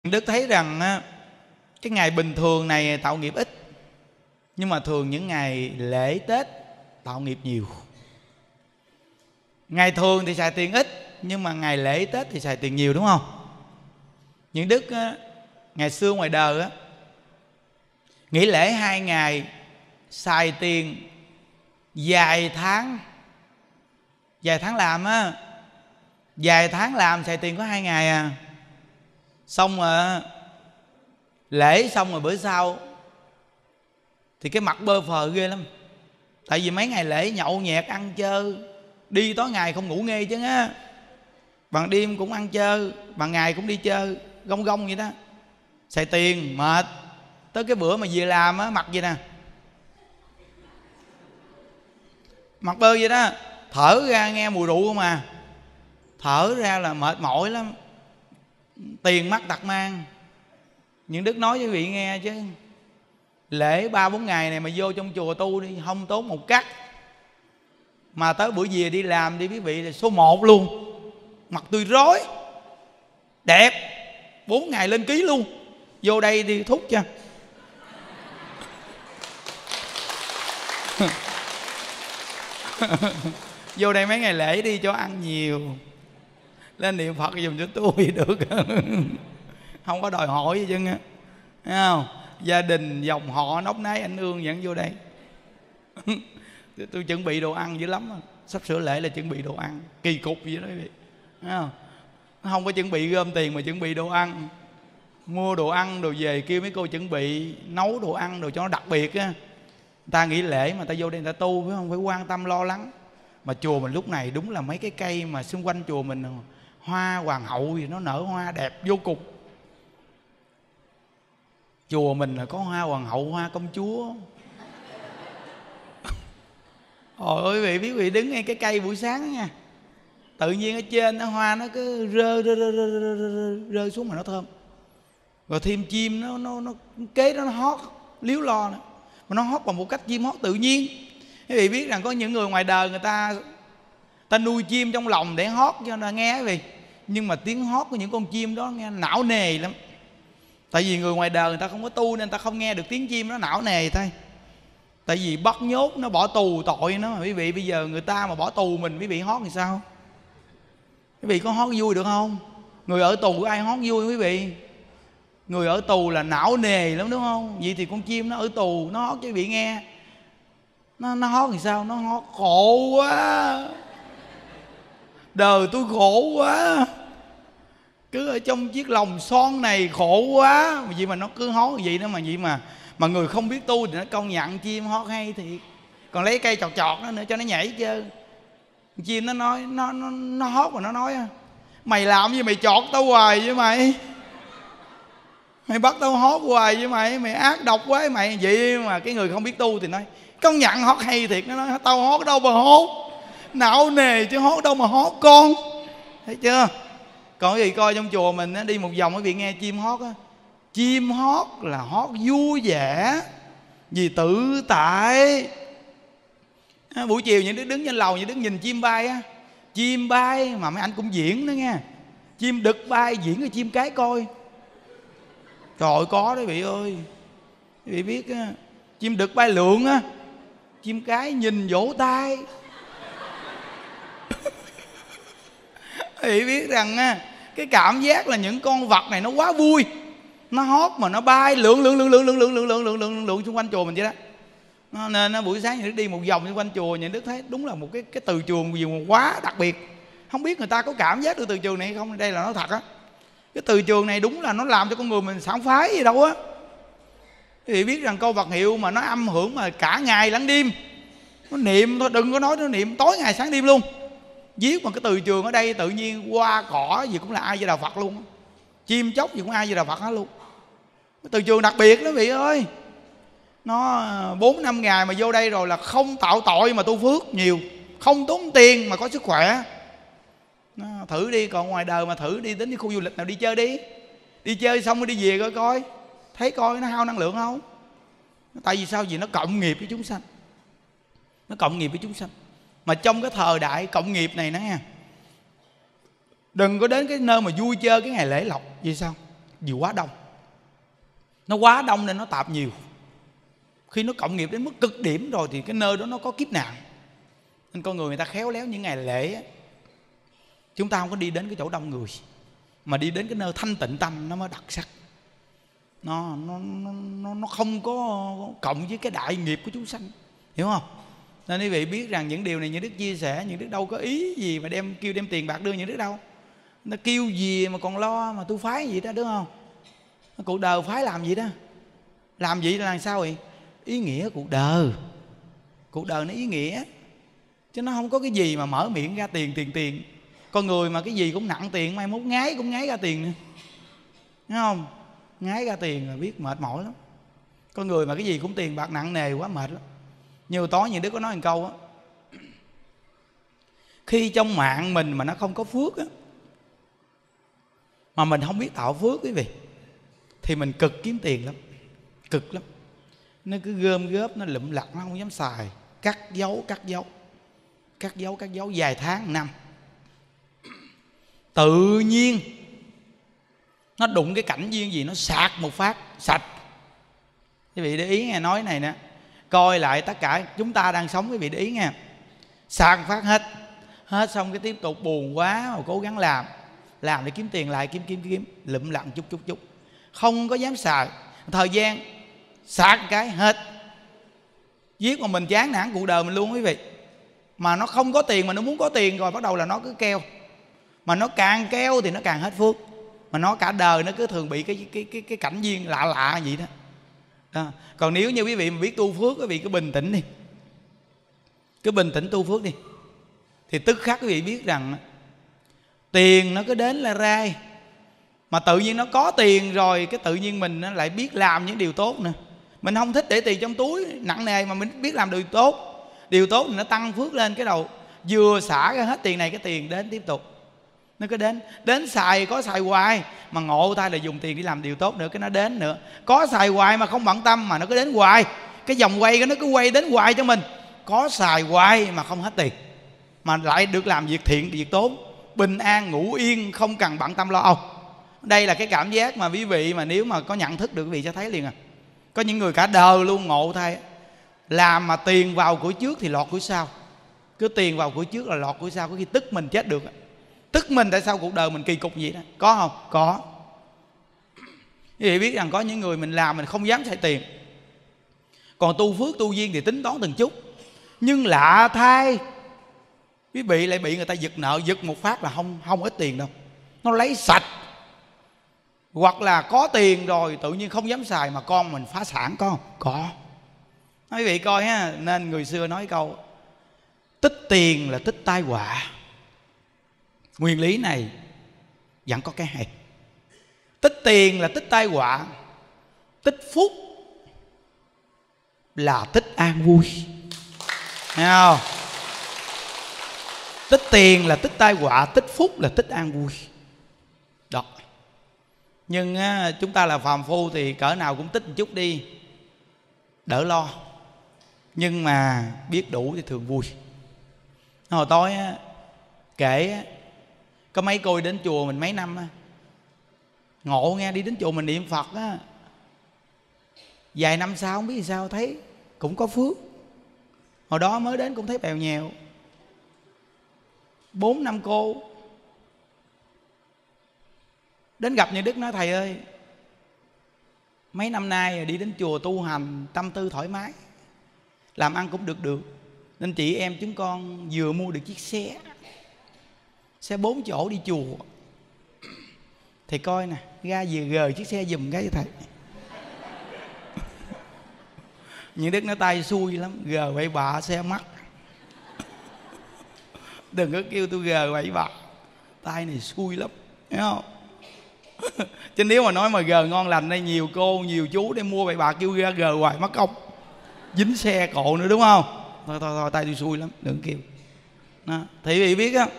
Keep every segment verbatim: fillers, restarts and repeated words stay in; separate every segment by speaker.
Speaker 1: Đức thấy rằng á, cái ngày bình thường này tạo nghiệp ít, nhưng mà thường những ngày lễ Tết tạo nghiệp nhiều. Ngày thường thì xài tiền ít, nhưng mà ngày lễ Tết thì xài tiền nhiều, đúng không? Những Đức á, ngày xưa ngoài đời á, nghỉ lễ hai ngày xài tiền vài tháng. Vài tháng làm á, vài tháng làm xài tiền có hai ngày à. Xong rồi lễ xong rồi bữa sau thì cái mặt bơ phờ ghê lắm. Tại vì mấy ngày lễ nhậu nhẹt ăn chơi, đi tối ngày không ngủ nghe chứ á. Bằng đêm cũng ăn chơi, bằng ngày cũng đi chơi, gông gông vậy đó. Xài tiền mệt. Tới cái bữa mà về làm á, mặt vậy nè, mặt bơ vậy đó, thở ra nghe mùi rượu không à. Thở ra là mệt mỏi lắm, tiền mắt tật mang. Những Đức nói với quý vị nghe chứ, lễ ba bốn ngày này mà vô trong chùa tu đi, không tốn một cắt, mà tới bữa về đi làm đi quý vị là số một luôn. Mặt tươi rói, đẹp, bốn ngày lên ký luôn. Vô đây đi thúc cho. Vô đây mấy ngày lễ đi cho ăn nhiều, lên niệm Phật dùm cho tôi được. Không có đòi hỏi gì chứ, thấy không? Gia đình dòng họ nóc nái anh ương dẫn vô đây. Tôi chuẩn bị đồ ăn dữ lắm. Sắp sửa lễ là chuẩn bị đồ ăn kỳ cục vậy đó quý vị, thấy không? Không có chuẩn bị gom tiền mà chuẩn bị đồ ăn. Mua đồ ăn đồ về kêu mấy cô chuẩn bị nấu đồ ăn đồ cho nó đặc biệt á. Người ta nghỉ lễ mà người ta vô đây người ta tu, phải không? Phải quan tâm lo lắng. Mà chùa mình lúc này đúng là mấy cái cây mà xung quanh chùa mình, hoa hoàng hậu thì nó nở hoa đẹp vô cùng. Chùa mình là có hoa hoàng hậu, hoa công chúa. Ôi ơi quý vị, biết quý vị đứng ngay cái cây buổi sáng đó nha, tự nhiên ở trên nó hoa nó cứ rơi rơi rơi rơi, rơi, rơi, rơi xuống mà nó thơm. Rồi thêm chim nó nó nó kế đó nó hót líu lo nữa. Mà nó hót bằng một cách chim hót tự nhiên. Quý vị biết rằng có những người ngoài đời người ta ta nuôi chim trong lòng để hót cho nó nghe quý vị, nhưng mà tiếng hót của những con chim đó nghe não nề lắm. Tại vì người ngoài đời người ta không có tu nên người ta không nghe được tiếng chim nó não nề thôi. Tại vì bắt nhốt nó bỏ tù tội nó mà quý vị. Bây giờ người ta mà bỏ tù mình, quý vị hót thì sao? Quý vị có hót vui được không? Người ở tù có ai hót vui quý vị? Người ở tù là não nề lắm đúng không? Vậy thì con chim nó ở tù nó hót cho quý vị nghe, Nó, nó hót thì sao? Nó hót khổ quá, đời tôi khổ quá, cứ ở trong chiếc lồng son này khổ quá. Mà vậy mà nó cứ hót vậy đó. Mà vậy mà mà người không biết tu thì nó công nhận chim hót hay thiệt. Còn lấy cây chọt chọt nó nữa cho nó nhảy chứ. Chim nó nói, nó nó, nó hót mà nó nói: mày làm gì mày chọt tao hoài với mày, mày bắt tao hót hoài với mày, mày ác độc quá mày. Vậy mà cái người không biết tu thì nói công nhận hót hay thiệt. Nó nói tao hót đâu mà hót, não nề chứ hót đâu mà hót con. Thấy chưa? Còn cái gì coi trong chùa mình đi một vòng quý vị nghe chim hót á, chim hót là hót vui vẻ vì tự tại. À, buổi chiều những đứa đứng trên lầu, những đứa nhìn chim bay á, chim bay mà mấy anh cũng diễn đó nghe. Chim đực bay diễn cho chim cái coi. Trời ơi, có đó quý vị ơi. Quý vị biết á, chim đực bay lượn á, chim cái nhìn vỗ tay. Quý vị biết rằng á, cái cảm giác là những con vật này nó quá vui. Nó hót mà nó bay lượn lượn lượn lượn lượn lượn lượn lượn lượn lượn lượn xung quanh chùa mình vậy đó. Nên nó buổi sáng những Đức đi một vòng xung quanh chùa, những Đức thấy đúng là một cái cái từ trường gì mà quá đặc biệt. Không biết người ta có cảm giác được từ trường này hay không? Đây là nói thật á, cái từ trường này đúng là nó làm cho con người mình sảng khoái gì đâu á. Quý vị biết rằng câu vật hiệu mà nó âm hưởng mà cả ngày lẫn đêm, nó niệm thôi, đừng có nói nó niệm tối ngày sáng đêm luôn. Viết bằng cái từ trường ở đây tự nhiên hoa cỏ gì cũng là A Di Đà Phật luôn, chim chóc gì cũng A Di Đà Phật hết luôn. Cái từ trường đặc biệt đó quý vị ơi. Nó bốn năm ngày mà vô đây rồi là không tạo tội mà tu phước nhiều, không tốn tiền mà có sức khỏe. Nó, thử đi, còn ngoài đời mà thử đi đến cái khu du lịch nào đi chơi đi. Đi chơi xong rồi đi về coi coi, thấy coi nó hao năng lượng không? Tại vì sao? Vì nó cộng nghiệp với chúng sanh. Nó cộng nghiệp với chúng sanh. Mà trong cái thời đại cộng nghiệp này đó nha, đừng có đến cái nơi mà vui chơi cái ngày lễ lộc. Vì sao? vì quá đông. Nó quá đông nên nó tạp nhiều. Khi nó cộng nghiệp đến mức cực điểm rồi thì cái nơi đó nó có kiếp nạn. Nên con người người ta khéo léo những ngày lễ á, chúng ta không có đi đến cái chỗ đông người, mà đi đến cái nơi thanh tịnh tâm nó mới đặc sắc. Nó, nó, nó, nó không có cộng với cái đại nghiệp của chúng sanh, hiểu không? Nên quý vị biết rằng những điều này những đức chia sẻ, những đức đâu có ý gì mà đem kêu đem tiền bạc đưa những đức đâu. Nó kêu gì mà còn lo mà tu phái gì đó, đúng không? Cuộc đời phái làm gì đó, làm gì là làm sao vậy? Ý nghĩa cuộc đời, cuộc đời nó ý nghĩa, chứ nó không có cái gì mà mở miệng ra tiền tiền tiền. Con người mà cái gì cũng nặng tiền, mai mốt ngái cũng ngái ra tiền nữa, thấy không? Ngái ra tiền là biết mệt mỏi lắm. Con người mà cái gì cũng tiền bạc nặng nề quá mệt lắm. Nhiều tối như Đức có nói một câu á, khi trong mạng mình mà nó không có phước á, mà mình không biết tạo phước quý vị, thì mình cực kiếm tiền lắm, cực lắm. Nó cứ gom góp, nó lụm lặt, nó không dám xài, cắt dấu cắt dấu cắt dấu cắt dấu vài tháng năm, tự nhiên nó đụng cái cảnh duyên gì nó sạc một phát sạch. Quý vị để ý nghe, nói này nè, coi lại tất cả chúng ta đang sống, quý vị để ý nghe, sạc một phát hết, hết xong cái tiếp tục buồn quá mà cố gắng làm, làm để kiếm tiền lại, kiếm kiếm kiếm, lụm lặn chút chút chút, không có dám xài. Thời gian sạc cái hết, giết mà mình chán nản cuộc đời mình luôn quý vị. Mà nó không có tiền mà nó muốn có tiền rồi bắt đầu là nó cứ keo, mà nó càng keo thì nó càng hết phước, mà nó cả đời nó cứ thường bị cái cái cái cái cảnh duyên lạ lạ vậy đó. Đó. Còn nếu như quý vị mà biết tu phước, quý vị cứ bình tĩnh đi, cứ bình tĩnh tu phước đi, thì tức khắc quý vị biết rằng tiền nó cứ đến là rai. Mà tự nhiên nó có tiền rồi, cái tự nhiên mình lại biết làm những điều tốt nữa. Mình không thích để tiền trong túi nặng nề, mà mình biết làm điều tốt. Điều tốt thì nó tăng phước lên, cái đầu vừa xả ra hết tiền này, cái tiền đến tiếp tục. Nó cứ đến, đến xài có xài hoài, mà ngộ tay là dùng tiền đi làm điều tốt nữa, cái nó đến nữa. Có xài hoài mà không bận tâm, mà nó cứ đến hoài. Cái vòng quay nó cứ quay đến hoài cho mình. Có xài hoài mà không hết tiền, mà lại được làm việc thiện, việc tốt, bình an, ngủ yên, không cần bận tâm lo âu. Đây là cái cảm giác mà quý vị mà nếu mà có nhận thức được, quý vị sẽ thấy liền à. Có những người cả đời luôn ngộ thay, làm mà tiền vào của trước thì lọt của sau. Cứ tiền vào của trước là lọt của sau, có khi tức mình chết được. Tức mình tại sao cuộc đời mình kỳ cục vậy đó. Có không? Có. Quý vị biết rằng có những người mình làm mình không dám xài tiền. Còn tu phước tu duyên thì tính toán từng chút. Nhưng lạ thay, quý vị lại bị người ta giật nợ, giật một phát là không không ít tiền đâu, nó lấy sạch. Hoặc là có tiền rồi tự nhiên không dám xài mà con mình phá sản, có không? Có. Nói quý vị coi ha, nên người xưa nói câu tích tiền là tích tai họa. Nguyên lý này vẫn có cái hay. Tích tiền là tích tai họa, tích phúc là tích an vui. Thấy không? Tích tiền là tích tai họa, tích phúc là tích an vui. Đó. Nhưng á, chúng ta là phàm phu thì cỡ nào cũng tích một chút đi, đỡ lo. Nhưng mà biết đủ thì thường vui. Hồi tối á, kể á, có mấy cô đến chùa mình mấy năm á, ngộ nghe, đi đến chùa mình niệm Phật á, vài năm sau không biết sao thấy cũng có phước. Hồi đó mới đến cũng thấy bèo nhèo. Bốn năm cô đến gặp Như Đức nói: thầy ơi, mấy năm nay đi đến chùa tu hành, tâm tư thoải mái, làm ăn cũng được được, nên chị em chúng con vừa mua được chiếc xe, xe bốn chỗ đi chùa. Thầy coi nè, ra vừa gời chiếc xe giùm cái cho thầy. Như Đức nói tay xui lắm, gờ bậy bạ xe mắc. Đừng có kêu tôi gờ bậy bạ, tay này xui lắm, thấy không? Chứ nếu mà nói mà gờ ngon lành đây, nhiều cô nhiều chú để mua bậy bạ kêu ra gờ hoài mất công, dính xe cộ nữa, đúng không? Thôi thôi thôi, tay tôi xui lắm, đừng kêu. Đó. Thì quý vị biết á,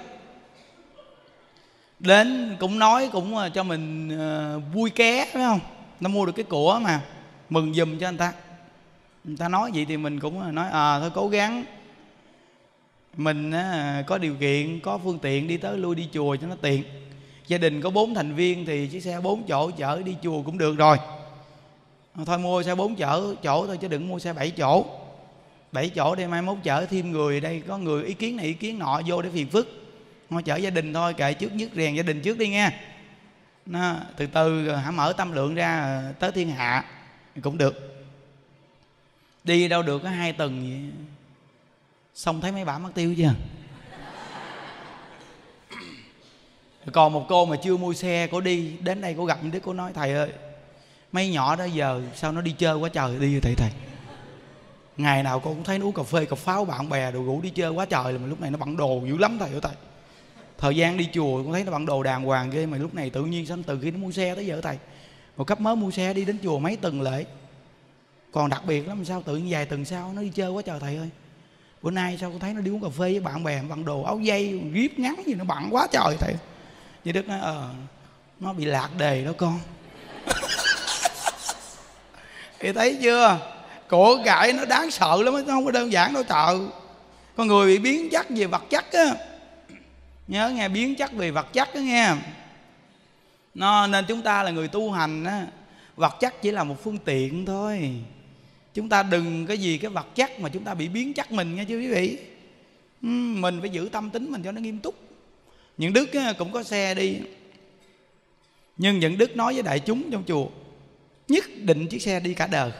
Speaker 1: đến cũng nói cũng cho mình uh, vui ké, phải không? Nó mua được cái của mà mừng giùm cho anh ta. Người ta nói vậy thì mình cũng nói à thôi cố gắng, mình uh, có điều kiện, có phương tiện đi tới lui đi chùa cho nó tiện. gia đình có bốn thành viên thì chiếc xe bốn chỗ chở đi chùa cũng được rồi. Thôi mua xe bốn chở chỗ thôi chứ đừng mua xe bảy chỗ. Bảy chỗ để mai mốt chở thêm người, đây có người ý kiến này ý kiến nọ vô để phiền phức. Thôi chở gia đình thôi, kệ trước nhất rèn gia đình trước đi nghe. Nó, từ từ hãy mở tâm lượng ra tới thiên hạ cũng được. Đi đâu được có hai tuần vậy xong thấy mấy bả mất tiêu chưa. Còn một cô mà chưa mua xe, cô đi đến đây cô gặp đứa, cô nói thầy ơi mấy nhỏ đó giờ sao nó đi chơi quá trời đi thầy thầy. Ngày nào cô cũng thấy nó uống cà phê cà pháo bạn bè đồ rủ đi chơi quá trời, là mà lúc này nó bận đồ dữ lắm thầy ơi thầy. Thời gian đi chùa cũng thấy nó bận đồ đàng hoàng ghê, mà lúc này tự nhiên sao từ khi nó mua xe tới giờ thầy. Một cấp mới mua xe đi đến chùa mấy tuần lễ. Còn đặc biệt lắm sao tự nhiên vài tuần sau nó đi chơi quá trời thầy ơi. Bữa nay sao cô thấy nó đi uống cà phê với bạn bè bận đồ áo dây ríp ngắn gì nó bận quá trời thầy. Vậy Đức nói ờ nó bị lạc đề đó con. Thì thấy chưa, của cải nó đáng sợ lắm, nó không có đơn giản đâu trời. Con người bị biến chất về vật chất á, nhớ nghe, biến chất về vật chất đó nghe. Nó, nên chúng ta là người tu hành á, vật chất chỉ là một phương tiện thôi. Chúng ta đừng cái gì cái vật chất mà chúng ta bị biến chất mình nghe chứ quý vị. Mình phải giữ tâm tính mình cho nó nghiêm túc. Những Đức cũng có xe đi, nhưng những Đức nói với đại chúng trong chùa nhất định chiếc xe đi cả đời.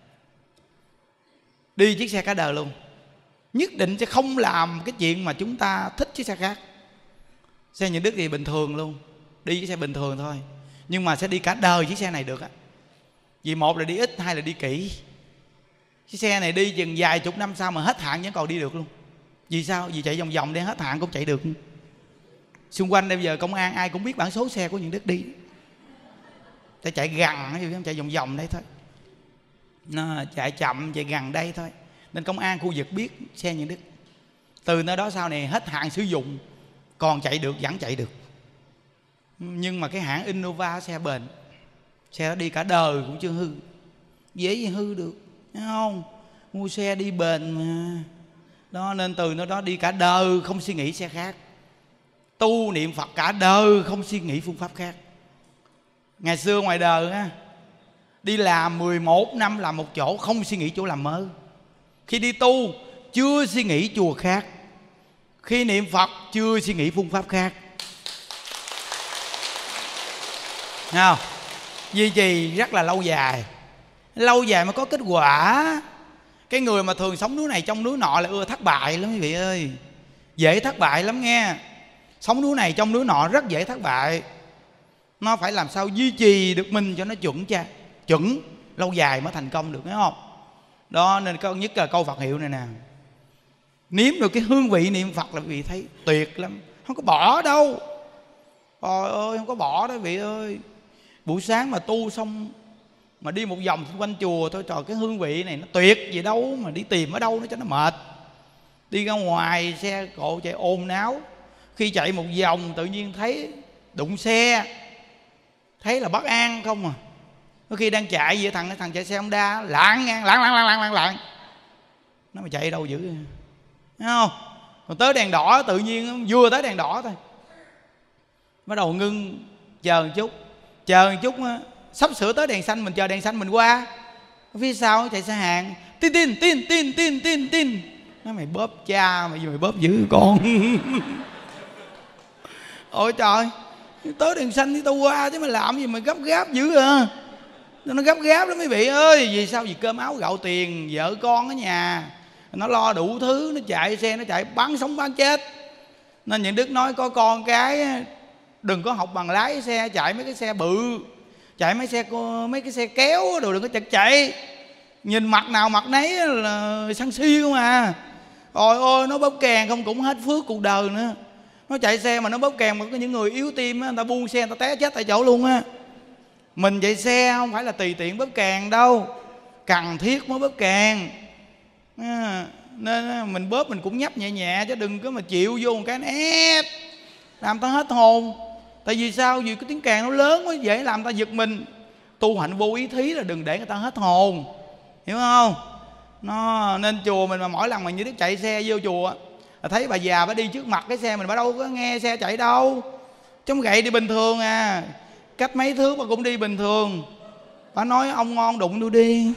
Speaker 1: Đi chiếc xe cả đời luôn. Nhất định sẽ không làm cái chuyện mà chúng ta thích chiếc xe khác. Xe những Đức thì bình thường luôn, đi chiếc xe bình thường thôi, nhưng mà sẽ đi cả đời chiếc xe này được á. Vì một là đi ít, hai là đi kỹ. Chiếc xe này đi chừng vài chục năm sau mà hết hạn vẫn còn đi được luôn. Vì sao? Vì chạy vòng vòng để hết hạn cũng chạy được. Xung quanh bây giờ công an ai cũng biết bản số xe của những Đức đi. Để chạy gần, chạy vòng vòng đây thôi. Nó chạy chậm, chạy gần đây thôi. Nên công an khu vực biết xe những Đức. Từ nơi đó sau này hết hạn sử dụng, còn chạy được vẫn chạy được. Nhưng mà cái hãng Innova xe bền, xe đó đi cả đời cũng chưa hư. Dễ gì hư được, thấy không? Mua xe đi bền mà. Đó, nên từ nơi đó đi cả đời không suy nghĩ xe khác. Tu niệm Phật cả đời không suy nghĩ phương pháp khác. Ngày xưa ngoài đời á, đi làm mười một năm làm một chỗ, không suy nghĩ chỗ làm mới. Khi đi tu chưa suy nghĩ chùa khác. Khi niệm Phật chưa suy nghĩ phương pháp khác. Thấy không? Duy trì rất là lâu dài. Lâu dài mới có kết quả. Cái người mà thường sống núi này trong núi nọ là ưa thất bại lắm quý vị ơi. Dễ thất bại lắm nghe. Sống núi này trong núi nọ rất dễ thất bại. Nó phải làm sao duy trì được mình cho nó chuẩn cha, chuẩn lâu dài mới thành công được, thấy không? Đó nên câu nhất là câu Phật hiệu này nè. Nếm được cái hương vị niệm Phật là quý vị thấy tuyệt lắm. Không có bỏ đâu. Trời ơi không có bỏ đó quý vị ơi. Buổi sáng mà tu xong mà đi một vòng xung quanh chùa thôi, trời cái hương vị này nó tuyệt gì đâu mà đi tìm ở đâu nó cho nó mệt. Đi ra ngoài xe cộ chạy ồn náo, khi chạy một vòng tự nhiên thấy đụng xe, thấy là bất an không à. Có khi đang chạy vậy thằng thằng chạy xe Honda lạng ngang lạng lạng lạng lạng lạng lạng, nó mà chạy đâu dữ, thấy không? Còn tới đèn đỏ tự nhiên vừa tới đèn đỏ thôi bắt đầu ngưng, chờ một chút, chờ một chút sắp sửa tới đèn xanh, mình chờ đèn xanh mình qua, phía sau chạy xe hàng tin tin tin tin tin tin tin, nó mày bóp cha mày, mày bóp dữ con. Ôi trời, tới đèn xanh thì tao qua chứ mà làm gì mà gấp gáp dữ à. Nó gấp gáp lắm quý vị ơi. Vì sao? Vì cơm áo gạo tiền, vợ con ở nhà, nó lo đủ thứ, nó chạy xe nó chạy bán sống bán chết. Nên những Đức nói có con cái đừng có học bằng lái xe, chạy mấy cái xe bự, chạy mấy xe mấy cái xe kéo đồ đừng có chật chạy. Nhìn mặt nào mặt nấy là sân si không à. Ôi ôi nó bóp kèn không cũng hết phước cuộc đời nữa. Nó chạy xe mà nó bóp kèn mà có những người yếu tim á, người ta buông xe người ta té chết tại chỗ luôn á. Mình chạy xe không phải là tùy tiện bóp kèn đâu, cần thiết mới bóp kèn à, nên mình bóp mình cũng nhấp nhẹ nhẹ chứ đừng có mà chịu vô một cái ép làm ta hết hồn. Tại vì sao? Vì cái tiếng kèn nó lớn quá dễ làm ta giật mình. Tu hạnh vô ý thí là đừng để người ta hết hồn, hiểu không? Nó nên chùa mình mà mỗi lần mà như Đức chạy xe vô chùa là thấy bà già bà đi trước mặt cái xe mình, bà đâu có nghe xe chạy đâu, chống gậy đi bình thường à, cách mấy thước mà cũng đi bình thường. Bà nói ông ngon đụng tôi đi.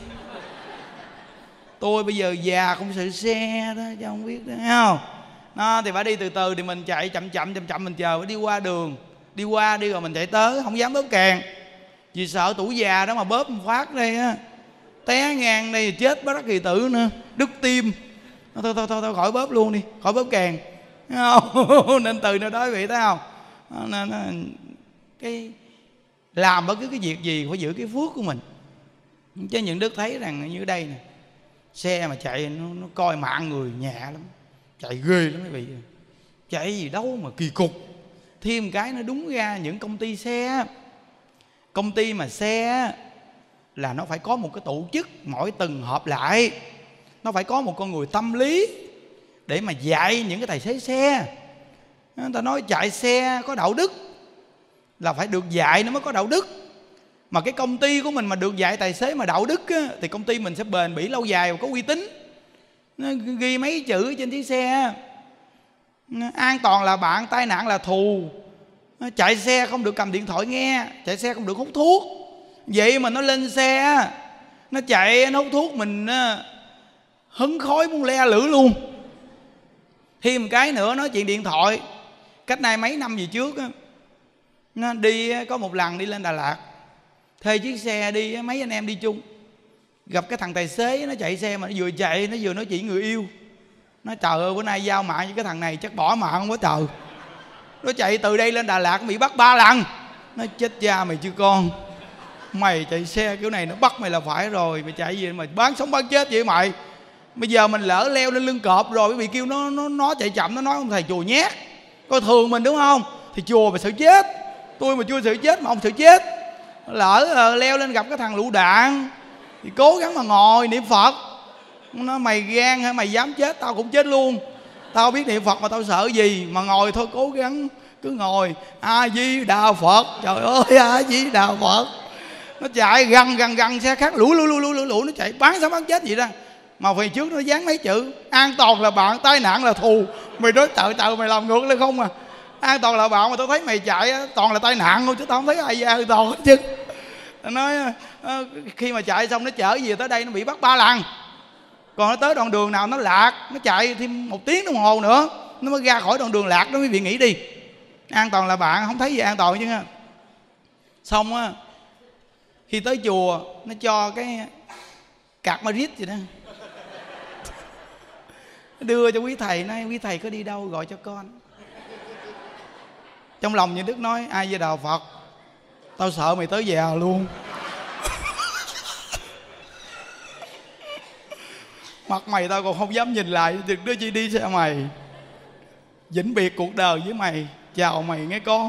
Speaker 1: Tôi bây giờ già không sợ xe đó, chứ không biết đó, thấy không? Nó thì bà đi từ từ thì mình chạy chậm chậm chậm chậm mình chờ, phải đi qua đường, đi qua đi rồi mình chạy tới, không dám bóp kèn vì sợ tuổi già đó mà bóp một phát đây á, té ngang đây chết bá Đắc Kỳ Tử nữa, đứt tim. Thôi thôi thôi, thôi khỏi bóp luôn đi, khỏi bóp kèn, thấy không? Nên từ nơi đó vị thấy không? Nên cái làm bất cứ cái việc gì phải giữ cái phước của mình. Chứ những Đức thấy rằng như đây nè, xe mà chạy nó, nó coi mạng người nhẹ lắm, chạy ghê lắm quý vị. Chạy gì đâu mà kỳ cục. Thêm cái nó đúng ra những công ty xe, công ty mà xe là nó phải có một cái tổ chức mỗi tuần họp lại, nó phải có một con người tâm lý để mà dạy những cái tài xế xe. Người ta nói chạy xe có đạo đức là phải được dạy nó mới có đạo đức. Mà cái công ty của mình mà được dạy tài xế mà đạo đức á, thì công ty mình sẽ bền bỉ lâu dài và có uy tín. Nó ghi mấy chữ trên chiếc xe: an toàn là bạn, tai nạn là thù. Chạy xe không được cầm điện thoại nghe, chạy xe không được hút thuốc. Vậy mà nó lên xe, nó chạy, nó hút thuốc, mình hứng khói muốn le lửa luôn. Thêm một cái nữa, nói chuyện điện thoại. Cách nay mấy năm về trước á, nó đi có một lần đi lên Đà Lạt, thuê chiếc xe đi, mấy anh em đi chung, gặp cái thằng tài xế nó chạy xe mà nó vừa chạy nó vừa nói chuyện người yêu. Nó trời ơi, bữa nay giao mạng với cái thằng này chắc bỏ mạng không có trời. Nó chạy từ đây lên Đà Lạt bị bắt ba lần. Nó chết cha mày chứ con, mày chạy xe kiểu này nó bắt mày là phải rồi. Mày chạy gì mà bán sống bán chết vậy mày. Bây giờ mình lỡ leo lên lưng cọp rồi, bởi vì kêu nó nó nó chạy chậm, nó nói ông thầy chùa nhát, coi thường mình đúng không? Thì chùa mà sợ chết, tôi mà chưa sợ chết mà ông sợ chết. Lỡ leo lên gặp cái thằng lựu đạn thì cố gắng mà ngồi niệm Phật. Nó mày gan hả, mày dám chết tao cũng chết luôn. Tao biết niệm Phật mà tao sợ gì, mà ngồi thôi cố gắng cứ ngồi. A Di Đà Phật, trời ơi A Di Đà Phật. Nó chạy gần gần gần xe khác lũ lũ lũ lũ lũ, lũ nó chạy bán sống bán chết vậy đó. Mà phía trước nó dán mấy chữ an toàn là bạn, tai nạn là thù. Mày nói trời trời mày làm ngược lên không à. An toàn là bạn mà tao thấy mày chạy toàn là tai nạn thôi, chứ tao không thấy ai an toàn hết chứ. Nó nói khi mà chạy xong nó chở về tới đây nó bị bắt ba lần. Còn nó tới đoạn đường nào nó lạc, nó chạy thêm một tiếng đồng hồ nữa nó mới ra khỏi đoạn đường lạc đó. Quý vị nghĩ đi, an toàn là bạn, không thấy gì an toàn chứ ha. Xong á, khi tới chùa nó cho cái cạc Marit gì đó, đưa cho quý thầy, nói quý thầy có đi đâu gọi cho con. Trong lòng như Đức nói ai về Đạo Phật, tao sợ mày tới già luôn. Mặt mày tao còn không dám nhìn lại, đừng đưa chi đi xe mày, vĩnh biệt cuộc đời với mày, chào mày nghe con.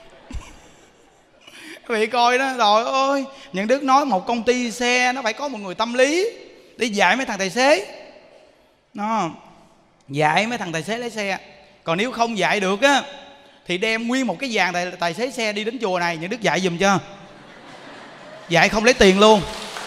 Speaker 1: Vị coi đó, rồi ơi, những Đức nói một công ty xe nó phải có một người tâm lý để dạy mấy thằng tài xế. Nó dạy mấy thằng tài xế lái xe. Còn nếu không dạy được á thì đem nguyên một cái dàn tài, tài xế xe đi đến chùa này, những Đức dạy giùm cho. Dạy không lấy tiền luôn.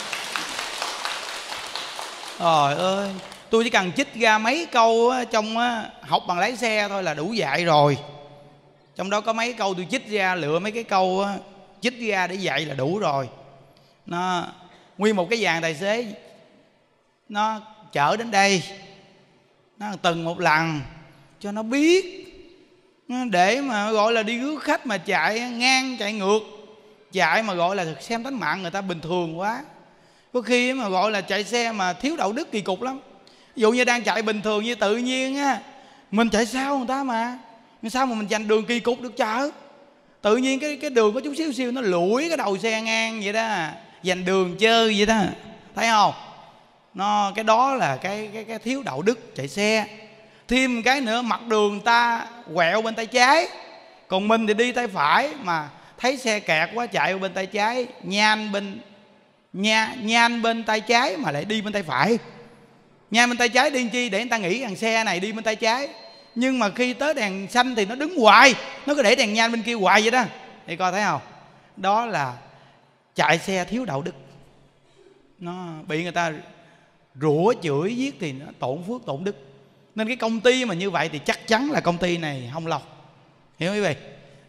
Speaker 1: Trời ơi, tôi chỉ cần chích ra mấy câu trong học bằng lái xe thôi là đủ dạy rồi. Trong đó có mấy câu tôi chích ra, lựa mấy cái câu chích ra để dạy là đủ rồi. Nó nguyên một cái dàn tài xế nó chở đến đây, nó từng một lần cho nó biết, để mà gọi là đi rước khách mà chạy ngang chạy ngược, chạy mà gọi là xem tánh mạng người ta bình thường quá. Có khi mà gọi là chạy xe mà thiếu đạo đức kỳ cục lắm. Ví dụ như đang chạy bình thường như tự nhiên á, mình chạy sau người ta mà, sao mà mình giành đường kỳ cục được chợ. Tự nhiên cái cái đường có chút xíu xíu nó lủi cái đầu xe ngang vậy đó, giành đường chơi vậy đó, thấy không? Nó cái đó là cái cái cái thiếu đạo đức chạy xe. Thêm cái nữa, mặt đường ta quẹo bên tay trái, còn mình thì đi tay phải, mà thấy xe kẹt quá chạy bên tay trái, nhan bên nha nhan bên tay trái mà lại đi bên tay phải. Nhan bên tay trái đi chi, để người ta nghĩ rằng xe này đi bên tay trái, nhưng mà khi tới đèn xanh thì nó đứng hoài, nó cứ để đèn nhan bên kia hoài vậy đó. Thì coi thấy không? Đó là chạy xe thiếu đạo đức. Nó bị người ta rủa chửi giết thì nó tổn phước tổn đức. Nên cái công ty mà như vậy thì chắc chắn là công ty này không lâu. Hiểu quý vị?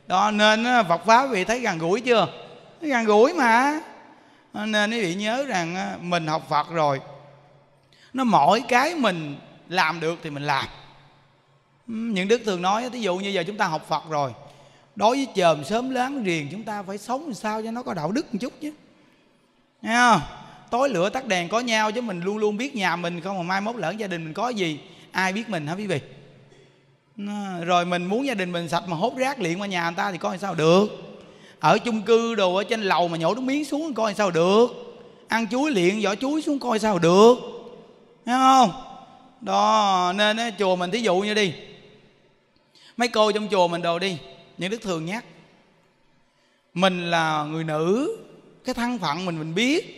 Speaker 1: Đó nên Phật pháp quý vị thấy gần gũi chưa? Gần gũi mà. Nên quý vị nhớ rằng mình học Phật rồi, nó mỗi cái mình làm được thì mình làm. Những Đức thường nói, ví dụ như giờ chúng ta học Phật rồi, đối với chòm xóm láng giềng chúng ta phải sống làm sao cho nó có đạo đức một chút chứ, nghe không? Tối lửa tắt đèn có nhau, chứ mình luôn luôn biết nhà mình không, mà mai mốt lỡ gia đình mình có gì ai biết mình hả quý vị? Rồi mình muốn gia đình mình sạch mà hốt rác liền qua nhà người ta thì coi sao được. Ở chung cư đồ ở trên lầu mà nhổ nước miếng xuống coi sao được. Ăn chuối liền vỏ chuối xuống coi sao được, thấy không? Đó nên á, chùa mình thí dụ như đi, mấy cô trong chùa mình đồ đi, những Đức thường nhắc, mình là người nữ, cái thân phận mình mình biết,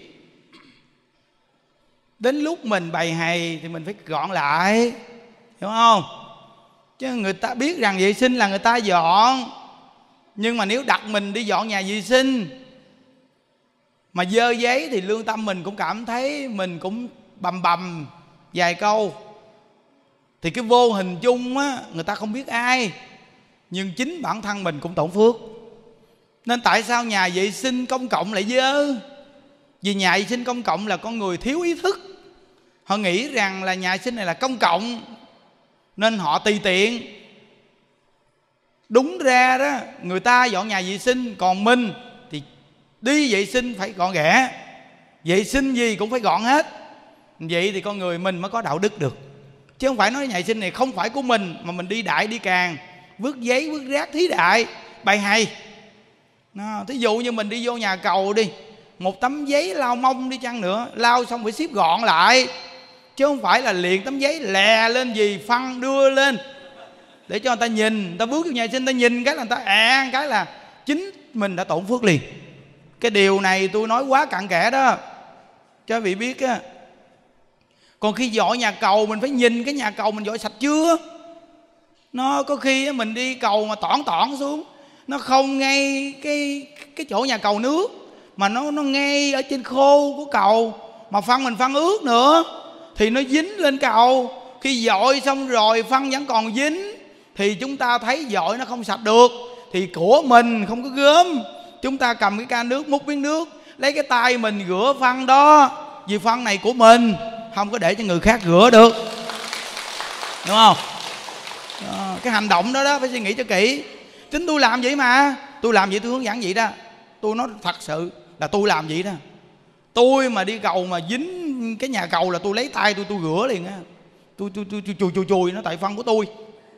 Speaker 1: đến lúc mình bày hày thì mình phải gọn lại, hiểu không? Chứ người ta biết rằng vệ sinh là người ta dọn, nhưng mà nếu đặt mình đi dọn nhà vệ sinh mà dơ giấy thì lương tâm mình cũng cảm thấy mình cũng bầm bầm vài câu, thì cái vô hình chung á, người ta không biết ai, nhưng chính bản thân mình cũng tổn phước. Nên tại sao nhà vệ sinh công cộng lại dơ? Vì nhà vệ sinh công cộng là con người thiếu ý thức. Họ nghĩ rằng là nhà vệ sinh này là công cộng nên họ tùy tiện. Đúng ra đó, người ta dọn nhà vệ sinh, còn mình thì đi vệ sinh phải gọn ghẽ, vệ sinh gì cũng phải gọn hết. Vậy thì con người mình mới có đạo đức được. Chứ không phải nói nhà vệ sinh này không phải của mình mà mình đi đại đi càng, vứt giấy vứt rác thí đại bày hay. Nó, thí dụ như mình đi vô nhà cầu đi, một tấm giấy lau mông đi chăng nữa, lau xong phải xếp gọn lại, chứ không phải là liền tấm giấy lè lên gì phân đưa lên để cho người ta nhìn. Người ta bước vô nhà vệ sinh, người ta nhìn cái là người ta à cái là chính mình đã tổn phước liền. Cái điều này tôi nói quá cặn kẽ đó cho quý vị biết á. Còn khi dọn nhà cầu mình phải nhìn cái nhà cầu mình dọn sạch chưa. Nó có khi mình đi cầu mà tỏn tỏn xuống, nó không ngay cái cái chỗ nhà cầu nước, mà nó nó ngay ở trên khô của cầu, mà phân mình phân ướt nữa thì nó dính lên cầu. Khi dội xong rồi phân vẫn còn dính thì chúng ta thấy dội nó không sạch được, thì của mình không có gớm, chúng ta cầm cái ca nước múc miếng nước, lấy cái tay mình rửa phân đó, vì phân này của mình, không có để cho người khác rửa được, đúng không? Đó, cái hành động đó đó phải suy nghĩ cho kỹ. Chính tôi làm vậy mà, tôi làm vậy tôi hướng dẫn vậy đó. Tôi nói thật sự là tôi làm vậy đó. Tôi mà đi cầu mà dính cái nhà cầu là tôi lấy tay tôi tôi rửa liền á. Tôi tôi tôi chùi chùi chùi nó tại phân của tôi.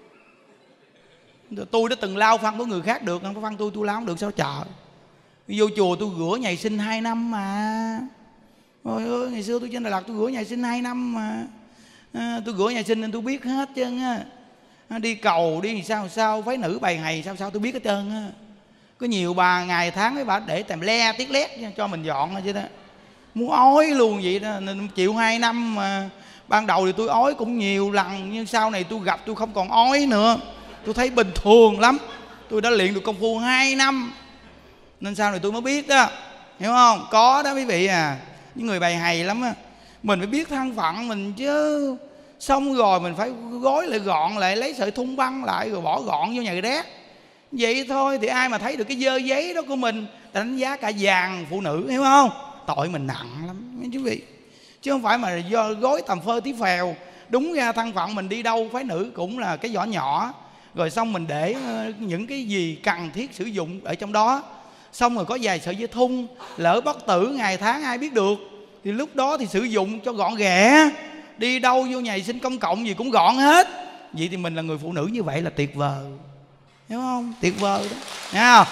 Speaker 1: Tôi đã từng lau phân của người khác được, không có phân tôi tôi lau không được sao trời. Vô chùa tôi rửa nhà vệ sinh hai năm mà. Ôi ơi, ngày xưa tôi trên Đà Lạt tôi rửa nhà vệ sinh hai năm mà. À, tôi rửa nhà vệ sinh nên tôi biết hết trơn á. Đi cầu đi sao sao, phái nữ bày hày sao sao tôi biết hết trơn á. Có nhiều bà ngày tháng mấy bà để tèm le tiết lét cho mình dọn chứ đó. Muốn ói luôn vậy đó, nên chịu hai năm mà. Ban đầu thì tôi ói cũng nhiều lần, nhưng sau này tôi gặp tôi không còn ói nữa. Tôi thấy bình thường lắm. Tôi đã luyện được công phu hai năm nên sau này tôi mới biết đó, hiểu không? Có đó quý vị à, những người bày hày lắm á. Mình phải biết thân phận mình chứ. Xong rồi mình phải gói lại gọn lại, lấy sợi thun băng lại rồi bỏ gọn vô nhà rác. Vậy thôi thì ai mà thấy được cái dơ giấy đó của mình đánh giá cả vàng phụ nữ, hiểu không? Tội mình nặng lắm quý vị. Chứ không phải mà do gói tầm phơ tí phèo. Đúng ra thân phận mình đi đâu phái nữ cũng là cái giỏ nhỏ, rồi xong mình để những cái gì cần thiết sử dụng ở trong đó. Xong rồi có vài sợi dây thun, lỡ bất tử ngày tháng ai biết được, thì lúc đó thì sử dụng cho gọn ghẽ. Đi đâu vô nhà vệ sinh công cộng gì cũng gọn hết. Vậy thì mình là người phụ nữ như vậy là tuyệt vời, hiểu không? Tuyệt vời đó, nghe không?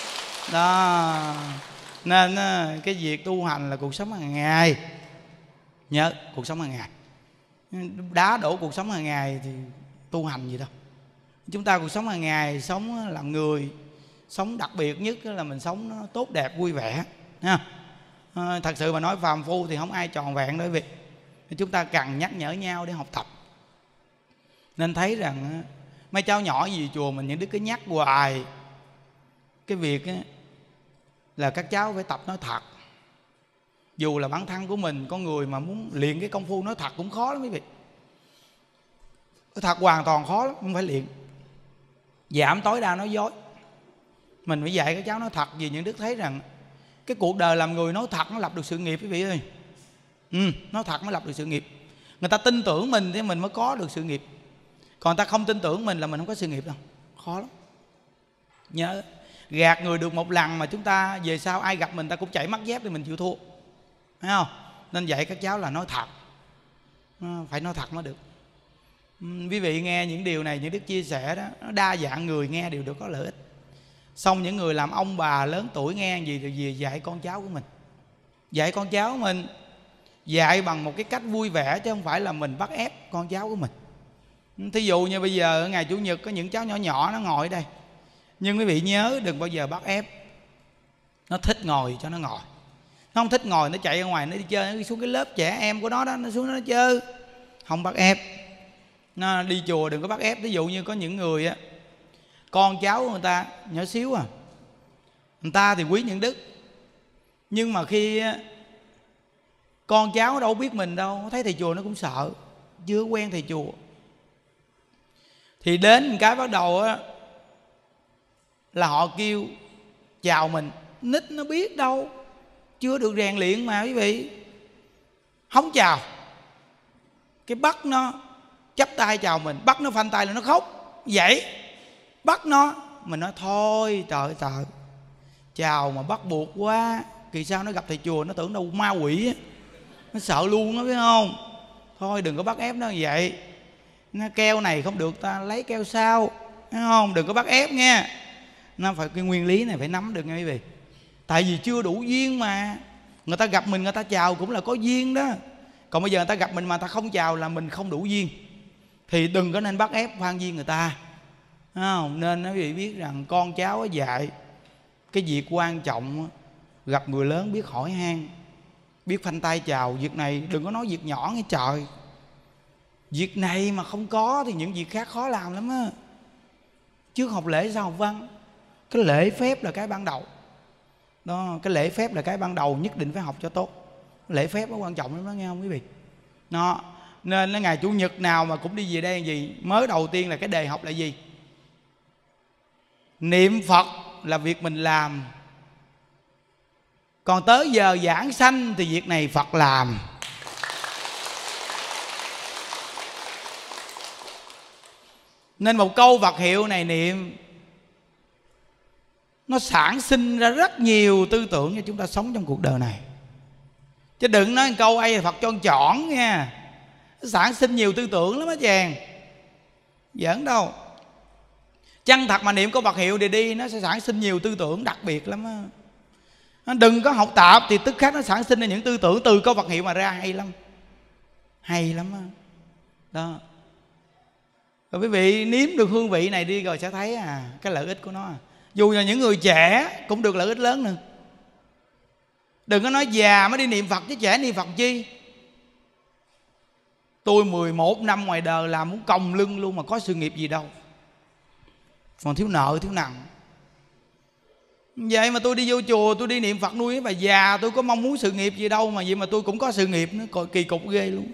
Speaker 1: Đó. Nên cái việc tu hành là cuộc sống hàng ngày. Nhớ, cuộc sống hàng ngày. Đá đổ cuộc sống hàng ngày thì tu hành gì đâu. Chúng ta cuộc sống hàng ngày sống làm người, sống đặc biệt nhất là mình sống nó tốt đẹp vui vẻ ha. À, thật sự mà nói phàm phu thì không ai tròn vẹn đâu quý vị. Chúng ta cần nhắc nhở nhau để học tập. Nên thấy rằng mấy cháu nhỏ gì chùa mình những đứa cứ nhắc hoài cái việc là các cháu phải tập nói thật. Dù là bản thân của mình, con người mà muốn luyện cái công phu nói thật cũng khó lắm quý vị. Nói thật hoàn toàn khó lắm, không phải luyện. Giảm tối đa nói dối. Mình phải dạy các cháu nói thật. Vì những đức thấy rằng cái cuộc đời làm người nói thật nó lập được sự nghiệp quý vị ơi. Ừ, nói thật mới lập được sự nghiệp. Người ta tin tưởng mình thì mình mới có được sự nghiệp. Còn người ta không tin tưởng mình là mình không có sự nghiệp đâu. Khó lắm. Nhớ, gạt người được một lần mà chúng ta về sau ai gặp mình ta cũng chảy mắt dép thì mình chịu thua, thấy không? Nên dạy các cháu là nói thật, phải nói thật mới được. Quý vị nghe những điều này, những đức chia sẻ đó, nó đa dạng người nghe đều được có lợi ích. Xong những người làm ông bà lớn tuổi nghe gì thì về dạy con cháu của mình. Dạy con cháu mình, dạy bằng một cái cách vui vẻ chứ không phải là mình bắt ép con cháu của mình. Thí dụ như bây giờ ngày Chủ nhật có những cháu nhỏ nhỏ nó ngồi ở đây, nhưng quý vị nhớ đừng bao giờ bắt ép. Nó thích ngồi cho nó ngồi, nó không thích ngồi nó chạy ra ngoài nó đi chơi, nó đi xuống cái lớp trẻ em của nó đó, nó xuống nó chơi. Không bắt ép. Nó đi chùa đừng có bắt ép. Ví dụ như có những người á, con cháu của người ta nhỏ xíu à, người ta thì quý những đức, nhưng mà khi con cháu đâu biết mình đâu, thấy thầy chùa nó cũng sợ, chưa quen thầy chùa. Thì đến một cái bắt đầu á là họ kêu chào mình. Nít nó biết đâu, chưa được rèn luyện mà quý vị, không chào. Cái bắt nó chắp tay chào mình, bắt nó phanh tay là nó khóc vậy. Bắt nó, mình nói thôi trời trời, chào mà bắt buộc quá, kỳ sau nó gặp thầy chùa nó tưởng đâu ma quỷ á, nó sợ luôn đó, biết không? Thôi đừng có bắt ép nó vậy. Nó keo này không được ta lấy keo sau, thấy không? Đừng có bắt ép nha. Nó phải, cái nguyên lý này phải nắm được nha quý vị. Tại vì chưa đủ duyên mà. Người ta gặp mình người ta chào cũng là có duyên đó. Còn bây giờ người ta gặp mình mà ta không chào là mình không đủ duyên. Thì đừng có nên bắt ép khoan duyên người ta, thấy không? Nên quý vị biết rằng con cháu dạy cái việc quan trọng, gặp người lớn biết hỏi han, biết phanh tay chào. Việc này đừng có nói việc nhỏ nghe trời. Việc này mà không có thì những việc khác khó làm lắm á. Trước học lễ sau học văn. Cái lễ phép là cái ban đầu đó, cái lễ phép là cái ban đầu nhất định phải học cho tốt. Lễ phép nó quan trọng lắm đó, nghe không quý vị? Nó nên cái ngày Chủ nhật nào mà cũng đi về đây gì, mới đầu tiên là cái đề học là gì? Niệm Phật là việc mình làm, còn tới giờ giảng sanh thì việc này Phật làm. Nên một câu Phật hiệu này niệm, nó sản sinh ra rất nhiều tư tưởng cho chúng ta sống trong cuộc đời này. Chứ đừng nói câu ai là Phật cho con chọn nha. Nó sản sinh nhiều tư tưởng lắm á chàng, giỡn đâu. Chân thật mà niệm câu Phật hiệu thì đi, nó sẽ sản sinh nhiều tư tưởng đặc biệt lắm á. Nó đừng có học tạp thì tức khắc nó sản sinh ra những tư tưởng từ câu Phật hiệu mà ra, hay lắm. Hay lắm á. Đó. Rồi quý vị nếm được hương vị này đi rồi sẽ thấy à cái lợi ích của nó à. Dù là những người trẻ cũng được lợi ích lớn nữa. Đừng có nói già mới đi niệm Phật chứ trẻ niệm Phật chi. Tôi mười một năm ngoài đời làm muốn còng lưng luôn mà có sự nghiệp gì đâu, còn thiếu nợ thiếu nặng. Vậy mà tôi đi vô chùa tôi đi niệm Phật nuôi cái bà già, tôi có mong muốn sự nghiệp gì đâu mà vậy mà tôi cũng có sự nghiệp nữa, còn kỳ cục ghê luôn.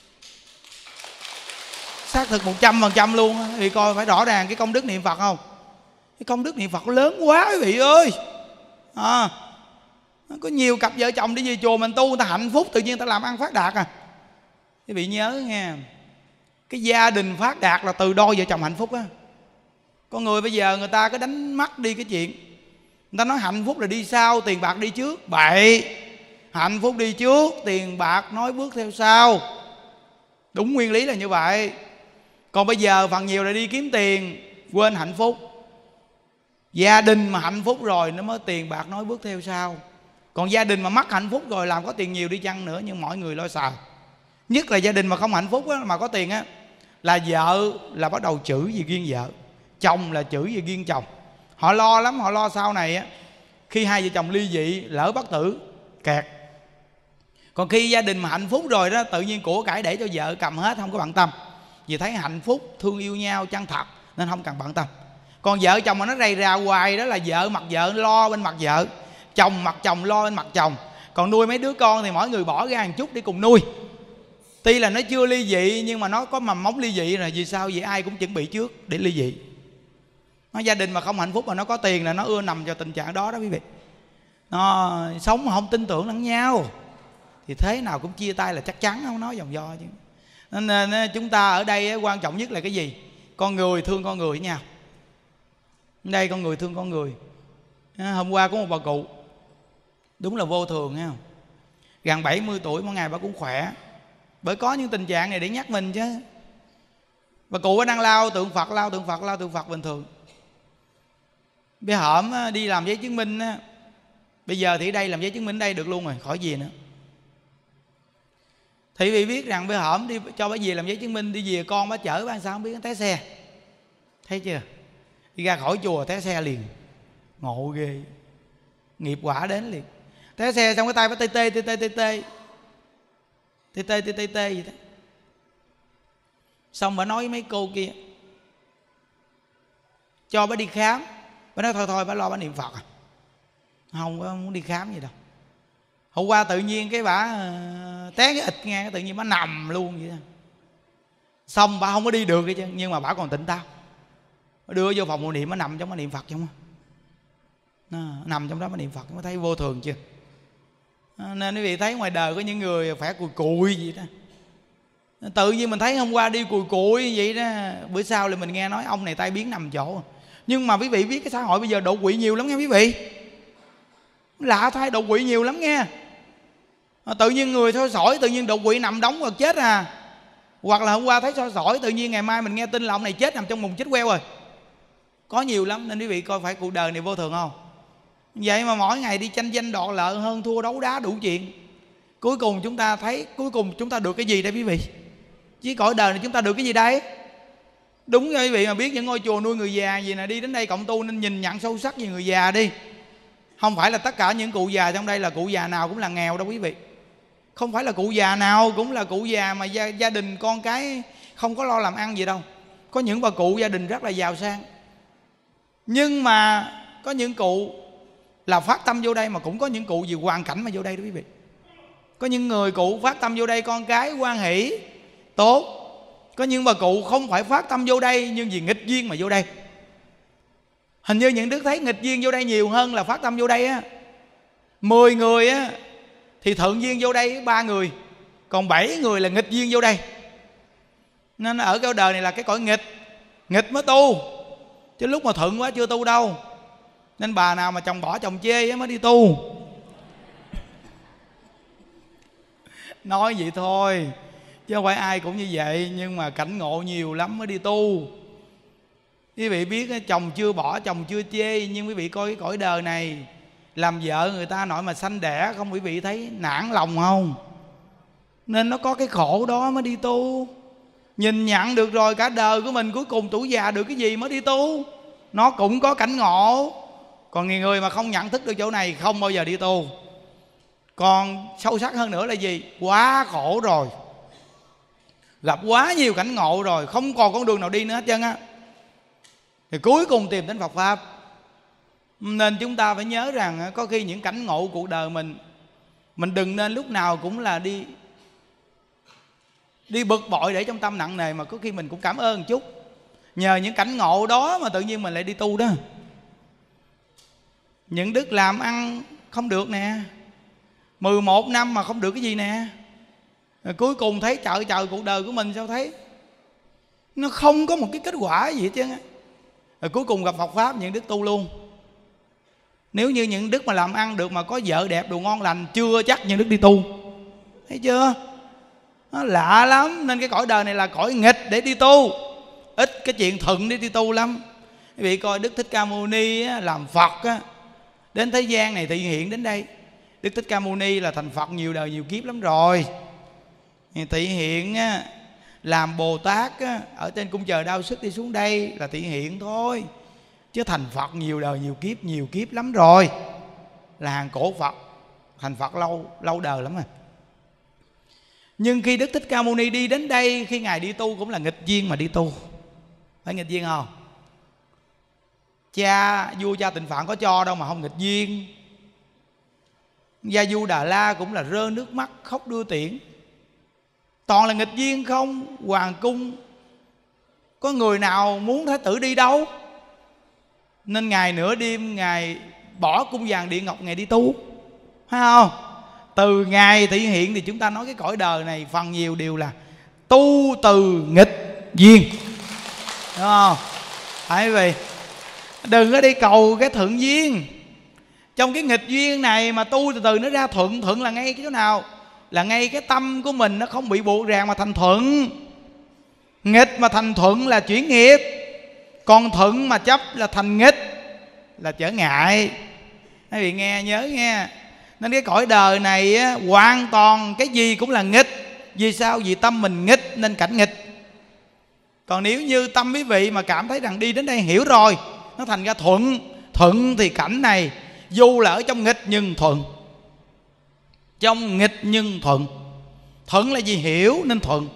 Speaker 1: Xác thực một trăm phần trăm luôn á. Vì coi phải rõ ràng cái công đức niệm Phật không? Cái công đức niệm Phật lớn quá quý vị ơi. À, có nhiều cặp vợ chồng đi về chùa mình tu, người ta hạnh phúc, tự nhiên người ta làm ăn phát đạt à. Quý vị nhớ nghe, cái gia đình phát đạt là từ đôi vợ chồng hạnh phúc á. Con người bây giờ người ta có đánh mất đi cái chuyện, người ta nói hạnh phúc là đi sau, tiền bạc đi trước. Bậy. Hạnh phúc đi trước, tiền bạc nói bước theo sau. Đúng nguyên lý là như vậy. Còn bây giờ phần nhiều là đi kiếm tiền, quên hạnh phúc. Gia đình mà hạnh phúc rồi nó mới tiền bạc nói bước theo sau. Còn gia đình mà mất hạnh phúc rồi làm có tiền nhiều đi chăng nữa nhưng mọi người lo xài. Nhất là gia đình mà không hạnh phúc á, mà có tiền á, là vợ là bắt đầu chửi gì riêng vợ, chồng là chửi gì riêng chồng. Họ lo lắm, họ lo sau này á, khi hai vợ chồng ly dị lỡ bất tử kẹt. Còn khi gia đình mà hạnh phúc rồi đó, tự nhiên của cải để cho vợ cầm hết, không có bận tâm. Vì thấy hạnh phúc, thương yêu nhau, chân thật nên không cần bận tâm. Còn vợ chồng mà nó rầy rà hoài đó là vợ mặt vợ lo bên mặt vợ, chồng mặt chồng lo bên mặt chồng. Còn nuôi mấy đứa con thì mỗi người bỏ ra một chút để cùng nuôi. Tuy là nó chưa ly dị nhưng mà nó có mầm móng ly dị rồi. Vì sao vậy? Ai cũng chuẩn bị trước để ly dị. Nó gia đình mà không hạnh phúc mà nó có tiền là nó ưa nằm vào tình trạng đó đó quý vị. Nó sống mà không tin tưởng lẫn nhau thì thế nào cũng chia tay là chắc chắn, không nói vòng vo chứ. Nên, nên chúng ta ở đây quan trọng nhất là cái gì? Con người thương con người với nhau. Đây con người thương con người. Hôm qua có một bà cụ, đúng là vô thường nghe không? Gần bảy mươi tuổi mỗi ngày bà cũng khỏe. Bởi có những tình trạng này để nhắc mình chứ. Bà cụ đang lao tượng Phật, lao tượng Phật, lao tượng Phật bình thường. Bây hổm đi làm giấy chứng minh á, bây giờ thì đây làm giấy chứng minh đây được luôn rồi, khỏi gì nữa. Thì vì biết rằng bây hổm đi cho bà về làm giấy chứng minh, đi về con bà chở bà sao không biết, nó té xe. Thấy chưa? Đi ra khỏi chùa té xe liền. Ngộ ghê. Nghiệp quả đến liền. Té xe xong cái tay bà tê tê tê tê tê tê tê tê tê tê tê vậy đó. Xong bà nói với mấy cô kia cho bà đi khám. Bà nói thôi thôi bà lo bà niệm Phật à. Không có muốn đi khám gì đâu. Hôm qua tự nhiên cái bà té cái ịch nghe, tự nhiên bà nằm luôn vậy đó. Xong bà không có đi được đi chứ, nhưng mà bà còn tỉnh táo. Bà đưa vô phòng hộ niệm, bà nằm trong bà niệm Phật trong đó. Nằm trong đó bà niệm Phật, bà thấy vô thường chưa? Nên quý vị thấy ngoài đời có những người phải cùi cùi vậy đó. Tự nhiên mình thấy hôm qua đi cùi cùi vậy đó, bữa sau là mình nghe nói ông này tai biến nằm chỗ. Nhưng mà quý vị biết cái xã hội bây giờ đột quỵ nhiều lắm nghe quý vị. Lạ thay, đột quỵ nhiều lắm nghe. Tự nhiên người thôi sỏi, tự nhiên đột quỵ nằm đóng hoặc chết à. Hoặc là hôm qua thấy soi sỏi, tự nhiên ngày mai mình nghe tin là ông này chết nằm trong mùng chết queo rồi. Có nhiều lắm, nên quý vị coi phải cuộc đời này vô thường không? Vậy mà mỗi ngày đi tranh danh đoạt lợi, hơn thua đấu đá đủ chuyện. Cuối cùng chúng ta thấy, cuối cùng chúng ta được cái gì đây quý vị? Chứ cõi đời này chúng ta được cái gì đây? Đúng rồi quý vị, mà biết những ngôi chùa nuôi người già gì nè, đi đến đây cộng tu nên nhìn nhận sâu sắc về người già đi. Không phải là tất cả những cụ già trong đây là cụ già nào cũng là nghèo đâu quý vị. Không phải là cụ già nào cũng là cụ già mà gia, gia đình con cái không có lo làm ăn gì đâu. Có những bà cụ gia đình rất là giàu sang. Nhưng mà có những cụ là phát tâm vô đây, mà cũng có những cụ vì hoàn cảnh mà vô đây đó quý vị. Có những người cụ phát tâm vô đây con cái hoan hỷ tốt. Có những bà cụ không phải phát tâm vô đây nhưng vì nghịch duyên mà vô đây. Hình như những đức thấy nghịch duyên vô đây nhiều hơn là phát tâm vô đây á. Mười người á thì thuận duyên vô đây ba người, còn bảy người là nghịch duyên vô đây. Nên ở cái đời này là cái cõi nghịch, nghịch mới tu, chứ lúc mà thuận quá chưa tu đâu. Nên bà nào mà chồng bỏ chồng chê mới đi tu. Nói vậy thôi chứ không phải ai cũng như vậy. Nhưng mà cảnh ngộ nhiều lắm mới đi tu. Quý vị biết chồng chưa bỏ chồng chưa chê, nhưng quý vị coi cái cõi đời này, làm vợ người ta nội mà sanh đẻ không, quý vị thấy nản lòng không? Nên nó có cái khổ đó mới đi tu. Nhìn nhận được rồi cả đời của mình, cuối cùng tuổi già được cái gì mới đi tu. Nó cũng có cảnh ngộ. Còn người mà không nhận thức được chỗ này không bao giờ đi tu. Còn sâu sắc hơn nữa là gì? Quá khổ rồi, gặp quá nhiều cảnh ngộ rồi, không còn con đường nào đi nữa hết trơn á, thì cuối cùng tìm đến Phật Pháp. Nên chúng ta phải nhớ rằng có khi những cảnh ngộ cuộc đời mình, mình đừng nên lúc nào cũng là đi Đi bực bội để trong tâm nặng nề, mà có khi mình cũng cảm ơn một chút. Nhờ những cảnh ngộ đó mà tự nhiên mình lại đi tu đó. Những đức làm ăn không được nè, mười một năm mà không được cái gì nè. Rồi cuối cùng thấy trời trời cuộc đời của mình sao thấy nó không có một cái kết quả gì hết trơn á. Rồi cuối cùng gặp Phật Pháp, những đức tu luôn. Nếu như những đức mà làm ăn được mà có vợ đẹp đồ ngon lành, chưa chắc những đức đi tu. Thấy chưa? Nó lạ lắm. Nên cái cõi đời này là cõi nghịch để đi tu, ít cái chuyện thuận để đi tu lắm. Quý vị coi Đức Thích Ca Mâu Ni á, làm Phật á, đến thế gian này thị hiện đến đây. Đức Thích Ca Mâu Ni là thành Phật nhiều đời nhiều kiếp lắm rồi. Thị hiện á, làm Bồ Tát á, ở trên cung trời Đao Sức đi xuống đây là thị hiện thôi. Chứ thành Phật nhiều đời nhiều kiếp, nhiều kiếp lắm rồi. Là hàng cổ Phật, thành Phật lâu lâu đời lắm rồi. Nhưng khi Đức Thích Ca Mâu Ni đi đến đây, khi Ngài đi tu cũng là nghịch duyên mà đi tu. Phải nghịch duyên không? Cha, vua cha Tịnh Phạn có cho đâu mà không nghịch duyên. Gia Du Đà La cũng là rơi nước mắt khóc đưa tiễn. Toàn là nghịch duyên không. Hoàng cung có người nào muốn Thái tử đi đâu? Nên ngày nửa đêm Ngài bỏ cung vàng địa ngọc Ngài đi tu, phải không? Từ Ngài thị hiện thì chúng ta nói cái cõi đời này phần nhiều đều là tu từ nghịch duyên, đúng không? Phải vì đừng có đi cầu cái thuận duyên. Trong cái nghịch duyên này mà tu từ từ nó ra thuận. Thuận là ngay cái chỗ nào? Là ngay cái tâm của mình nó không bị buộc ràng mà thành thuận. Nghịch mà thành thuận là chuyển nghiệp, còn thuận mà chấp là thành nghịch, là trở ngại. Quý vị nghe nhớ nghe. Nên cái cõi đời này á, hoàn toàn cái gì cũng là nghịch. Vì sao? Vì tâm mình nghịch nên cảnh nghịch. Còn nếu như tâm quý vị mà cảm thấy rằng đi đến đây hiểu rồi, nó thành ra thuận. Thuận thì cảnh này dù là ở trong nghịch nhưng thuận. Trong nghịch nhưng thuận. Thuận là gì? Hiểu nên thuận.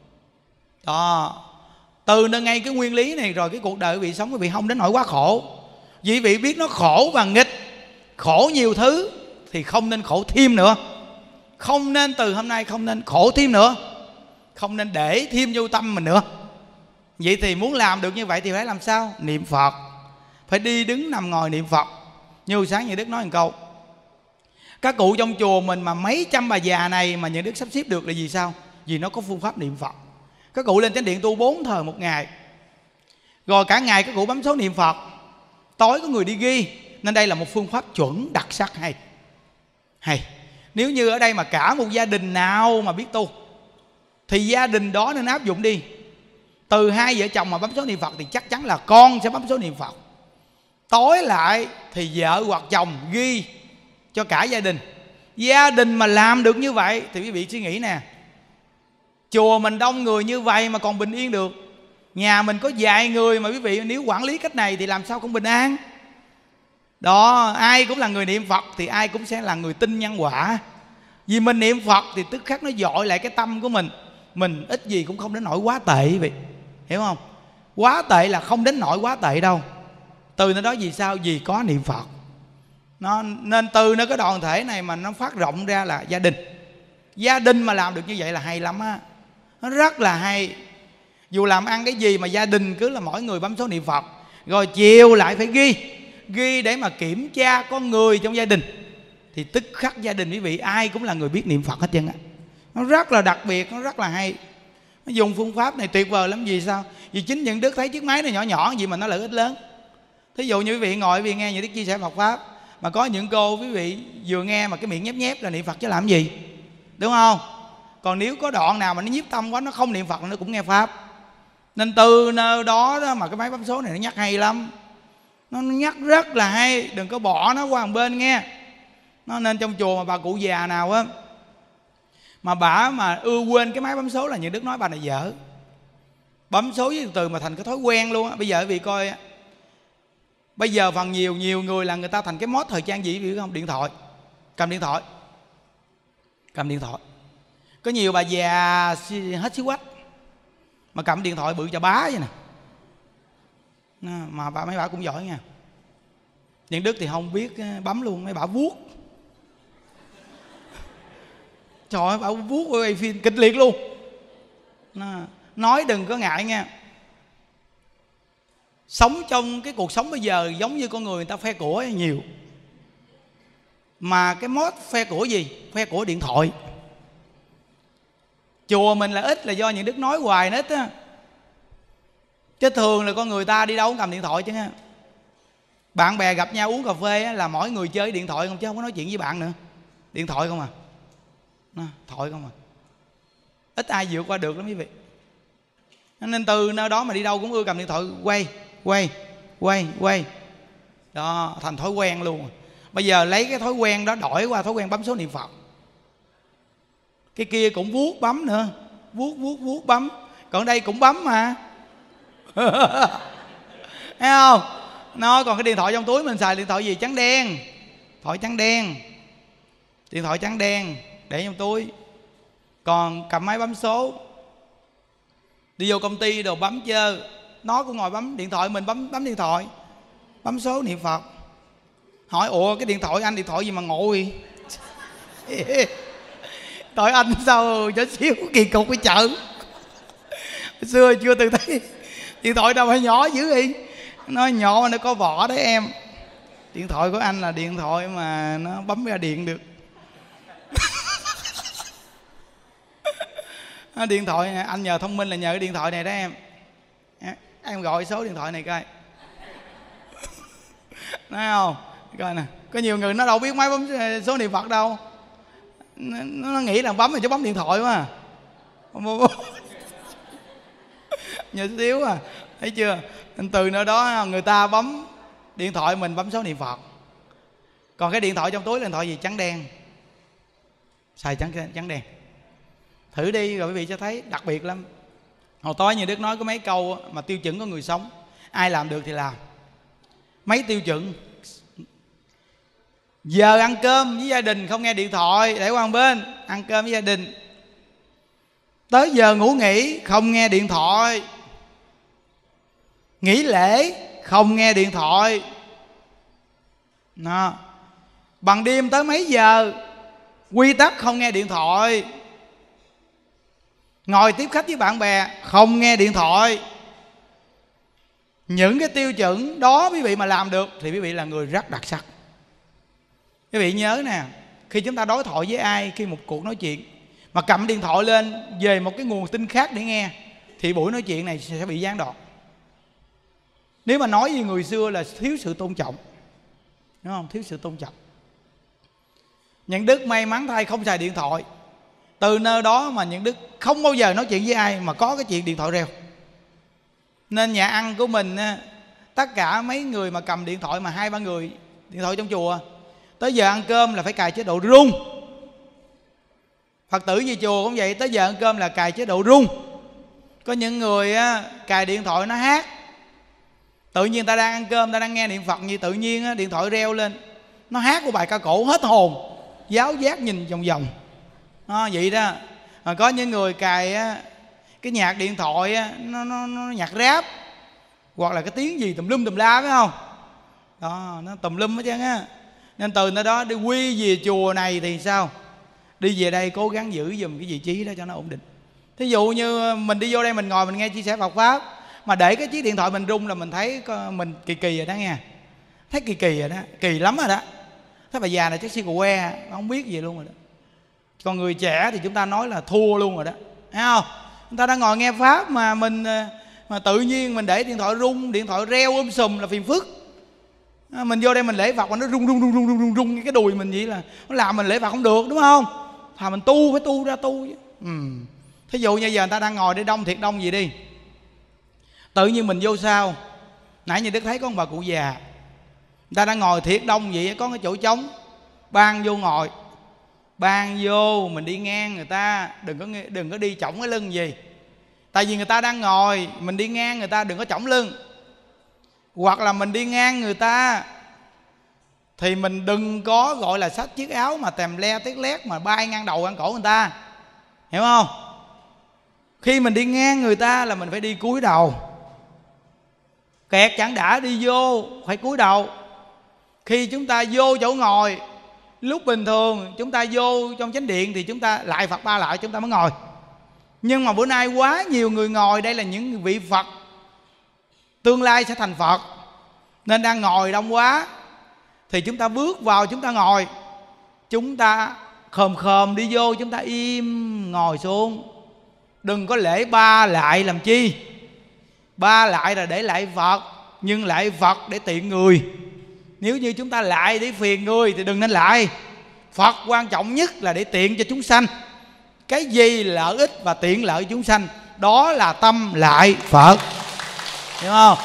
Speaker 1: Đó. Từ nơi ngay cái nguyên lý này rồi, cái cuộc đời quý vị sống quý vị không đến nỗi quá khổ. Vì quý vị biết nó khổ và nghịch, khổ nhiều thứ, thì không nên khổ thêm nữa. Không nên từ hôm nay không nên khổ thêm nữa, không nên để thêm vô tâm mình nữa. Vậy thì muốn làm được như vậy thì phải làm sao? Niệm Phật. Phải đi đứng nằm ngồi niệm Phật. Như hồi sáng Như Đức nói một câu, các cụ trong chùa mình mà mấy trăm bà già này mà Như Đức sắp xếp được là vì sao? Vì nó có phương pháp niệm Phật. Các cụ lên chánh điện tu bốn thời một ngày, rồi cả ngày các cụ bấm số niệm Phật, tối có người đi ghi. Nên đây là một phương pháp chuẩn đặc sắc hay. Hay. Nếu như ở đây mà cả một gia đình nào mà biết tu thì gia đình đó nên áp dụng đi. Từ hai vợ chồng mà bấm số niệm Phật thì chắc chắn là con sẽ bấm số niệm Phật. Tối lại thì vợ hoặc chồng ghi cho cả gia đình. Gia đình mà làm được như vậy thì quý vị suy nghĩ nè, chùa mình đông người như vậy mà còn bình yên được. Nhà mình có vài người mà quý vị nếu quản lý cách này thì làm sao không bình an. Đó, ai cũng là người niệm Phật thì ai cũng sẽ là người tin nhân quả. Vì mình niệm Phật thì tức khắc nó dội lại cái tâm của mình. Mình ít gì cũng không đến nỗi quá tệ quý vị, hiểu không? Quá tệ là không đến nỗi quá tệ đâu. Từ nơi đó vì sao? Vì có niệm Phật. Nó, nên từ nơi cái đoàn thể này mà nó phát rộng ra là gia đình. Gia đình mà làm được như vậy là hay lắm á. Nó rất là hay. Dù làm ăn cái gì mà gia đình cứ là mỗi người bấm số niệm Phật, rồi chiều lại phải ghi. Ghi để mà kiểm tra con người trong gia đình, thì tức khắc gia đình quý vị ai cũng là người biết niệm Phật hết trơn á. Nó rất là đặc biệt, nó rất là hay. Nó dùng phương pháp này tuyệt vời lắm. Vì sao? Vì chính những Đức thấy chiếc máy này nhỏ nhỏ gì mà nó lợi ích lớn. Thí dụ như quý vị ngồi quý vị nghe những Đức chia sẻ Phật Pháp, mà có những cô quý vị vừa nghe mà cái miệng nhép nhép là niệm Phật chứ làm gì, đúng không? Còn nếu có đoạn nào mà nó nhiếp tâm quá, nó không niệm Phật nó cũng nghe Pháp. Nên từ nơi đó, đó mà cái máy bấm số này nó nhắc hay lắm. Nó nhắc rất là hay. Đừng có bỏ nó qua một bên nghe. Nó nên trong chùa mà bà cụ già nào á mà bà mà ưa quên cái máy bấm số là những Đức nói bà này dở. Bấm số với từ từ mà thành cái thói quen luôn á. Bây giờ quý vị coi á, bây giờ phần nhiều nhiều người là người ta thành cái mốt thời trang gì biết không? Điện thoại. Cầm điện thoại. Cầm điện thoại. Có nhiều bà già hết xíu quách mà cầm điện thoại bự chà bá vậy nè. Mà bà mấy bà cũng giỏi nha. Những Đức thì không biết bấm luôn, mấy bà vuốt. Trời ơi, bà vuốt quay phim kịch liệt luôn. Nói đừng có ngại nha. Sống trong cái cuộc sống bây giờ giống như con người người ta khoe của nhiều. Mà cái mốt khoe của gì? Khoe của điện thoại. Chùa mình là ít là do những Đức nói hoài nó ít á. Chứ thường là con người ta đi đâu cũng cầm điện thoại chứ ha. Bạn bè gặp nhau uống cà phê á, là mỗi người chơi điện thoại không, chứ không có nói chuyện với bạn nữa. Điện thoại không à. Thoại không à. Ít ai vượt qua được lắm quý vị. Nên từ nơi đó mà đi đâu cũng ưa cầm điện thoại quay, quay, quay, quay. Đó, thành thói quen luôn. Bây giờ lấy cái thói quen đó đổi qua thói quen bấm số niệm Phật. Cái kia cũng vuốt bấm nữa. Vuốt, vuốt, vuốt bấm. Còn đây cũng bấm mà. Thấy không? Nó còn cái điện thoại trong túi mình xài điện thoại gì? Trắng đen. Thoại trắng đen. Điện thoại trắng đen để trong túi. Còn cầm máy bấm số, đi vô công ty đồ bấm chơi. Nó cũng ngồi bấm điện thoại, mình bấm bấm điện thoại, bấm số niệm Phật. Hỏi ủa cái điện thoại anh điện thoại gì mà ngồi Tội anh sao cho xíu kỳ cục cái chợ. Xưa chưa từng thấy điện thoại đâu phải nhỏ dữ vậy. Nói nhỏ mà nó có vỏ đấy em. Điện thoại của anh là điện thoại mà nó bấm ra điện được. Điện thoại này, anh nhờ thông minh là nhờ cái điện thoại này đó em. Em gọi số điện thoại này coi. Nói không? Coi nè, có nhiều người nó đâu biết máy bấm số niệm Phật đâu. Nó, nó nghĩ là bấm thì chứ bấm điện thoại mà. Nhờ xíu à. Thấy chưa? Nên từ nơi đó người ta bấm điện thoại, mình bấm số niệm Phật. Còn cái điện thoại trong túi là điện thoại gì? Trắng đen. Xài trắng, trắng đen. Thử đi rồi quý vị sẽ thấy đặc biệt lắm. Hồi tối như Đức nói có mấy câu mà tiêu chuẩn của người sống. Ai làm được thì làm. Mấy tiêu chuẩn: giờ ăn cơm với gia đình không nghe điện thoại, để qua một bên, ăn cơm với gia đình. Tới giờ ngủ nghỉ không nghe điện thoại. Nghỉ lễ không nghe điện thoại. Đó. Bằng đêm tới mấy giờ quy tắc không nghe điện thoại. Ngồi tiếp khách với bạn bè không nghe điện thoại. Những cái tiêu chuẩn đó quý vị mà làm được thì quý vị là người rất đặc sắc. Quý vị nhớ nè, khi chúng ta đối thoại với ai, khi một cuộc nói chuyện mà cầm điện thoại lên về một cái nguồn tin khác để nghe, thì buổi nói chuyện này sẽ bị gián đoạn. Nếu mà nói với người xưa là thiếu sự tôn trọng, đúng không? Thiếu sự tôn trọng. Những Đức may mắn thay không xài điện thoại. Từ nơi đó mà những Đức không bao giờ nói chuyện với ai mà có cái chuyện điện thoại reo. Nên nhà ăn của mình, tất cả mấy người mà cầm điện thoại, mà hai ba người điện thoại trong chùa, tới giờ ăn cơm là phải cài chế độ rung. Phật tử về chùa cũng vậy, tới giờ ăn cơm là cài chế độ rung. Có những người á, cài điện thoại nó hát. Tự nhiên ta đang ăn cơm, ta đang nghe niệm Phật, như tự nhiên á, điện thoại reo lên, nó hát của bài ca cổ hết hồn, giáo giác nhìn vòng vòng. Nó vậy đó. À, có những người cài á, cái nhạc điện thoại á, nó, nó, nó nhạc rap, hoặc là cái tiếng gì tùm lum tùm la, phải không? Đó, nó tùm lum hết trơn á. Nên từ nơi đó đi quy về chùa này thì sao? Đi về đây cố gắng giữ giùm cái vị trí đó cho nó ổn định. Thí dụ như mình đi vô đây mình ngồi mình nghe chia sẻ Phật Pháp, mà để cái chiếc điện thoại mình rung là mình thấy mình kỳ kỳ rồi đó nghe. Thấy kỳ kỳ rồi đó, kỳ lắm rồi đó. Thế bà già này chắc si cù que, không biết gì luôn rồi đó. Còn người trẻ thì chúng ta nói là thua luôn rồi đó, thấy không? Chúng ta đang ngồi nghe Pháp mà mình mà tự nhiên mình để điện thoại rung, điện thoại reo um sùm là phiền phức. À, mình vô đây mình lễ Phật mà nó rung rung rung rung rung rung rung cái đùi mình vậy là nó làm mình lễ Phật không được, đúng không? Thà mình tu phải tu ra tu chứ. Ừ. Thí dụ như giờ người ta đang ngồi để đông thiệt đông gì đi, tự nhiên mình vô sau, nãy như Đức thấy có một bà cụ già, người ta đang ngồi thiệt đông vậy, có cái chỗ trống, ban vô ngồi, ban vô mình đi ngang người ta, đừng có đừng có đi chổng cái lưng gì, tại vì người ta đang ngồi, mình đi ngang người ta đừng có chổng lưng. Hoặc là mình đi ngang người ta thì mình đừng có gọi là xách chiếc áo mà tèm le tiết lét mà bay ngang đầu ngang cổ người ta, hiểu không? Khi mình đi ngang người ta là mình phải đi cúi đầu. Kẹt chẳng đã đi vô phải cúi đầu. Khi chúng ta vô chỗ ngồi, lúc bình thường chúng ta vô trong chánh điện thì chúng ta lại Phật ba lại chúng ta mới ngồi. Nhưng mà bữa nay quá nhiều người ngồi, đây là những vị Phật tương lai sẽ thành Phật, nên đang ngồi đông quá thì chúng ta bước vào chúng ta ngồi, chúng ta khom khom đi vô, chúng ta im ngồi xuống. Đừng có lễ ba lại làm chi. Ba lại là để lại Phật, nhưng lại Phật để tiện người. Nếu như chúng ta lại để phiền người thì đừng nên lại. Phật quan trọng nhất là để tiện cho chúng sanh. Cái gì lợi ích và tiện lợi chúng sanh, đó là tâm lại Phật, hiểu không?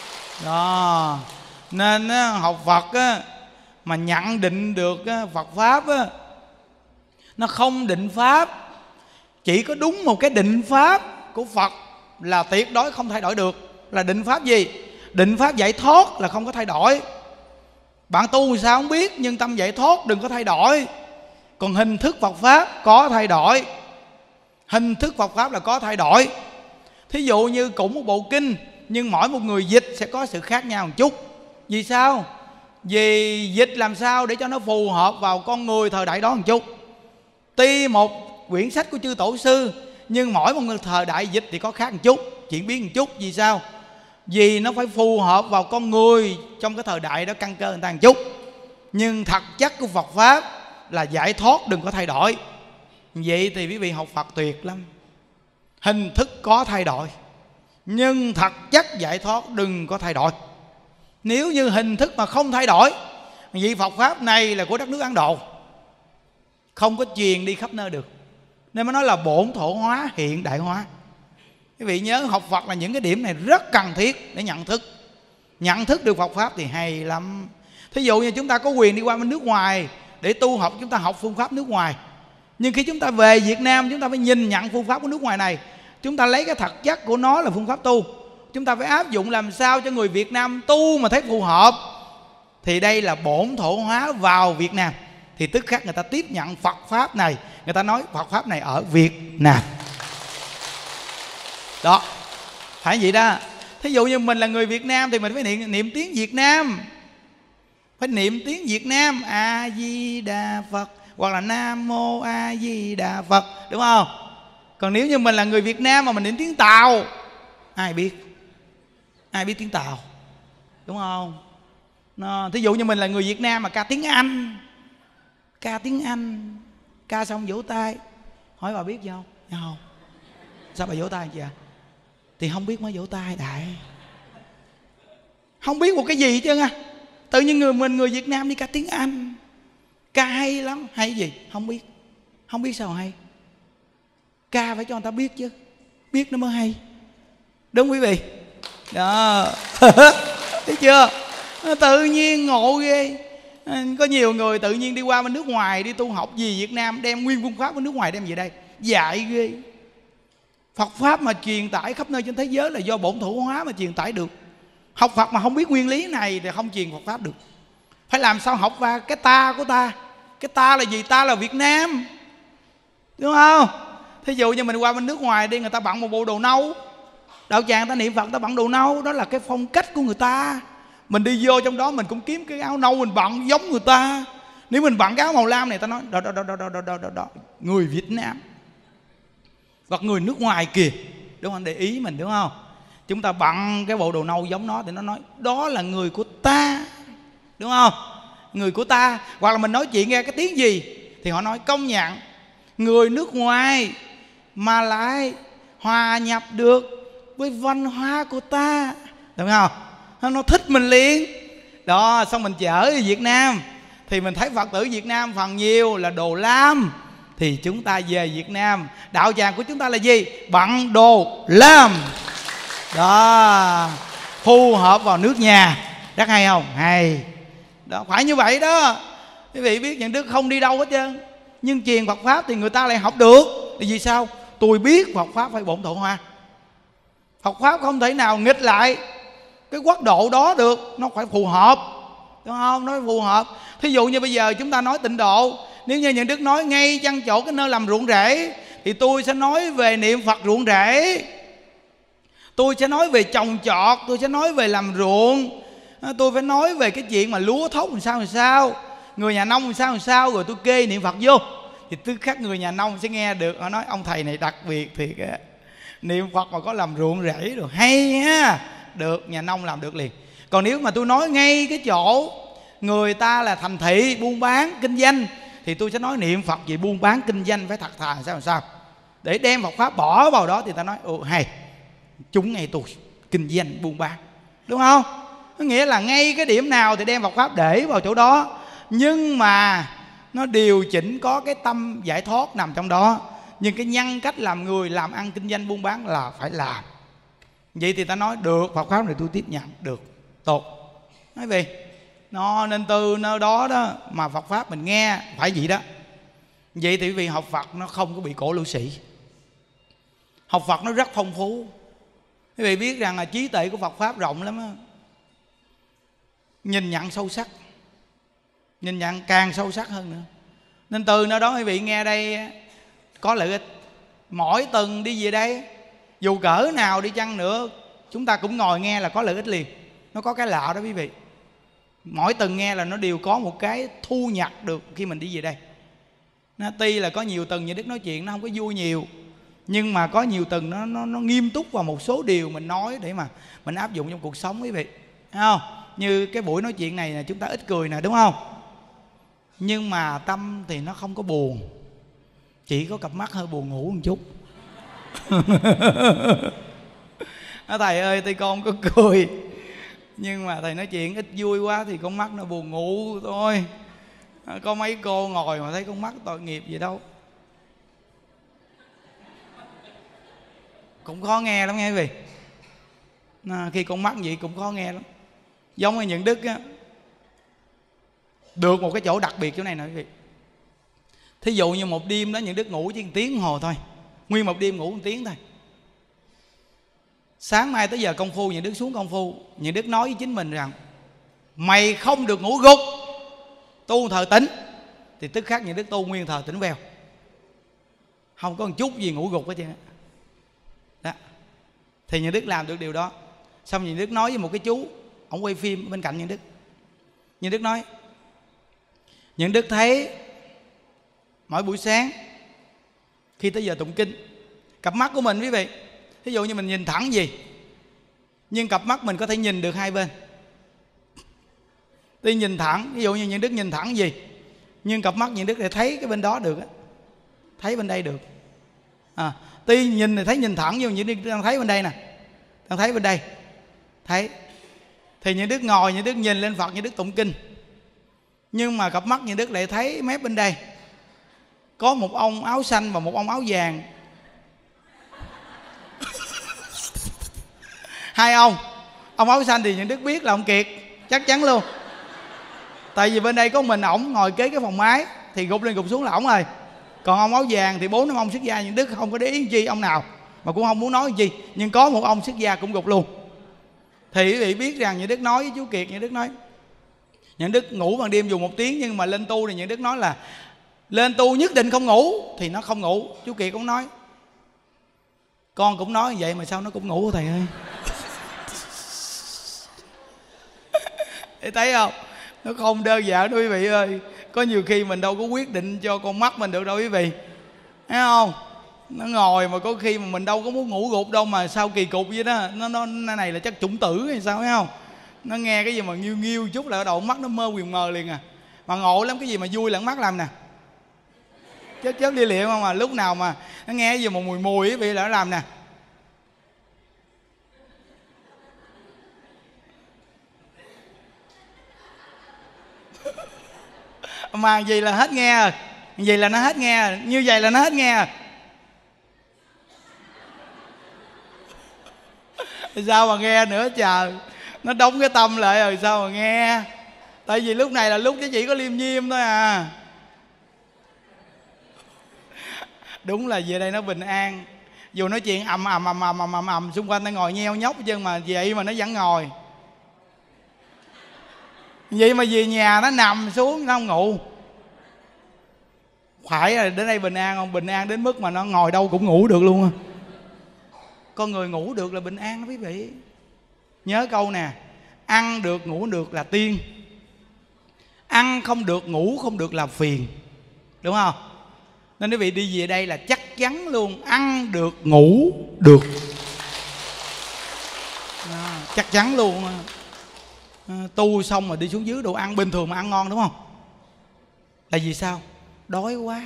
Speaker 1: Đó. Nên học Phật á, mà nhận định được Phật Pháp á, nó không định Pháp, chỉ có đúng một cái định Pháp của Phật là tuyệt đối không thay đổi được. Là định Pháp gì? Định Pháp giải thoát là không có thay đổi. Bạn tu thì sao không biết, nhưng tâm giải thoát đừng có thay đổi. Còn hình thức Phật Pháp có thay đổi. Hình thức Phật Pháp là có thay đổi. Thí dụ như cũng một bộ kinh, nhưng mỗi một người dịch sẽ có sự khác nhau một chút. Vì sao? Vì dịch làm sao để cho nó phù hợp vào con người thời đại đó một chút. Tuy một quyển sách của chư tổ sư, nhưng mỗi một người thời đại dịch thì có khác một chút, chuyển biến một chút. Vì sao? Vì nó phải phù hợp vào con người trong cái thời đại đó, căn cơ người ta một chút. Nhưng thật chất của Phật Pháp là giải thoát, đừng có thay đổi. Vậy thì quý vị học Phật tuyệt lắm. Hình thức có thay đổi, nhưng thật chất giải thoát đừng có thay đổi. Nếu như hình thức mà không thay đổi, vị Phật Pháp này là của đất nước Ấn Độ, không có truyền đi khắp nơi được. Nên mới nói là bổn thổ hóa, hiện đại hóa. Quý vị nhớ học Phật là những cái điểm này rất cần thiết để nhận thức. Nhận thức được Phật Pháp thì hay lắm. Thí dụ như chúng ta có quyền đi qua bên nước ngoài để tu học, chúng ta học phương pháp nước ngoài. Nhưng khi chúng ta về Việt Nam, chúng ta phải nhìn nhận phương pháp của nước ngoài này. Chúng ta lấy cái thật chất của nó là phương pháp tu, chúng ta phải áp dụng làm sao cho người Việt Nam tu mà thấy phù hợp. Thì đây là bổn thổ hóa vào Việt Nam, thì tức khắc người ta tiếp nhận Phật Pháp này. Người ta nói Phật Pháp này ở Việt Nam. Đó, phải vậy đó. Thí dụ như mình là người Việt Nam thì mình phải niệm, niệm tiếng Việt Nam. Phải niệm tiếng Việt Nam, A-di-đà Phật, hoặc là Nam Mô A-di-đà Phật, đúng không? Còn nếu như mình là người Việt Nam mà mình niệm tiếng Tàu, ai biết? Ai biết tiếng Tàu, đúng không? Nó, thí dụ như mình là người Việt Nam mà ca tiếng Anh, ca tiếng Anh, ca xong vỗ tay. Hỏi bà biết gì không? Không. Sao bà vỗ tay chị ạ? Thì không biết mới vỗ tay đại. Không biết một cái gì chứ nha. Tự nhiên người mình người Việt Nam đi ca tiếng Anh, ca hay lắm. Hay gì? Không biết. Không biết sao hay. Ca phải cho người ta biết chứ, biết nó mới hay, đúng quý vị? Đó. Thấy chưa? Tự nhiên ngộ ghê. Có nhiều người tự nhiên đi qua bên nước ngoài đi tu học gì Việt Nam, đem nguyên phương pháp của nước ngoài đem về đây dạy ghê. Phật Pháp mà truyền tải khắp nơi trên thế giới là do bổn thổ hóa mà truyền tải được. Học Phật mà không biết nguyên lý này thì không truyền Phật Pháp được. Phải làm sao học qua cái ta của ta. Cái ta là gì? Ta là Việt Nam, đúng không? Thí dụ như mình qua bên nước ngoài đi, người ta bận một bộ đồ nâu, đạo tràng ta niệm Phật ta bận đồ nâu, đó là cái phong cách của người ta. Mình đi vô trong đó mình cũng kiếm cái áo nâu mình bận giống người ta. Nếu mình bận cái áo màu lam này, ta nói đó đó đó đó đó đó đó, đó. Người Việt Nam hoặc người nước ngoài kìa, đúng không? Để ý mình, đúng không? Chúng ta bận cái bộ đồ nâu giống nó thì nó nói đó là người của ta, đúng không? Người của ta. Hoặc là mình nói chuyện nghe cái tiếng gì thì họ nói công nhận người nước ngoài mà lại hòa nhập được với văn hóa của ta, đúng không? Nó thích mình liền. Đó, xong mình chở về Việt Nam thì mình thấy Phật tử Việt Nam phần nhiều là đồ lam, thì chúng ta về Việt Nam, đạo tràng của chúng ta là gì? Bận đồ lam. Đó, phù hợp vào nước nhà. Rất hay không? Hay. Đó, phải như vậy đó. Quý vị biết nhận đức không đi đâu hết trơn, nhưng truyền Phật Pháp thì người ta lại học được. Vì sao? Tôi biết Phật Pháp phải bổn thổ hóa. Phật Pháp không thể nào nghịch lại cái quốc độ đó được, nó phải phù hợp, đúng không? Nó phải phù hợp. Thí dụ như bây giờ chúng ta nói tịnh độ, nếu như nhận đức nói ngay chân chỗ cái nơi làm ruộng rễ thì tôi sẽ nói về niệm Phật ruộng rễ, tôi sẽ nói về trồng trọt, tôi sẽ nói về làm ruộng, tôi phải nói về cái chuyện mà lúa thóc làm sao làm sao, người nhà nông làm sao làm sao, rồi tôi kê niệm Phật vô thì tức khắc người nhà nông sẽ nghe được. Họ nói ông thầy này đặc biệt thiệt á, niệm Phật mà có làm ruộng rẫy rồi hay ha, được, nhà nông làm được liền. Còn nếu mà tôi nói ngay cái chỗ người ta là thành thị buôn bán kinh doanh thì tôi sẽ nói niệm Phật về buôn bán kinh doanh phải thật thà làm sao làm sao, để đem Phật Pháp bỏ vào đó thì ta nói ồ hay, chúng ngay tôi kinh doanh buôn bán, đúng không? Có nghĩa là ngay cái điểm nào thì đem Phật Pháp để vào chỗ đó, nhưng mà nó điều chỉnh có cái tâm giải thoát nằm trong đó. Nhưng cái nhân cách làm người, làm ăn kinh doanh buôn bán là phải làm. Vậy thì ta nói được, Phật Pháp này tôi tiếp nhận được, tốt. Nói vì nó nên từ nơi đó đó mà Phật Pháp mình nghe phải vậy đó. Vậy thì vì học Phật nó không có bị cổ lỗ sĩ. Học Phật nó rất phong phú. Quý vị biết rằng là trí tuệ của Phật Pháp rộng lắm á, nhìn nhận sâu sắc, nhìn nhận càng sâu sắc hơn nữa. Nên từ nơi đó quý vị nghe đây có lợi ích. Mỗi tuần đi về đây, dù cỡ nào đi chăng nữa, chúng ta cũng ngồi nghe là có lợi ích liền. Nó có cái lạ đó quý vị. Mỗi tuần nghe là nó đều có một cái thu nhập được khi mình đi về đây. Nó tuy là có nhiều tuần như Đức nói chuyện nó không có vui nhiều, Nhưng mà có nhiều tuần nó, nó, nó nghiêm túc vào một số điều mình nói để mà mình áp dụng trong cuộc sống, quý vị. Thấy không? Như cái buổi nói chuyện này là chúng ta ít cười nè, đúng không? Nhưng mà tâm thì nó không có buồn, chỉ có cặp mắt hơi buồn ngủ một chút. Thầy ơi, thì con có cười, nhưng mà thầy nói chuyện ít vui quá thì con mắt nó buồn ngủ thôi. Có mấy cô ngồi mà thấy con mắt tội nghiệp gì đâu. Cũng khó nghe lắm nghe quý vị. À, khi con mắt vậy cũng khó nghe lắm. Giống như những Đức á, được một cái chỗ đặc biệt chỗ này nè quý vị. Thí dụ như một đêm đó những Đức ngủ chỉ một tiếng hồ thôi, nguyên một đêm ngủ một tiếng thôi. Sáng mai tới giờ công phu, những Đức xuống công phu, những Đức nói với chính mình rằng mày không được ngủ gục, tu thờ tỉnh. Thì tức khắc những Đức tu nguyên thờ tỉnh veo, không có một chút gì ngủ gục hết trơn đó. Thì những Đức làm được điều đó. Xong những Đức nói với một cái chú, ông quay phim bên cạnh những Đức. Những Đức nói, những Đức thấy mỗi buổi sáng khi tới giờ tụng kinh, cặp mắt của mình quý vị, ví dụ như mình nhìn thẳng gì, nhưng cặp mắt mình có thể nhìn được hai bên. Tuy nhìn thẳng, ví dụ như những Đức nhìn thẳng gì, nhưng cặp mắt những Đức để thấy cái bên đó được, thấy bên đây được. À, tuy nhìn thì thấy nhìn thẳng, nhưng những Đức đang thấy bên đây nè, đang thấy bên đây, thấy. Thì những Đức ngồi, những Đức nhìn lên Phật, những Đức tụng kinh, nhưng mà cặp mắt những Đức lại thấy mép bên đây có một ông áo xanh và một ông áo vàng. Hai ông. Ông áo xanh thì những Đức biết là ông Kiệt, chắc chắn luôn. Tại vì bên đây có mình ổng ngồi kế cái phòng máy, thì gục lên gục xuống là ổng rồi. Còn ông áo vàng thì bốn năm ông xuất gia, những Đức không có để ý chi ông nào, mà cũng không muốn nói gì. Nhưng có một ông xuất gia cũng gục luôn. Thì quý vị biết rằng những Đức nói với chú Kiệt, những Đức nói những Đức ngủ ban đêm dù một tiếng, nhưng mà lên tu thì những Đức nói là lên tu nhất định không ngủ, thì nó không ngủ. Chú Kiệt cũng nói con cũng nói như vậy mà sao nó cũng ngủ thầy ơi. Để thấy không, nó không đơn giản đâu quý vị ơi. Có nhiều khi mình đâu có quyết định cho con mắt mình được đâu quý vị, thấy không? Nó ngồi mà có khi mà mình đâu có muốn ngủ gục đâu, mà sao kỳ cục vậy đó. Nó, nó, nó này là chắc chủng tử hay sao, thấy không? Nó nghe cái gì mà nghiêu nghiêu chút là ở đầu mắt nó mơ quyền mờ liền à. Mà ngộ lắm, cái gì mà vui lẫn mắt làm nè, chết chết đi liệu không. Mà lúc nào mà nó nghe cái gì mà mùi mùi quý vị là nó làm nè. Mà gì là hết nghe rồi, gì là nó hết nghe rồi. Như vậy là nó hết nghe rồi. Sao mà nghe nữa trời. Nó đóng cái tâm lại rồi sao mà nghe. Tại vì lúc này là lúc cái chỉ có liêm nhiêm thôi à. Đúng là về đây nó bình an. Dù nói chuyện ầm ầm ầm ầm ầm ầm ầm xung quanh nó ngồi nheo nhóc chứ, mà vậy mà nó vẫn ngồi. Vậy mà về nhà nó nằm xuống nó không ngủ. Phải là đến đây bình an không? Bình an đến mức mà nó ngồi đâu cũng ngủ được luôn. Con người ngủ được là bình an đó quý vị. Nhớ câu nè, ăn được ngủ được là tiên, ăn không được ngủ không được là phiền, đúng không? Nên quý vị đi về đây là chắc chắn luôn, ăn được ngủ được à, chắc chắn luôn à, tu xong mà đi xuống dưới đồ ăn bình thường mà ăn ngon, đúng không? Là vì sao? Đói quá.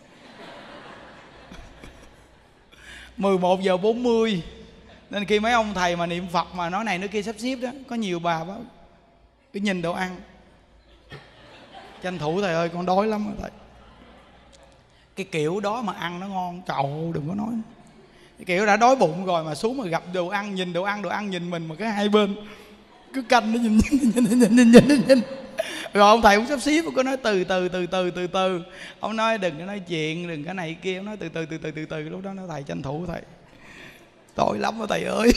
Speaker 1: mười một giờ bốn mươi. Nên khi mấy ông thầy mà niệm Phật mà nói này nói kia sắp xếp đó, có nhiều bà báo cứ nhìn đồ ăn, tranh thủ thầy ơi con đói lắm rồi thầy. Cái kiểu đó mà ăn nó ngon, cậu đừng có nói. Cái kiểu đã đói bụng rồi mà xuống mà gặp đồ ăn, nhìn đồ ăn, đồ ăn nhìn mình mà cái hai bên cứ canh nó nhìn nhìn nhìn nhìn nhìn nhìn, nhìn, nhìn. Rồi ông thầy cũng sắp xếp, có nói từ từ từ từ từ từ. Ông nói đừng có nói chuyện, đừng cái này kia, ông nói từ từ từ từ từ từ. Lúc đó nó thầy tranh thủ thầy. Tội lắm đó thầy ơi.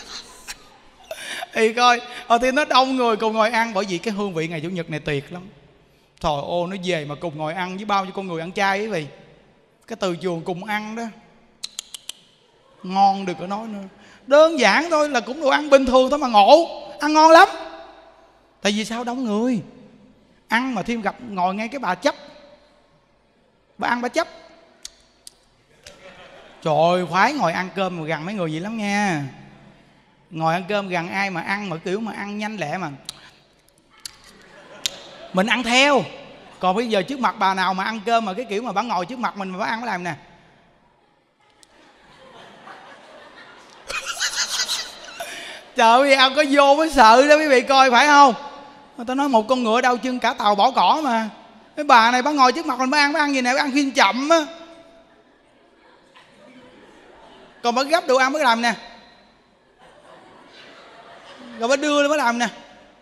Speaker 1: Thì coi, ờ thì nó đông người cùng ngồi ăn, bởi vì cái hương vị ngày Chủ nhật này tuyệt lắm. Trời ơi, nó về mà cùng ngồi ăn với bao nhiêu con người ăn chay quý vị. Cái từ trường cùng ăn đó ngon được có nói nữa. Đơn giản thôi là cũng đồ ăn bình thường thôi mà ngộ, ăn ngon lắm. Tại vì sao? Đông người ăn mà thêm gặp ngồi ngay cái bà chấp, bà ăn bà chấp Trời ơi, khoái ngồi ăn cơm mà gần mấy người vậy lắm nha. Ngồi ăn cơm gần ai mà ăn mà kiểu mà ăn nhanh lẹ mà mình ăn theo. Còn bây giờ trước mặt bà nào mà ăn cơm mà cái kiểu mà bà ngồi trước mặt mình mà bà ăn, bà làm nè. Trời ơi, ông có vô mới sợ đó quý vị coi, phải không? Người ta nói một con ngựa đau chân cả tàu bỏ cỏ mà. Cái bà này bà ngồi trước mặt mình bà ăn, bà ăn gì nè, bà ăn phim chậm á. Còn bà gấp đồ ăn mới làm nè, rồi bà đưa lên bà làm nè.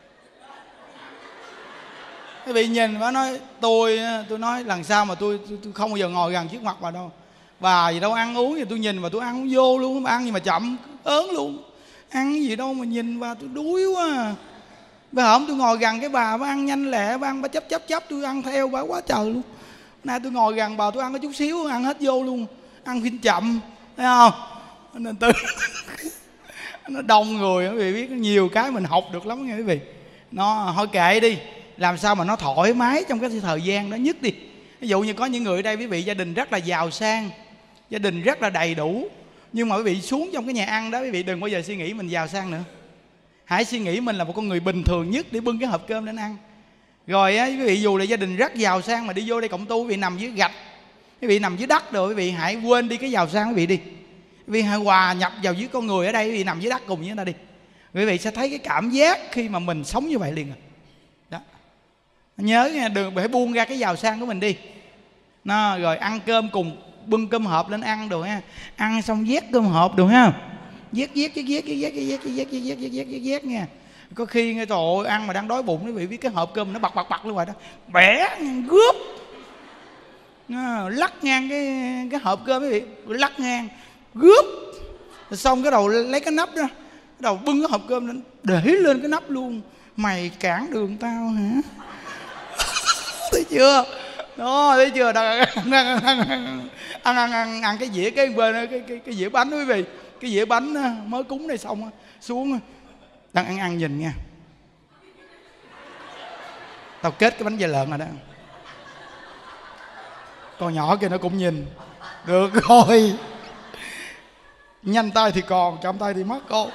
Speaker 1: Quý vị nhìn bà nói tôi tôi nói lần sau mà tôi, tôi, tôi không bao giờ ngồi gần trước mặt bà đâu. Bà gì đâu ăn uống thì tôi nhìn mà tôi ăn không vô luôn. Bà ăn gì mà chậm ớn luôn. Ăn cái gì đâu mà nhìn bà tôi đuối quá. Bà hổm tôi ngồi gần cái bà, bà ăn nhanh lẹ, bà ăn bà chấp chấp chấp, tôi ăn theo bà quá trời luôn. Nay tôi ngồi gần bà tôi ăn có chút xíu, ăn hết vô luôn. Ăn phim chậm, thấy không? Nên từ nó đông người, quý vị biết nhiều cái mình học được lắm nha quý vị. Nó thôi kệ đi, làm sao mà nó thoải mái trong cái thời gian đó nhất đi. Ví dụ như có những người ở đây quý vị gia đình rất là giàu sang, gia đình rất là đầy đủ, nhưng mà quý vị xuống trong cái nhà ăn đó quý vị đừng bao giờ suy nghĩ mình giàu sang nữa. Hãy suy nghĩ mình là một con người bình thường nhất để bưng cái hộp cơm lên ăn. Rồi á quý vị dù là gia đình rất giàu sang mà đi vô đây cộng tu quý vị nằm dưới gạch, quý vị nằm dưới đất rồi quý vị hãy quên đi cái giàu sang quý vị đi. Quý vị hãy hòa nhập vào với con người ở đây, quý vị nằm dưới đất cùng với người ta đi. Quý vị sẽ thấy cái cảm giác khi mà mình sống như vậy liền à. Đó. Nhớ nha, đừng phải buông ra cái giàu sang của mình đi. Nó, rồi ăn cơm cùng bưng cơm hộp lên ăn đồ ha. Ăn xong vét cơm hộp đồ ha. Vét vét vét vét vét vét vét vét vét vét vét vét nha. Có khi nghe trời ơi ăn mà đang đói bụng quý vị biết cái hộp cơm nó bật bật bật luôn rồi đó. Bẻ gướp. Nó lắc ngang cái cái hộp cơm quý vị, lắc ngang gướp. Rồi xong cái đầu lấy cái nắp đó, cái đầu bưng cái hộp cơm lên để lên cái nắp luôn. Mày cản đường tao hả? Thấy chưa? Đó, thấy chưa? Đang ăn ăn ăn ăn ăn, ăn, ăn cái dĩa cái bên cái cái cái dĩa bánh quý vị, cái dĩa bánh mới cúng này xong xuống đang ăn ăn nhìn nha. Tao kết cái bánh dây lợn rồi đó. Con nhỏ kia nó cũng nhìn. Được rồi. Nhanh tay thì còn, chậm tay thì mất cô.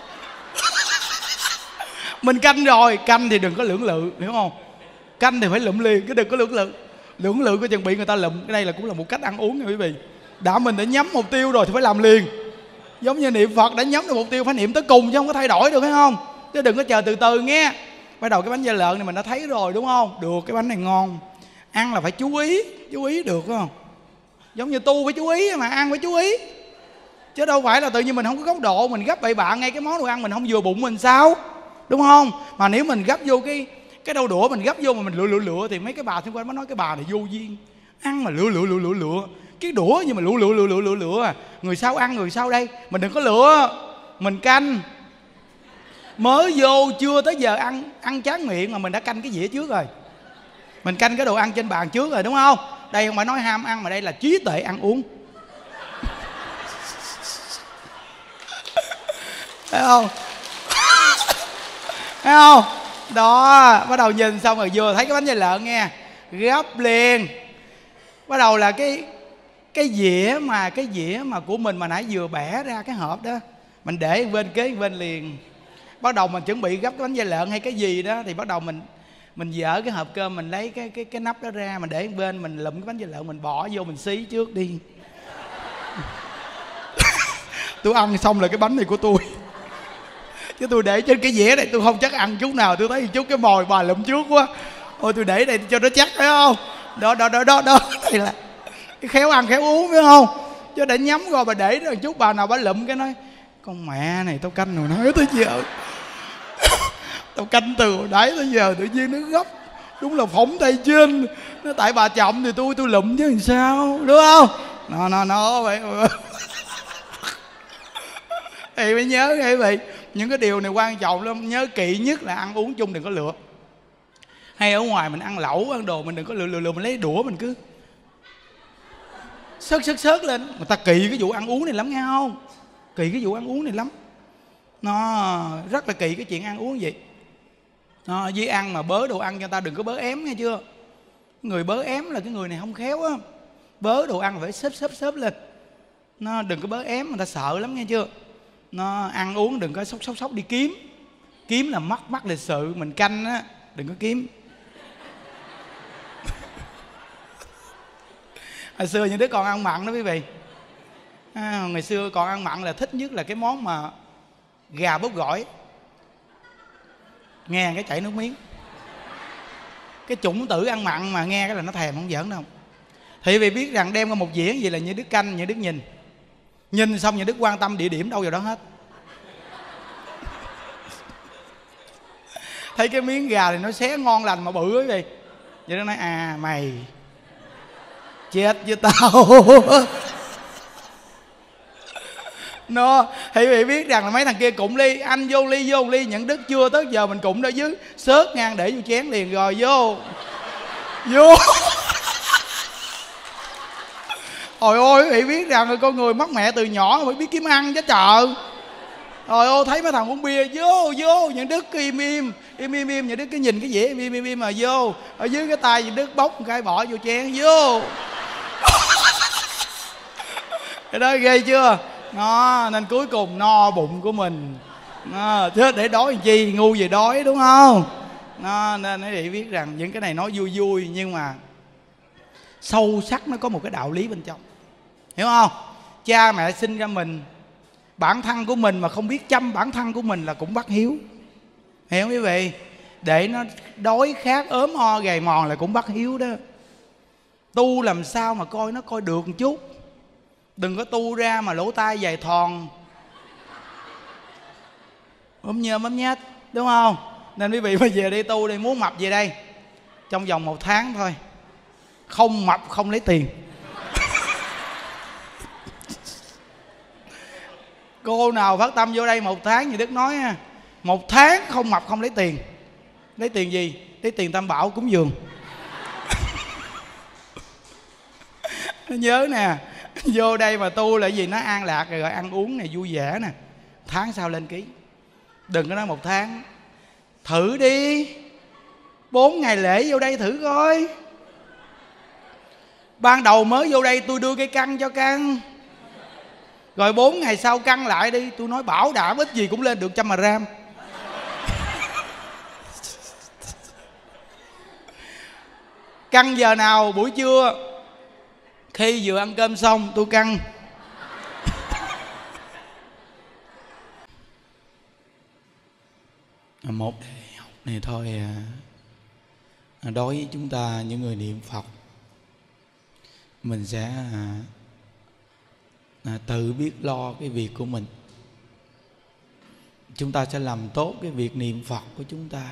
Speaker 1: Mình canh rồi, canh thì đừng có lưỡng lự, hiểu không? Canh thì phải lụm liền, chứ đừng có lưỡng lự. Lưỡng lự có chừng bị người ta lụm. Cái đây là cũng là một cách ăn uống nha quý vị. Đã mình đã nhắm mục tiêu rồi thì phải làm liền. Giống như niệm Phật đã nhắm được mục tiêu phải niệm tới cùng chứ không có thay đổi được, phải không? Chứ đừng có chờ từ từ nghe. Bắt đầu cái bánh da lợn này mình đã thấy rồi đúng không? Được, cái bánh này ngon. Ăn là phải chú ý, chú ý được phải không? Giống như tu phải chú ý mà ăn phải chú ý. Chứ đâu phải là tự nhiên mình không có góc độ, mình gấp bậy bạ ngay cái món đồ ăn mình không vừa bụng mình sao? Đúng không? Mà nếu mình gấp vô cái cái đầu đũa mình gấp vô mà mình lựa lựa lựa thì mấy cái bà xung quanh mới nói cái bà này vô duyên. Ăn mà lựa lựa lựa lựa lựa. Cái đũa nhưng mà lựa lựa lựa lựa lựa lựa à. Người sau ăn người sau đây. Mình đừng có lựa. Mình canh. Mới vô chưa tới giờ ăn ăn chán miệng mà mình đã canh cái dĩa trước rồi. Mình canh cái đồ ăn trên bàn trước rồi đúng không? Đây không phải nói ham ăn mà đây là trí tuệ ăn uống. Thấy không? Thấy không? Đó, bắt đầu nhìn xong rồi vừa thấy cái bánh da lợn nghe, gấp liền. Bắt đầu là cái cái dĩa mà cái dĩa mà của mình mà nãy vừa bẻ ra cái hộp đó, mình để bên kế bên liền. Bắt đầu mình chuẩn bị gấp cái bánh da lợn hay cái gì đó thì bắt đầu mình mình dỡ cái hộp cơm, mình lấy cái cái cái nắp đó ra, mình để bên, mình lụm cái bánh da lợn mình bỏ vô mình xí trước đi. Tôi ăn xong là cái bánh này của tôi. Chứ tôi để trên cái dĩa này tôi không chắc ăn chút nào. Tôi thấy chút cái mồi bà lụm trước quá. Ôi tôi để đây cho nó chắc, phải không? Đó đó đó đó đó. Đây là cái khéo ăn khéo uống, phải không? Chứ để nhắm rồi bà để đó chút bà nào bà lụm cái nói con mẹ này tao canh rồi nói tới giờ. Tao canh từ hồi nãy tới giờ tự nhiên nó gấp. Đúng là phỏng tay trên. Nó tại bà chậm thì tôi tôi lụm chứ làm sao, đúng không? Nó nó nó vậy. Thì phải nhớ nghe quý vị, những cái điều này quan trọng lắm. Nhớ kỹ nhất là ăn uống chung đừng có lựa. Hay ở ngoài mình ăn lẩu ăn đồ mình đừng có lựa lựa, lựa mình lấy đũa mình cứ sớt sớt sớt lên. Người ta kỳ cái vụ ăn uống này lắm nghe không? Kỳ cái vụ ăn uống này lắm. Nó rất là kỳ cái chuyện ăn uống vậy. Nó với ăn mà bớ đồ ăn cho ta đừng có bớ ém nghe chưa? Người bớ ém là cái người này không khéo á. Bớ đồ ăn phải xếp xếp xếp lên. Nó đừng có bớ ém, người ta sợ lắm nghe chưa. Nó ăn uống đừng có sốc sốc sốc đi kiếm. Kiếm là mất mất lịch sự. Mình canh á, đừng có kiếm. Hồi xưa những đứa còn ăn mặn đó quý vị à, ngày xưa còn ăn mặn là thích nhất là cái món mà gà bóp gỏi. Nghe cái chảy nước miếng. Cái chủng tử ăn mặn mà nghe cái là nó thèm, không giỡn đâu. Thì vì biết rằng đem qua một dĩa gì là như Đức canh, như Đức nhìn. Nhìn xong như Đức quan tâm địa điểm đâu vào đó hết. Thấy cái miếng gà thì nó xé ngon lành mà bự quý vị. Vậy nó nói à mày chết với tao. Nó thì bị biết rằng là mấy thằng kia cụng ly, anh vô ly vô ly, nhận Đức chưa tới giờ mình cụng ở dưới xớt ngang để vô chén liền rồi vô vô. Trời ơi, quý vị biết rằng là con người mất mẹ từ nhỏ phải biết kiếm ăn chứ trời. Trời ơi, thấy mấy thằng uống bia vô vô, nhận Đức cứ im im im im im, nhận Đức cứ nhìn cái dĩa im im im, im mà vô ở dưới cái tay nhận Đức bốc một cái bỏ vô chén vô. Cái đó ghê chưa. Nó nên cuối cùng no bụng của mình nó, chứ để đói làm chi, ngu gì đói đúng không. Nó nên quý vị biết rằng những cái này nói vui vui nhưng mà sâu sắc nó có một cái đạo lý bên trong, hiểu không. Cha mẹ sinh ra mình, bản thân của mình mà không biết chăm bản thân của mình là cũng bắt hiếu, hiểu không quý vị. Để nó đói khát ốm o gầy mòn là cũng bắt hiếu đó. Tu làm sao mà coi nó coi được một chút. Đừng có tu ra mà lỗ tai dài thòn ốm nhơm ốm nhét, đúng không. Nên quý vị bây giờ đi tu đi, muốn mập về đây trong vòng một tháng thôi, không mập không lấy tiền. Cô nào phát tâm vô đây một tháng như Đức nói ha, một tháng không mập không lấy tiền. Lấy tiền gì? Lấy tiền Tam Bảo cúng dường. Nó nhớ nè, vô đây mà tu là gì, nó an lạc rồi, rồi ăn uống này vui vẻ nè, tháng sau lên ký. Đừng có nói một tháng. Thử đi, bốn ngày lễ vô đây thử coi. Ban đầu mới vô đây tôi đưa cây căng cho căng, rồi bốn ngày sau căng lại đi, tôi nói bảo đảm ít gì cũng lên được trăm gram. Căng giờ nào? Buổi trưa khi vừa ăn cơm xong tôi căng. Một đề học này thôi đối với chúng ta những người niệm Phật, mình sẽ à, tự biết lo cái việc của mình. Chúng ta sẽ làm tốt cái việc niệm Phật của chúng ta.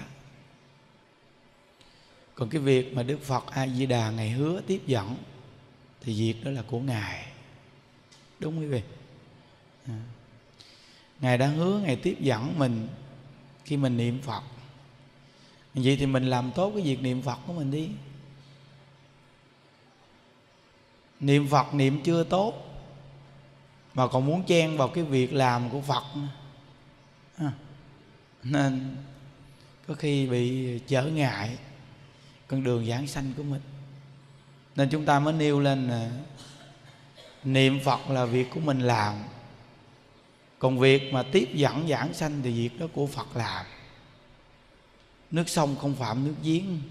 Speaker 1: Còn cái việc mà Đức Phật A Di Đà Ngài hứa tiếp dẫn thì việc đó là của Ngài, đúng quý vị. à. Ngài đã hứa Ngài tiếp dẫn mình khi mình niệm Phật. Vậy thì mình làm tốt cái việc niệm Phật của mình đi. Niệm Phật niệm chưa tốt mà còn muốn chen vào cái việc làm của Phật à. Nên có khi bị trở ngại con đường giảng sanh của mình. Nên chúng ta mới nêu lên là niệm Phật là việc của mình làm, còn việc mà tiếp dẫn giảng sanh thì việc đó của Phật làm. Nước sông không phạm nước giếng.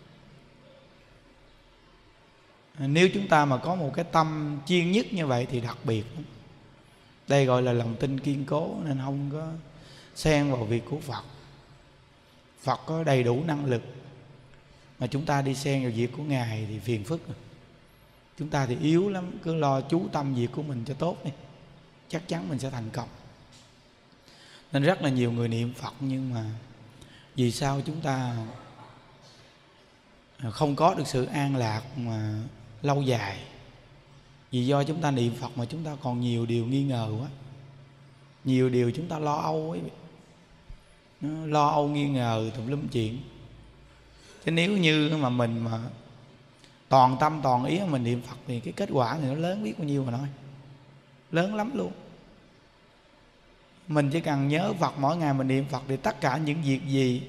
Speaker 1: Nếu chúng ta mà có một cái tâm chuyên nhất như vậy thì đặc biệt. Đây gọi là lòng tin kiên cố, nên không có xen vào việc của Phật. Phật có đầy đủ năng lực, mà chúng ta đi xen vào việc của Ngài thì phiền phức. Chúng ta thì yếu lắm, cứ lo chú tâm việc của mình cho tốt đi, chắc chắn mình sẽ thành công. Nên rất là nhiều người niệm Phật nhưng mà vì sao chúng ta không có được sự an lạc mà lâu dài? Vì do chúng ta niệm Phật mà chúng ta còn nhiều điều nghi ngờ quá, nhiều điều chúng ta lo âu ấy. Nó lo âu nghi ngờ tùm lum chuyện. Chứ nếu như mà mình mà toàn tâm toàn ý mình niệm Phật thì cái kết quả thì nó lớn biết bao nhiêu mà nói. Lớn lắm luôn. Mình chỉ cần nhớ Phật mỗi ngày mình niệm Phật thì tất cả những việc gì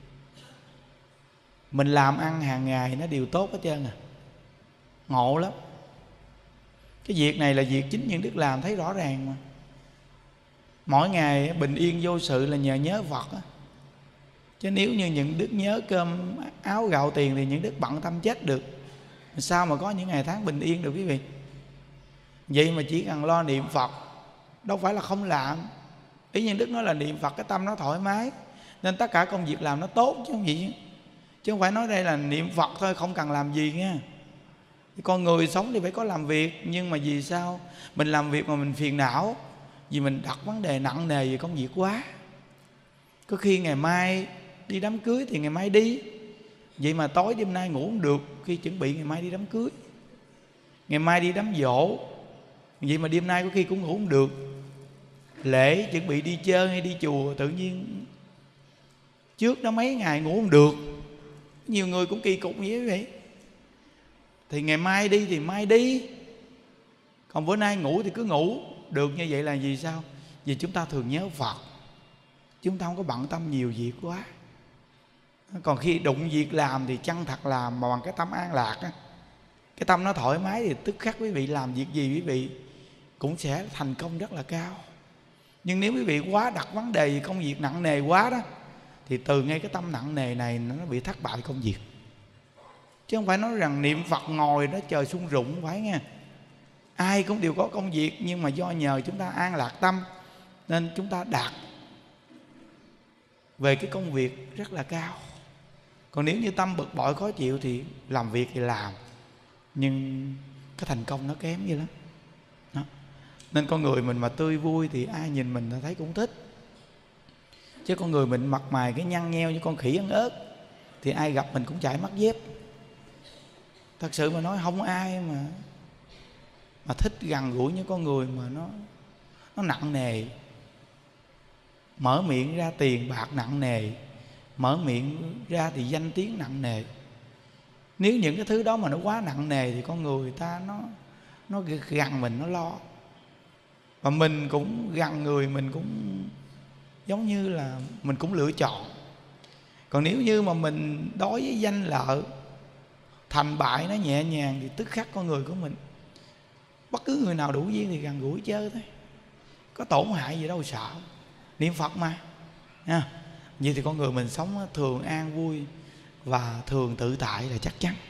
Speaker 1: mình làm ăn hàng ngày nó đều tốt hết trơn à. Ngộ lắm. Cái việc này là việc chính những đức làm thấy rõ ràng mà. Mỗi ngày bình yên vô sự là nhờ nhớ Phật á. Chứ nếu như những đức nhớ cơm áo gạo tiền thì những đức bận tâm chết được. Sao mà có những ngày tháng bình yên được quý vị? Vậy mà chỉ cần lo niệm Phật, đâu phải là không làm. Ý nhân đức nói là niệm Phật cái tâm nó thoải mái, nên tất cả công việc làm nó tốt chứ không gì. Chứ không phải nói đây là niệm Phật thôi không cần làm gì nha. Con người sống thì phải có làm việc, nhưng mà vì sao mình làm việc mà mình phiền não? Vì mình đặt vấn đề nặng nề về công việc quá. Có khi ngày mai đi đám cưới thì ngày mai đi, vậy mà tối đêm nay ngủ không được khi chuẩn bị ngày mai đi đám cưới. Ngày mai đi đám giỗ, vậy mà đêm nay có khi cũng ngủ không được. Lễ chuẩn bị đi chơi hay đi chùa, tự nhiên trước đó mấy ngày ngủ không được. Nhiều người cũng kỳ cục như vậy. Thì ngày mai đi thì mai đi, còn bữa nay ngủ thì cứ ngủ. Được như vậy là vì sao? Vì chúng ta thường nhớ Phật, chúng ta không có bận tâm nhiều việc quá. Còn khi đụng việc làm thì chân thật làm mà bằng cái tâm an lạc á, cái tâm nó thoải mái thì tức khắc quý vị làm việc gì quý vị cũng sẽ thành công rất là cao. Nhưng nếu quý vị quá đặt vấn đề công việc nặng nề quá đó, thì từ ngay cái tâm nặng nề này nó bị thất bại công việc. Chứ không phải nói rằng niệm Phật ngồi đó chờ sung rụng, không phải nha. Ai cũng đều có công việc, nhưng mà do nhờ chúng ta an lạc tâm nên chúng ta đạt về cái công việc rất là cao. Còn nếu như tâm bực bội khó chịu thì làm việc thì làm, nhưng cái thành công nó kém vậy lắm đó. Nên con người mình mà tươi vui thì ai nhìn mình thấy cũng thích. Chứ con người mình mặt mày cái nhăn nheo như con khỉ ăn ớt thì ai gặp mình cũng chảy mắt dép. Thật sự mà nói không ai mà mà thích gần gũi những con người mà nó nó nặng nề, mở miệng ra tiền bạc nặng nề, mở miệng ra thì danh tiếng nặng nề. Nếu những cái thứ đó mà nó quá nặng nề thì con người ta nó nó gần mình, nó lo. Và mình cũng gần người, mình cũng giống như là mình cũng lựa chọn. Còn nếu như mà mình đối với danh lợi, thành bại nó nhẹ nhàng thì tức khắc con người của mình, bất cứ người nào đủ duyên thì gần gũi chơi thôi, có tổn hại gì đâu sợ. Niệm Phật mà nha. Vậy thì con người mình sống thường an vui và thường tự tại là chắc chắn.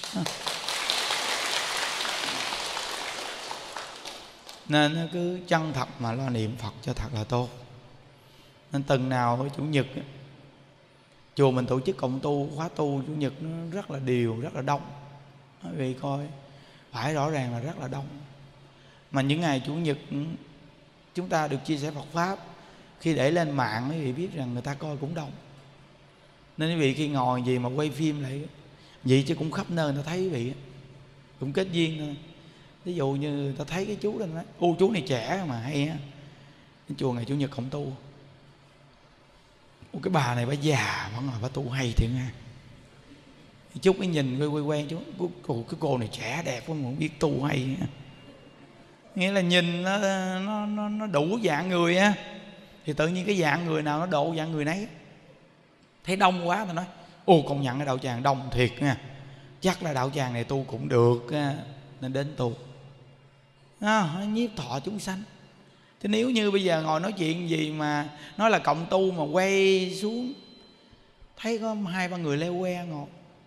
Speaker 1: Nên cứ chân thật mà lo niệm Phật cho thật là tốt. Nên tuần nào Chủ nhật chùa mình tổ chức cộng tu, khóa tu Chủ nhật nó rất là đều, rất là đông. Quý vị coi phải rõ ràng là rất là đông. Mà những ngày Chủ nhật chúng ta được chia sẻ Phật Pháp, khi để lên mạng quý vị biết rằng người ta coi cũng đông. Nên quý vị khi ngồi gì mà quay phim lại vậy chứ cũng khắp nơi người ta thấy quý vị, cũng kết duyên thôi. Ví dụ như người ta thấy cái chú đó nói: ô chú này trẻ mà hay á, cái chùa ngày Chủ nhật cộng tu. Ô cái bà này bà già mà ngồi bà tu hay thiệt nha. Chút cái nhìn quay quay quen chú, cô, cái cô này trẻ đẹp quá mà không biết tu hay. Nghĩa là nhìn nó, nó, nó, nó đủ dạng người á, thì tự nhiên cái dạng người nào nó độ dạng người nấy. Thấy đông quá thì nói: ô công nhận cái đạo tràng đông thiệt nha, chắc là đạo tràng này tu cũng được nên đến tu. À, nhiếp thọ chúng sanh. Thế nếu như bây giờ ngồi nói chuyện gì mà nói là cộng tu mà quay xuống thấy có hai ba người leo que ngồi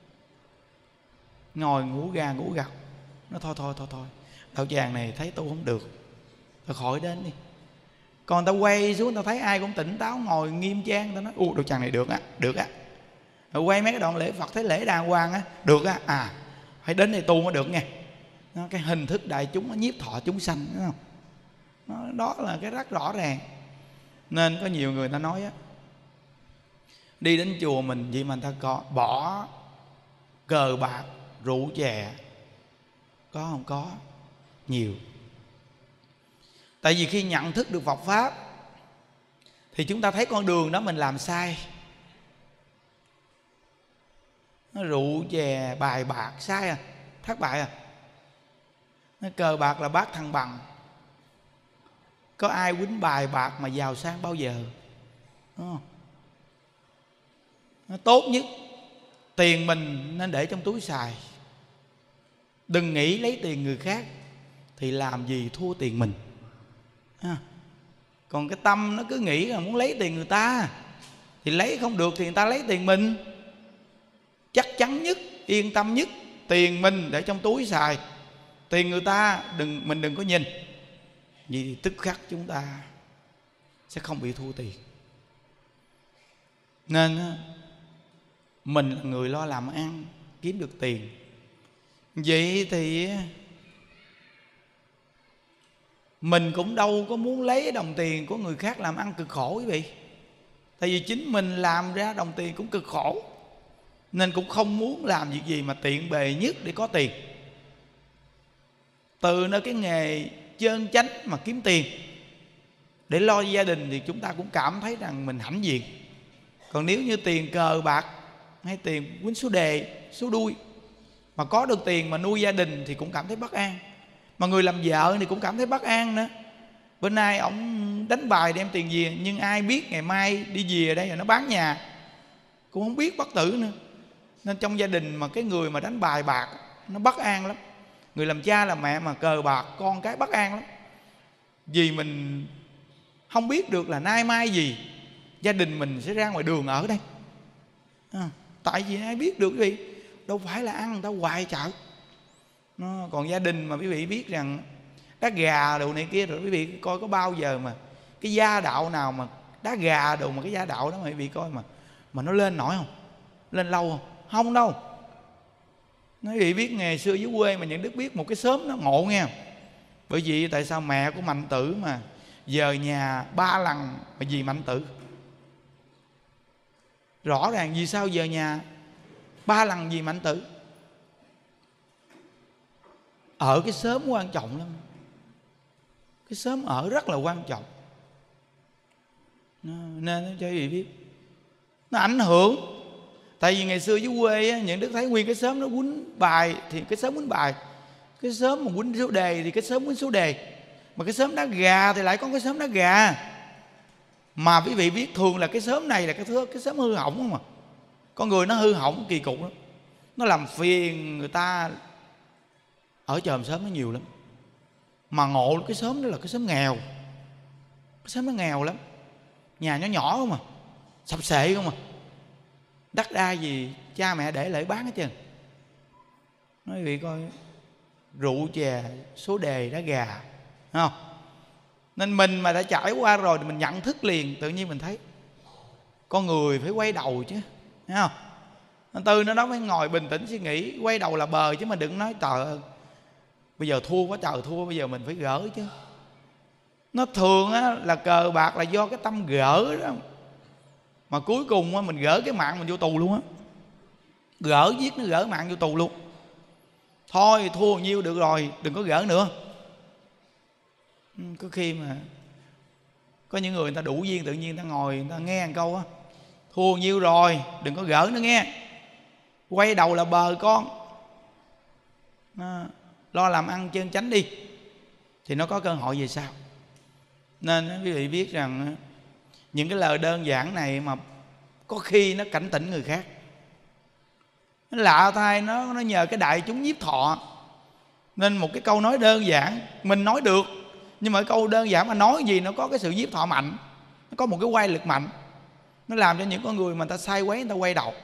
Speaker 1: ngồi ngủ gà ngủ gật, nó thôi thôi thôi thôi đạo tràng này thấy tu không được, thôi khỏi đến đi. Còn ta quay xuống ta thấy ai cũng tỉnh táo ngồi nghiêm trang, ta nói: u đạo tràng này được á, được á. Rồi quay mấy cái đoạn lễ Phật thấy lễ đàng hoàng á, được á, à phải đến đây tu mới được nghe. Nó, cái hình thức đại chúng nó nhiếp thọ chúng sanh, đúng không? Nó, đó là cái rất rõ ràng. Nên có nhiều người ta nói á, đi đến chùa mình vậy mà người ta có bỏ cờ bạc rượu chè, có không? Có nhiều. Tại vì khi nhận thức được Phật Pháp thì chúng ta thấy con đường đó mình làm sai. Nó rượu chè bài bạc sai à, thất bại à. Nó cờ bạc là bát thăng bằng. Có ai quýnh bài bạc mà giàu sang bao giờ, đúng không? Nó tốt nhất tiền mình nên để trong túi xài. Đừng nghĩ lấy tiền người khác thì làm gì thua tiền mình à. Còn cái tâm nó cứ nghĩ là muốn lấy tiền người ta, thì lấy không được thì người ta lấy tiền mình. Chắc chắn nhất, yên tâm nhất, tiền mình để trong túi xài, tiền người ta đừng mình đừng có nhìn. Vì thì tức khắc chúng ta sẽ không bị thua tiền. Nên mình là người lo làm ăn, kiếm được tiền. Vậy thì mình cũng đâu có muốn lấy đồng tiền của người khác làm ăn cực khổ quý vị. Tại vì chính mình làm ra đồng tiền cũng cực khổ, nên cũng không muốn làm việc gì mà tiện bề nhất để có tiền. Từ nơi cái nghề chân chánh mà kiếm tiền để lo gia đình thì chúng ta cũng cảm thấy rằng mình hãnh diện. Còn nếu như tiền cờ bạc hay tiền quýnh số đề, số đuôi mà có được tiền mà nuôi gia đình thì cũng cảm thấy bất an. Mà người làm vợ thì cũng cảm thấy bất an nữa. Bữa nay ổng đánh bài đem tiền về, nhưng ai biết ngày mai đi về đây rồi nó bán nhà, cũng không biết bất tử nữa. Nên trong gia đình mà cái người mà đánh bài bạc nó bất an lắm. Người làm cha làm mẹ mà cờ bạc, con cái bất an lắm. Vì mình không biết được là nay mai gì gia đình mình sẽ ra ngoài đường ở đây à, tại vì ai biết được quý vị, đâu phải là ăn người ta hoài chợ nó. Còn gia đình mà quý vị biết rằng đá gà đồ này kia, rồi quý vị coi có bao giờ mà cái gia đạo nào mà đá gà đồ mà cái gia đạo đó mà quý vị coi mà mà nó lên nổi không, lên lâu không? Không đâu. Quý vị biết ngày xưa dưới quê mà Nhuận Đức biết một cái xóm nó ngộ nghe. Bởi vì tại sao mẹ của Mạnh Tử mà giờ nhà ba lần mà vì Mạnh Tử? Rõ ràng vì sao giờ nhà ba lần vì Mạnh Tử? Ở cái xóm quan trọng lắm. Cái xóm ở rất là quan trọng. Nên cho quý vị biết nó ảnh hưởng. Tại vì ngày xưa dưới quê á, Nhuận Đức thấy nguyên cái xóm nó quýnh bài thì cái xóm quýnh bài, cái xóm mà quýnh số đề thì cái xóm quýnh số đề, mà cái xóm đá gà thì lại có cái xóm đá gà. Mà quý vị biết thường là cái xóm này là cái thứ cái xóm hư hỏng không à. Con người nó hư hỏng kỳ cục lắm, nó làm phiền người ta ở chòm xóm nó nhiều lắm. Mà ngộ cái xóm đó là cái xóm nghèo, cái xóm nó nghèo lắm, nhà nhỏ nhỏ không à, sập xệ không à, đất đai gì cha mẹ để lại bán hết trơn. Nói quý vị coi, rượu chè số đề đá gà, thấy không? Nên mình mà đã trải qua rồi thì mình nhận thức liền, tự nhiên mình thấy con người phải quay đầu chứ, thấy không? Nên từ nó đó mới ngồi bình tĩnh suy nghĩ, quay đầu là bờ, chứ mà đừng nói trời ơi bây giờ thua quá trời thua, bây giờ mình phải gỡ chứ. Nó thường á, là cờ bạc là do cái tâm gỡ đó, mà cuối cùng á, mình gỡ cái mạng mình vô tù luôn á. Gỡ giết nó gỡ mạng vô tù luôn. Thôi thua nhiêu được rồi, đừng có gỡ nữa. Có khi mà có những người người ta đủ duyên, tự nhiên người ta ngồi người ta nghe một câu á, thua nhiêu rồi đừng có gỡ nữa nghe, quay đầu là bờ con, nó, lo làm ăn chân chánh đi thì nó có cơ hội về sau. Nên quý vị biết rằng những cái lời đơn giản này mà có khi nó cảnh tỉnh người khác. Nó lạ thay, nó, nó nhờ cái đại chúng nhiếp thọ. Nên một cái câu nói đơn giản mình nói được, nhưng mà cái câu đơn giản mà nói gì nó có cái sự nhiếp thọ mạnh, nó có một cái quay lực mạnh, nó làm cho những con người mà người ta sai quấy người ta quay đầu.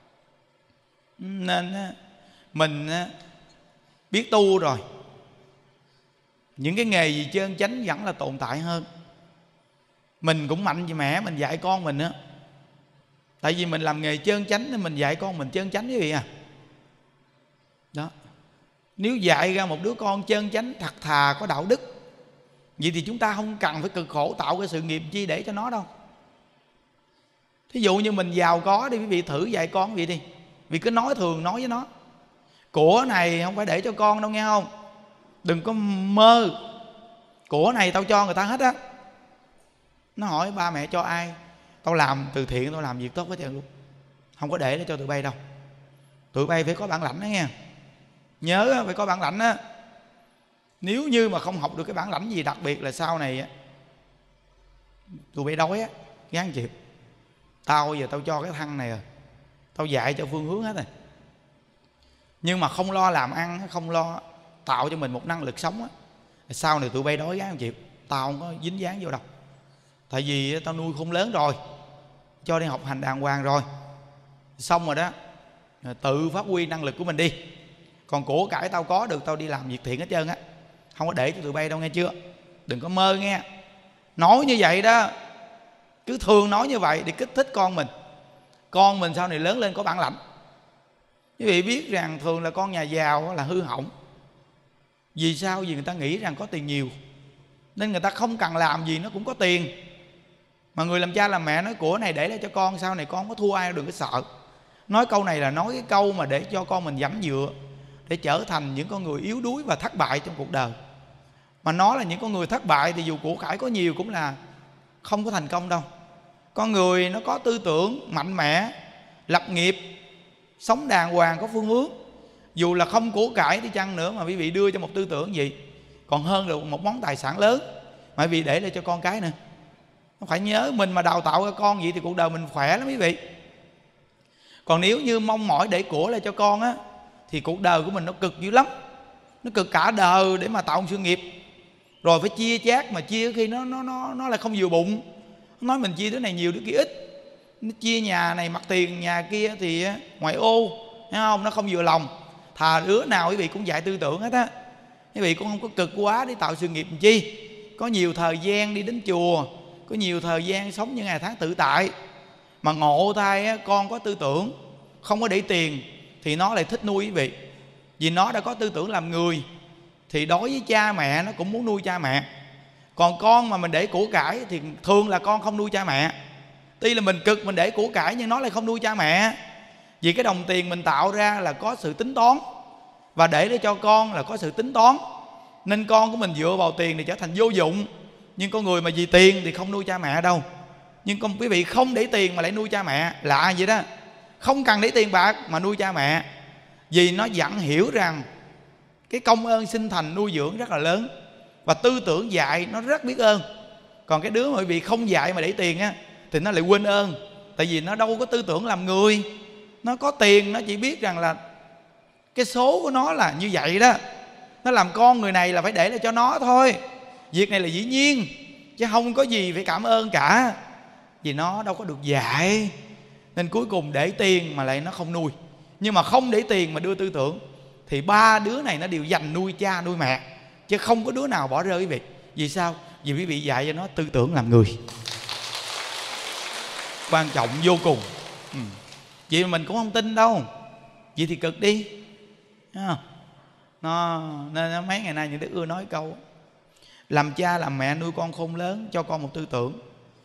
Speaker 1: Nên mình biết tu rồi, những cái nghề gì chân chánh vẫn là tồn tại hơn. Mình cũng mạnh vì mẹ mình dạy con mình á. Tại vì mình làm nghề chân chánh nên mình dạy con mình chân chánh quý vị à. Đó. Nếu dạy ra một đứa con chân chánh thật thà có đạo đức, vậy thì chúng ta không cần phải cực khổ tạo cái sự nghiệp chi để cho nó đâu. Thí dụ như mình giàu có đi quý vị, thử dạy con quý vị đi. Vì cứ nói thường nói với nó, của này không phải để cho con đâu nghe không. Đừng có mơ của này tao cho người ta hết á. Nó hỏi ba mẹ cho ai, tao làm từ thiện, tao làm việc tốt hết trơn luôn, không có để nó cho tụi bay đâu. Tụi bay phải có bản lãnh đó nghe. Nhớ phải có bản lãnh á. Nếu như mà không học được cái bản lãnh gì đặc biệt là sau này á, tụi bay đói á, gán chịu. Tao giờ tao cho cái thằng này rồi, tao dạy cho phương hướng hết rồi, nhưng mà không lo làm ăn, không lo tạo cho mình một năng lực sống á, Sau này tụi bay đói gán không chịu, tao không có dính dáng vô đâu. Tại vì tao nuôi khôn lớn rồi, cho đi học hành đàng hoàng rồi, xong rồi đó, tự phát huy năng lực của mình đi. Còn của cải tao có được, tao đi làm việc thiện hết trơn á, không có để cho tụi bay đâu, nghe chưa? Đừng có mơ nghe. Nói như vậy đó, cứ thường nói như vậy để kích thích con mình. Con mình sau này lớn lên có bản lãnh. Quý vị biết rằng thường là con nhà giàu là hư hỏng. Vì sao? Vì người ta nghĩ rằng có tiền nhiều, nên người ta không cần làm gì nó cũng có tiền. Mà người làm cha làm mẹ nói của này để lại cho con, sau này con không có thua ai, đừng có sợ. Nói câu này là nói cái câu mà để cho con mình dẫm dựa, để trở thành những con người yếu đuối và thất bại trong cuộc đời. Mà nó là những con người thất bại thì dù của cải có nhiều cũng là không có thành công đâu. Con người nó có tư tưởng mạnh mẽ, lập nghiệp, sống đàng hoàng, có phương hướng, dù là không của cải đi chăng nữa mà quý vị đưa cho một tư tưởng gì còn hơn được một món tài sản lớn mà quý vị để lại cho con cái nữa. Nó phải nhớ, mình mà đào tạo cho con vậy thì cuộc đời mình khỏe lắm quý vị. Còn nếu như mong mỏi để của lại cho con á, thì cuộc đời của mình nó cực dữ lắm. Nó cực cả đời để mà tạo một sự nghiệp, rồi phải chia chác, mà chia khi nó nó nó nó lại không vừa bụng. Nó nói mình chia đứa này nhiều đứa kia ít, nó chia nhà này mặt tiền, nhà kia thì ngoại ô, thấy không? Nó không vừa lòng. Thà đứa nào quý vị cũng dạy tư tưởng hết á. Quý vị cũng không có cực quá để tạo sự nghiệp làm chi. Có nhiều thời gian đi đến chùa, có nhiều thời gian sống những ngày tháng tự tại. Mà ngộ thay á, con có tư tưởng không có để tiền thì nó lại thích nuôi quý vị. Vì nó đã có tư tưởng làm người thì đối với cha mẹ nó cũng muốn nuôi cha mẹ. Còn con mà mình để của cải thì thường là con không nuôi cha mẹ. Tuy là mình cực mình để của cải nhưng nó lại không nuôi cha mẹ. Vì cái đồng tiền mình tạo ra là có sự tính toán, và để để cho con là có sự tính toán, nên con của mình dựa vào tiền thì trở thành vô dụng. Nhưng con người mà vì tiền thì không nuôi cha mẹ đâu. Nhưng con quý vị không để tiền mà lại nuôi cha mẹ, lạ vậy đó. Không cần để tiền bạc mà nuôi cha mẹ, vì nó vẫn hiểu rằng cái công ơn sinh thành nuôi dưỡng rất là lớn, và tư tưởng dạy nó rất biết ơn. Còn cái đứa mà quý vị không dạy mà để tiền á, thì nó lại quên ơn. Tại vì nó đâu có tư tưởng làm người. Nó có tiền nó chỉ biết rằng là cái số của nó là như vậy đó. Nó làm con người này là phải để lại cho nó thôi. Việc này là dĩ nhiên, chứ không có gì phải cảm ơn cả. Vì nó đâu có được dạy, nên cuối cùng để tiền mà lại nó không nuôi. Nhưng mà không để tiền mà đưa tư tưởng thì ba đứa này nó đều dành nuôi cha nuôi mẹ, chứ không có đứa nào bỏ rơi quý vị. Vì sao? Vì quý vị dạy cho nó tư tưởng làm người, quan trọng vô cùng. ừ. Vậy mà mình cũng không tin đâu. Vậy thì cực đi. Nó, nên mấy ngày nay những đứa ưa nói câu làm cha làm mẹ nuôi con khôn lớn, cho con một tư tưởng,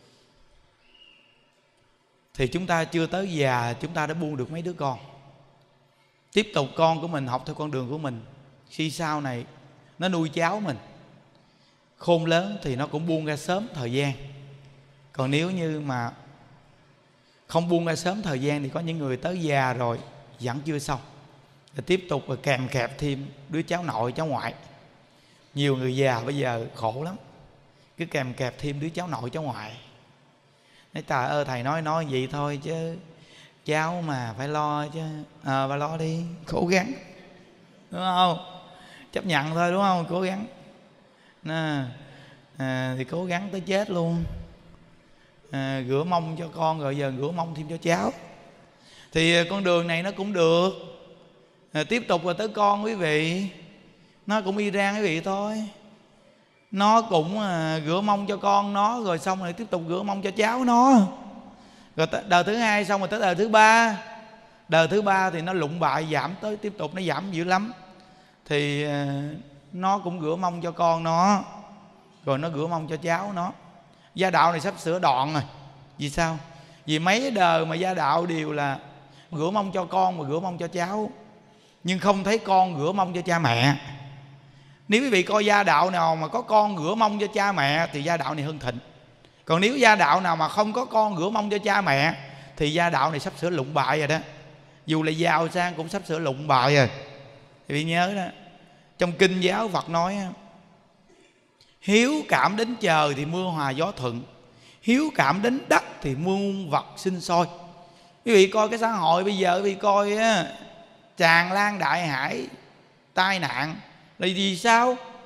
Speaker 1: thì chúng ta chưa tới già chúng ta đã buông được mấy đứa con. Tiếp tục con của mình học theo con đường của mình, khi sau này nó nuôi cháu mình khôn lớn thì nó cũng buông ra sớm thời gian. Còn nếu như mà không buông ra sớm thời gian thì có những người tới già rồi vẫn chưa xong, rồi tiếp tục rồi kèm kẹp thêm đứa cháu nội cháu ngoại. Nhiều người già bây giờ khổ lắm, cứ kèm kẹp thêm đứa cháu nội cháu ngoại. Nói trời ơi thầy nói nói vậy thôi chứ cháu mà phải lo chứ. À, phải lo đi, cố gắng, đúng không? Chấp nhận thôi, đúng không? Cố gắng à, à, thì cố gắng tới chết luôn. à, Rửa mông cho con rồi giờ rửa mông thêm cho cháu. Thì con đường này nó cũng được. à, Tiếp tục rồi tới con quý vị, nó cũng y rang quý vị thôi. Nó cũng à, rửa mông cho con nó, rồi xong rồi tiếp tục rửa mông cho cháu nó. Rồi đời thứ hai xong rồi tới đời thứ ba. Đời thứ ba thì nó lụng bại giảm tới, tiếp tục nó giảm dữ lắm. Thì à, nó cũng rửa mông cho con nó, rồi nó rửa mông cho cháu nó. Gia đạo này sắp sửa đoạn rồi. Vì sao? Vì mấy đời mà gia đạo đều là rửa mông cho con mà rửa mông cho cháu, nhưng không thấy con rửa mông cho cha mẹ. Nếu quý vị coi gia đạo nào mà có con rửa mông cho cha mẹ thì gia đạo này hưng thịnh. Còn nếu gia đạo nào mà không có con rửa mông cho cha mẹ thì gia đạo này sắp sửa lụng bại rồi đó. Dù là giàu sang cũng sắp sửa lụng bại rồi. Thì quý vị nhớ đó, trong kinh giáo Phật nói hiếu cảm đến trời thì mưa hòa gió thuận, hiếu cảm đến đất thì muôn vật sinh sôi. Quý vị coi cái xã hội bây giờ, quý vị coi á, tràn lan đại hải tai nạn là vì sao?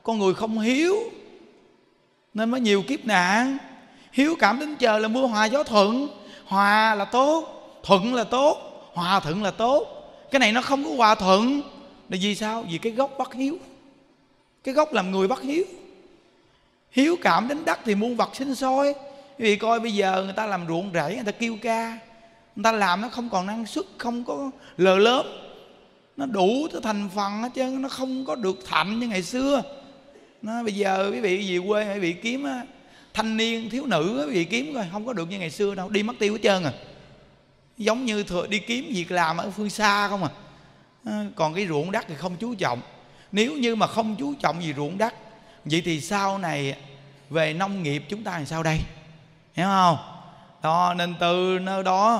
Speaker 1: con người không hiếu nên mới nhiều kiếp nạn. Hiếu cảm đến trời là mưa hòa gió thuận. Hòa là tốt, thuận là tốt, hòa thuận là tốt. Cái này nó không có hòa thuận là vì sao? Vì cái gốc bất hiếu. Cái gốc làm người bất hiếu. Hiếu cảm đến đất thì muôn vật sinh sôi. Vì coi bây giờ người ta làm ruộng rẫy, người ta kêu ca, người ta làm nó không còn năng suất, không có lờ lớp, nó đủ cái thành phần hết trơn, nó không có được thạnh như ngày xưa. Nó, bây giờ quý vị về quê quý vị kiếm á, thanh niên thiếu nữ quý vị kiếm coi không có được như ngày xưa đâu, đi mất tiêu hết trơn à. Giống như thừa đi kiếm việc làm ở phương xa không à. À, còn cái ruộng đất thì không chú trọng. Nếu như mà không chú trọng gì ruộng đất, vậy thì sau này về nông nghiệp chúng ta làm sao đây? Hiểu không? Đó, nên từ nơi đó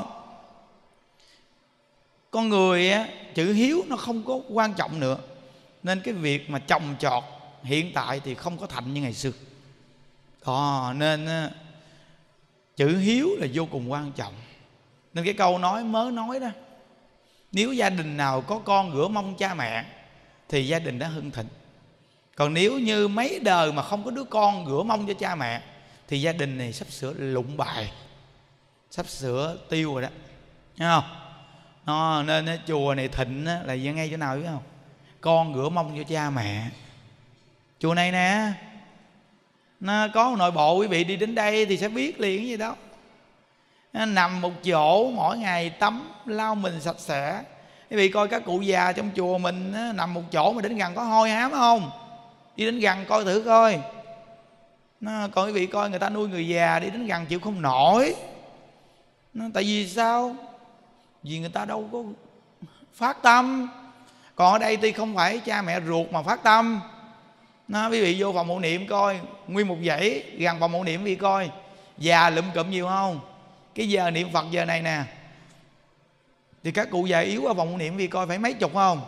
Speaker 1: con người á, chữ hiếu nó không có quan trọng nữa. Nên cái việc mà trồng trọt hiện tại thì không có thành như ngày xưa. Đó, nên chữ hiếu là vô cùng quan trọng. Nên cái câu nói mới nói đó, nếu gia đình nào có con rửa mông cha mẹ thì gia đình đã hưng thịnh. Còn nếu như mấy đời mà không có đứa con rửa mông cho cha mẹ thì gia đình này sắp sửa lụng bại, sắp sửa tiêu rồi đó. Thấy không? Nó, nên cái chùa này thịnh là ngay chỗ nào biết không? Con rửa mông cho cha mẹ. Chùa này nè, nó có nội bộ, quý vị đi đến đây thì sẽ biết liền cái gì đó. Nó nằm một chỗ mỗi ngày tắm lau mình sạch sẽ. Quý vị coi các cụ già trong chùa mình á, nằm một chỗ mà đến gần có hôi hám không? Đi đến gần coi thử coi. Nó, còn quý vị coi người ta nuôi người già đi đến gần chịu không nổi. Nó, tại vì sao? Vì người ta đâu có phát tâm. Còn ở đây thì không phải cha mẹ ruột mà phát tâm. Nó, quý vị vô phòng hộ niệm coi, nguyên một dãy gần phòng hộ niệm quý vị coi, già lụm cụm nhiều không? Cái giờ niệm Phật giờ này nè thì các cụ già yếu ở phòng hộ niệm quý vị coi phải mấy chục không?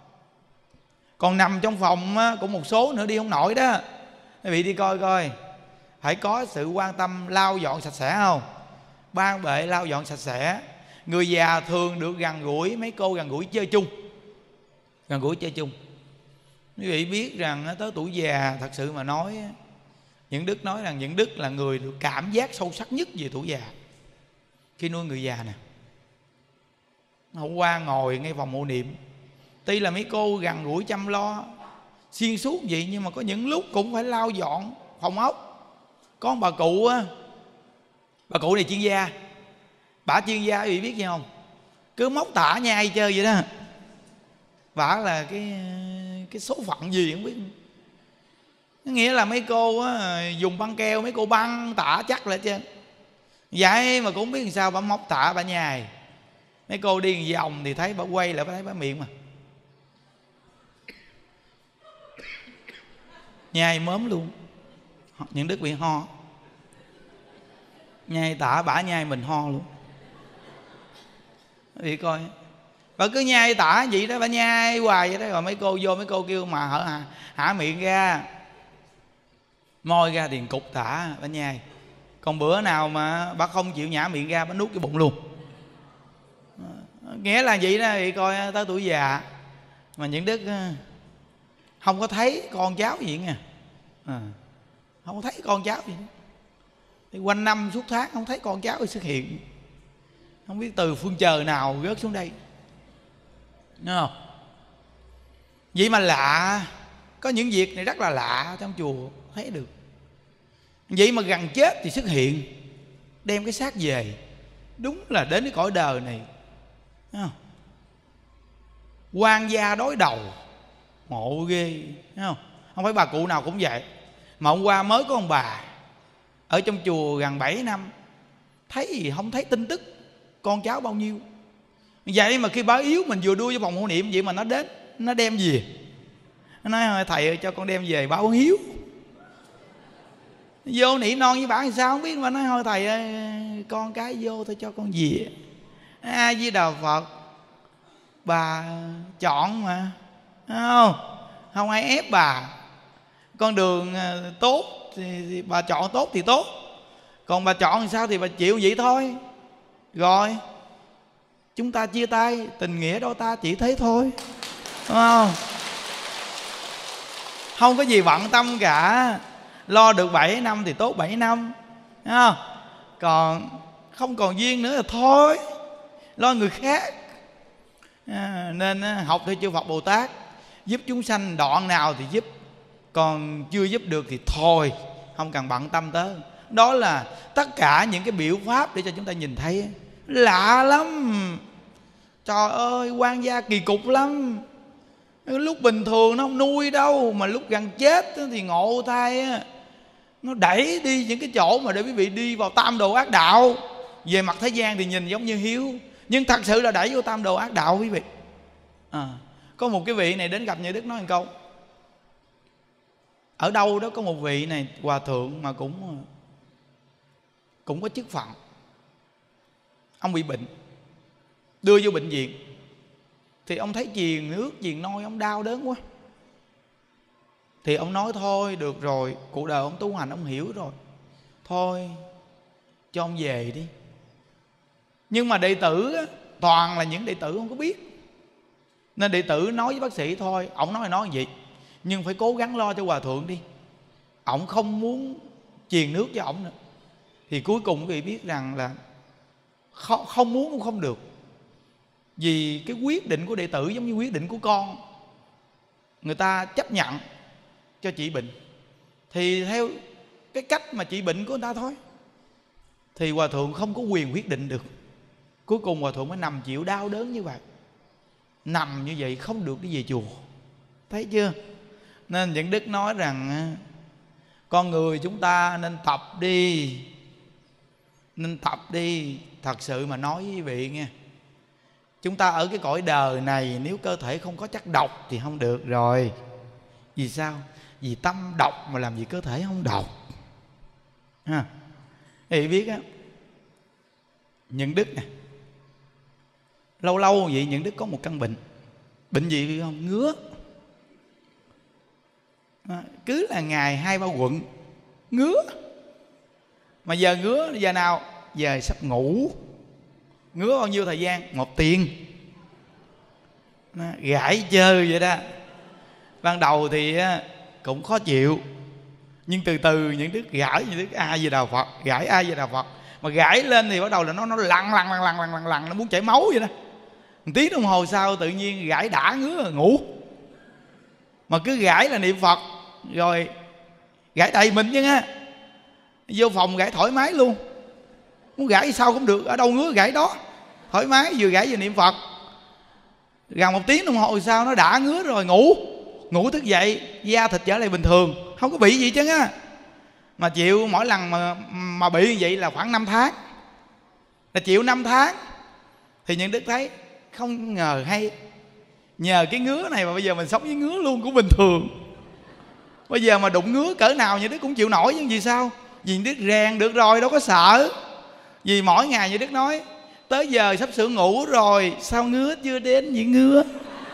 Speaker 1: Còn nằm trong phòng á, cũng một số nữa đi không nổi đó. Quý vị đi coi coi, phải có sự quan tâm lau dọn sạch sẽ không? Ban bệ lau dọn sạch sẽ. Người già thường được gần gũi, mấy cô gần gũi chơi chung, gần gũi chơi chung. Quý vị biết rằng tới tuổi già thật sự mà nói, những đức nói rằng những đức là người được cảm giác sâu sắc nhất về tuổi già khi nuôi người già nè. Hôm qua ngồi ngay phòng hộ niệm, tuy là mấy cô gần gũi chăm lo xuyên suốt vậy, nhưng mà có những lúc cũng phải lau dọn phòng ốc. Có một bà cụ á, bà cụ này chuyên gia, bả chuyên gia quý vị biết gì không? Cứ móc tả nhai chơi vậy đó. Bả là cái cái số phận gì không biết. Nghĩa là mấy cô á, dùng băng keo mấy cô băng tả chắc lại trên vậy mà cũng không biết làm sao bả móc tả bả nhai. Mấy cô đi vòng thì thấy bả quay lại bả thấy bả miệng mà nhai mớm luôn. Những đức bị ho, nhai tả bả nhai mình ho luôn. Quý vị coi, bà cứ nhai tả vậy đó, bà nhai hoài vậy đó. Rồi mấy cô vô mấy cô kêu mà hở hả, hả miệng ra, môi ra thì cục tả bà nhai. Còn bữa nào mà bà không chịu nhả miệng ra, bà nuốt cái bụng luôn. Nghĩa là vậy đó. Thì coi tới tuổi già mà những đức không có thấy con cháu gì nha, à, không có thấy con cháu gì đó. Thì quanh năm suốt tháng không thấy con cháu xuất hiện, không biết từ phương trời nào rớt xuống đây. Đúng không? Vậy mà lạ, có những việc này rất là lạ trong chùa thấy được. Vậy mà gần chết thì xuất hiện, đem cái xác về. Đúng là đến cái cõi đời này, đúng không? Quan gia đối đầu, ngộ ghê, đúng không? Không phải bà cụ nào cũng vậy. Mà hôm qua mới có ông bà ở trong chùa gần bảy năm, thấy gì không thấy tin tức con cháu bao nhiêu. Vậy mà khi bà yếu mình vừa đuôi vô phòng hộ niệm, vậy mà nó đến, nó đem về. Nó nói thầy ơi, cho con đem về báo hiếu. Vô nỉ non với bà thì sao không biết, mà nói thôi thầy ơi, con cái vô thôi cho con về. A Di Đà Phật, bà chọn mà, không không ai ép bà. Con đường tốt thì, thì bà chọn tốt thì tốt, còn bà chọn thì sao thì bà chịu vậy thôi. Rồi chúng ta chia tay, tình nghĩa đôi ta chỉ thế thôi, đúng không? Không có gì bận tâm cả. Lo được bảy năm thì tốt bảy năm, thấy không? Còn không còn duyên nữa là thôi, lo người khác. À, nên học theo chư Phật Bồ Tát, giúp chúng sanh đoạn nào thì giúp, còn chưa giúp được thì thôi, không cần bận tâm tới. Đó là tất cả những cái biểu pháp để cho chúng ta nhìn thấy. Lạ lắm. Trời ơi, quan gia kỳ cục lắm. Lúc bình thường nó không nuôi đâu, mà lúc gần chết thì ngộ thay, nó đẩy đi những cái chỗ mà để quý vị đi vào tam đồ ác đạo. Về mặt thế gian thì nhìn giống như hiếu, nhưng thật sự là đẩy vô tam đồ ác đạo quý vị. À, có một cái vị này đến gặp Như Đức nói một câu. Ở đâu đó có một vị này hòa thượng mà cũng cũng có chức phận. Ông bị bệnh, đưa vô bệnh viện, thì ông thấy truyền nước truyền nôi, ông đau đớn quá. Thì ông nói thôi được rồi, cuộc đời ông tu hành ông hiểu rồi, thôi cho ông về đi. Nhưng mà đệ tử toàn là những đệ tử không có biết, nên đệ tử nói với bác sĩ thôi, ổng nói là nói gì, nhưng phải cố gắng lo cho hòa thượng đi. Ổng không muốn truyền nước cho ổng nữa. Thì cuối cùng quý vị biết rằng là không, không muốn cũng không được. Vì cái quyết định của đệ tử giống như quyết định của con, người ta chấp nhận cho trị bệnh thì theo cái cách mà trị bệnh của người ta thôi. Thì hòa thượng không có quyền quyết định được. Cuối cùng hòa thượng mới nằm chịu đau đớn như vậy. Nằm như vậy không được đi về chùa. Thấy chưa? Nên những đức nói rằng con người chúng ta nên tập đi, nên tập đi. Thật sự mà nói với quý vị nghe, chúng ta ở cái cõi đời này, nếu cơ thể không có chất độc thì không được rồi. Vì sao? Vì tâm độc mà làm gì cơ thể không độc ha. Thì biết á, Những Đức nè, lâu lâu vậy Những Đức có một căn bệnh. Bệnh gì biết không? Ngứa. À, cứ là ngày hai ba quận ngứa. Mà giờ ngứa giờ nào? Giờ sắp ngủ. Ngứa bao nhiêu thời gian? Một tiếng. À, gãi chơi vậy đó. Ban đầu thì cũng khó chịu, nhưng từ từ Những Đức gãi, Những Đức A Di Đà Phật, gãi A Di Đà Phật. Mà gãi lên thì bắt đầu là nó nó lăn lăn lăn lăn lăn lăn, lăn nó muốn chảy máu vậy đó. Một tiếng đồng hồ sau tự nhiên gãi đã ngứa rồi ngủ. Mà cứ gãi là niệm Phật, rồi gãi đầy mình chứ ha. Vô phòng gãi thoải mái luôn, muốn gãi sao cũng được, ở đâu ngứa gãi đó, thoải mái, vừa gãi vừa niệm Phật. Gần một tiếng đồng hồ sau nó đã ngứa rồi ngủ. Ngủ thức dậy da thịt trở lại bình thường, không có bị gì chứ á. Mà chịu mỗi lần mà mà bị như vậy là khoảng năm tháng, là chịu năm tháng. Thì Những Đức thấy không ngờ hay, nhờ cái ngứa này mà bây giờ mình sống với ngứa luôn cũng bình thường. Bây giờ mà đụng ngứa cỡ nào Những Đức cũng chịu nổi, nhưng vì sao? Vì Những Đức rèn được rồi, đâu có sợ. Vì mỗi ngày Những Đức nói tới giờ sắp sửa ngủ rồi, sao ngứa chưa đến vậy ngứa.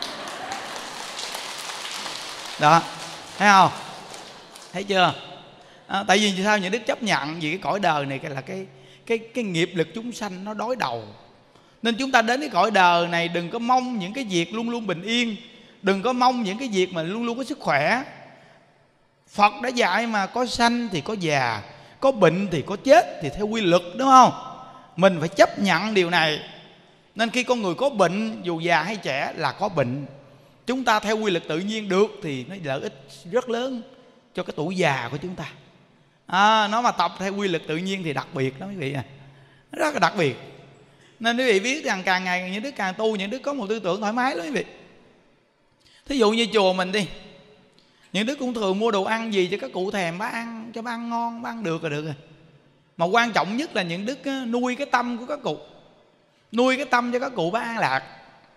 Speaker 1: Đó, thấy không? Thấy chưa? À, tại vì sao Những Đức chấp nhận vì cái cõi đời này là cái cái cái nghiệp lực chúng sanh nó đối đầu. Nên chúng ta đến cái cõi đời này đừng có mong những cái việc luôn luôn bình yên, đừng có mong những cái việc mà luôn luôn có sức khỏe. Phật đã dạy mà, có sanh thì có già, có bệnh thì có chết, thì theo quy luật, đúng không? Mình phải chấp nhận điều này. Nên khi con người có bệnh, dù già hay trẻ là có bệnh, chúng ta theo quy luật tự nhiên được thì nó lợi ích rất lớn cho cái tuổi già của chúng ta. À, nó mà tập theo quy luật tự nhiên thì đặc biệt lắm quý vị à, rất là đặc biệt. Nên quý vị biết rằng càng ngày Những Đức càng tu, Những Đức có một tư tưởng thoải mái lắm quý vị. Thí dụ như chùa mình đi, Những Đức cũng thường mua đồ ăn gì cho các cụ thèm, bác ăn cho bác ăn ngon, bác ăn được rồi được rồi. Mà quan trọng nhất là Những Đức nuôi cái tâm của các cụ, nuôi cái tâm cho các cụ bác an lạc.